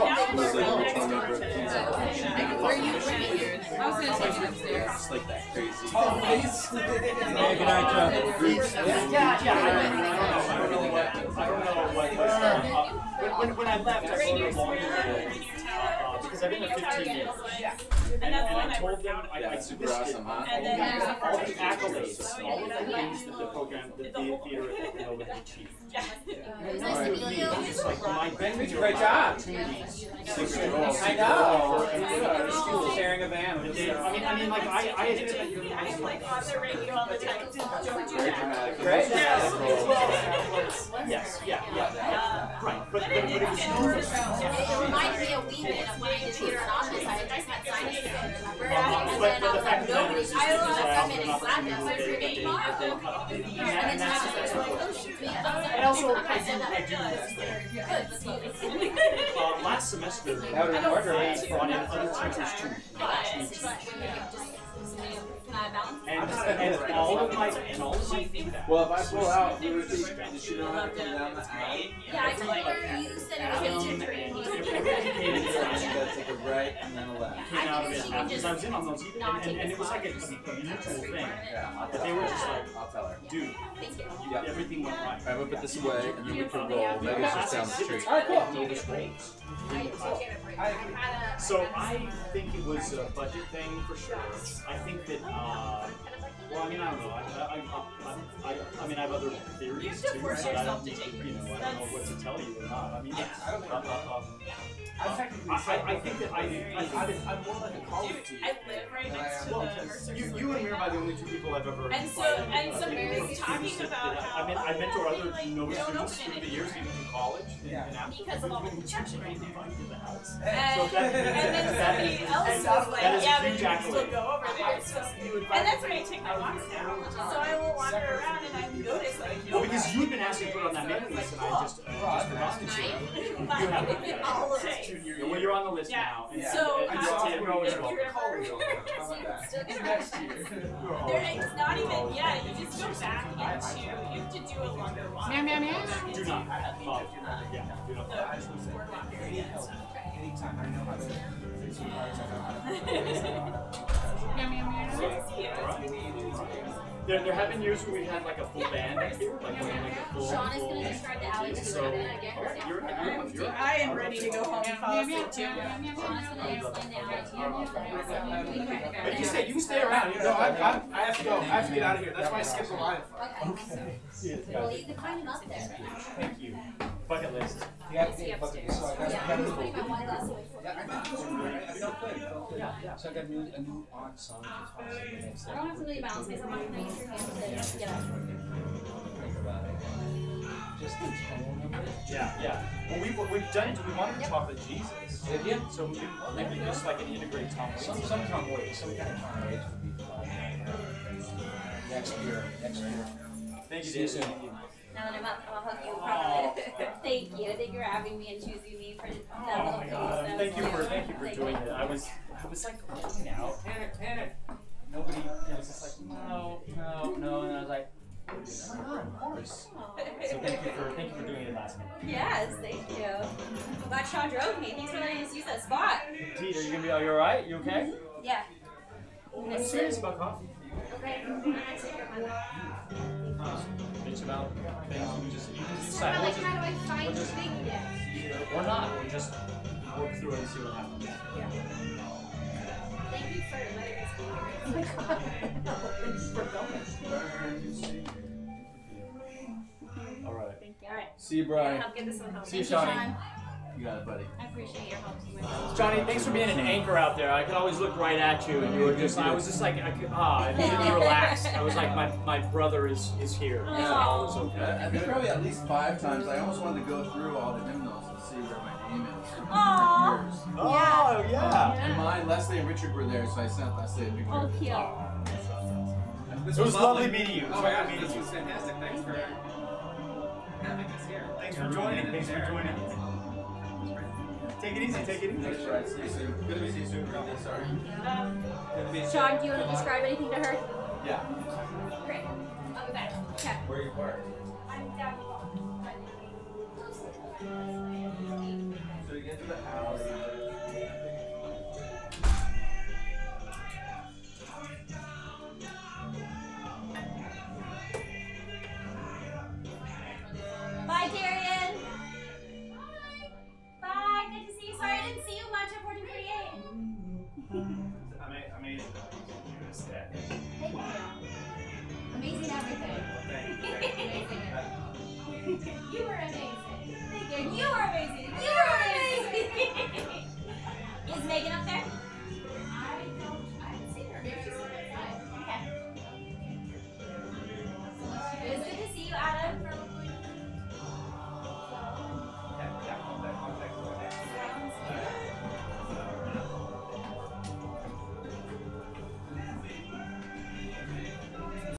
Where you bringing yours? I was going to take it upstairs. It's like that crazy. Good night, Joe. When I left, I wrote a long because I've been there 15 years. And I told them I super awesome, huh? all the accolades, all of the things that the program, the theater has achieved. It's like my benefit. Great job. I know. Sharing a van. I mean, like I had spent I'm like on the radio all the time. Very dramatic. Great. Yes, right. But it was It reminded me a wee bit of when I did theater in office. I had just had sinus remember? And then I was like, nobody, I was come in and slap it. So you're getting and then I was like, oh shoot. And also, I do last semester, I brought in other teachers too. Can I balance? And all of my feedback. Well, if I pull out, does she know how to come down the aisle? Yeah, I told her you said it was 2 to 3. You gotta take a right and then a left. Came out of it because I was in on those, and it was like a mutual thing. Yeah, But they were just like, I'll tell her. dude, everything went right. I'm gonna put this away and then we can roll. Maybe it's just down the street. Alright, cool. So I think it was a budget thing for sure. I think that, well, I mean, I don't know. I mean, I have other theories too. But I don't know what to tell you or not. I mean, I think that I'm more like a college student. I live right next to the Mercer. You and Mirabai are the only 2 people I've ever. And so Mary was talking about how I mentor other Nova students through the years, even in college. Because of all the construction right now. So And then somebody else was like, yeah, but you can still go over there. So, and that's where I take my walks now. So I will wander around and I notice like, well, because you've been asked to put on that mailing list, and I just forgot to. You have all of it. Well, you're on the list now. And so and next year. It's not even, yeah, you just go back into, you have to do a longer walk. Do not. Yeah, do not. Boardwalk area and stuff. Anytime I know how to fix some parts, I know how to There have been years where we've had like a full band up here, like a full. Sean is going to describe the alley to So, I am ready to go home and fall asleep too. Sean is going to explain the alley to you. But you can stay around. You know, I have to go. I have to get out of here. That's why I skipped the line. Okay. Well, you can find him up there. Thank you. Bucket list. Yeah, upstairs. so I got Yeah, I'm just putting my wine glass away. So I got a new odd song. I don't have to really balance myself. I'm going to use your hands to get up. Just the tone of it. Yeah. Well, we've done it. We wanted to talk with Jesus. Did you? So maybe just like an integrated Tom Waits. Some Tom Waits. Some kind of Tom Waits would be fun. Next year. Thank you, See you soon. Now that I'm up, I'll hook you probably. Thank you. Thank you for having me and choosing me for that little piece. Thank you for doing it. I was like looking out. Panic. Nobody. It was just like no, and I was like, of course. So thank you for doing it last minute. Yes, thank you. Glad Sean drove me. Thanks for letting us use that spot. Indeed, are you alright? You okay? Yeah. I'm serious about coffee. Okay. Bitch about things. You can just So decide. how do I find the big desk? Or not. We'll just work through it and see what happens. Yeah. Thank you for letting us be here. Oh my god. Thanks for filming. Alright. Thank you. Alright. See you, Brian. I'll get this one home. See you, Shawnee. You got it, buddy. I appreciate your help so much. Johnny, thanks for being an anchor out there. I could always look right at you, and you were just, I was just like, it made me relax. I was like, my brother is here. Oh. All is okay. I think probably at least 5 times. I almost wanted to go through all the hymnals and see where my name is. Aww. Yours. Oh, yeah. And mine, Leslie and Richard were there, so I sent Leslie a big Oh, cute. It was lovely meeting you. Oh my gosh, this was fantastic. Thanks for having us here. Thanks for joining. Take it easy. Thanks, Brian. See you soon. Good to see you soon. Sorry. Sean, do you want to describe anything to her? Yeah. Great. I'll be back. Okay. Where are you parked? I'm down the block. So you get to the house. Bye, Darian. Bye. Good to see you. Sorry I didn't see you much at 1448. Amazing. Thank you. Amazing everything. You were amazing. Thank you. You were amazing. You were amazing. Is Megan up there?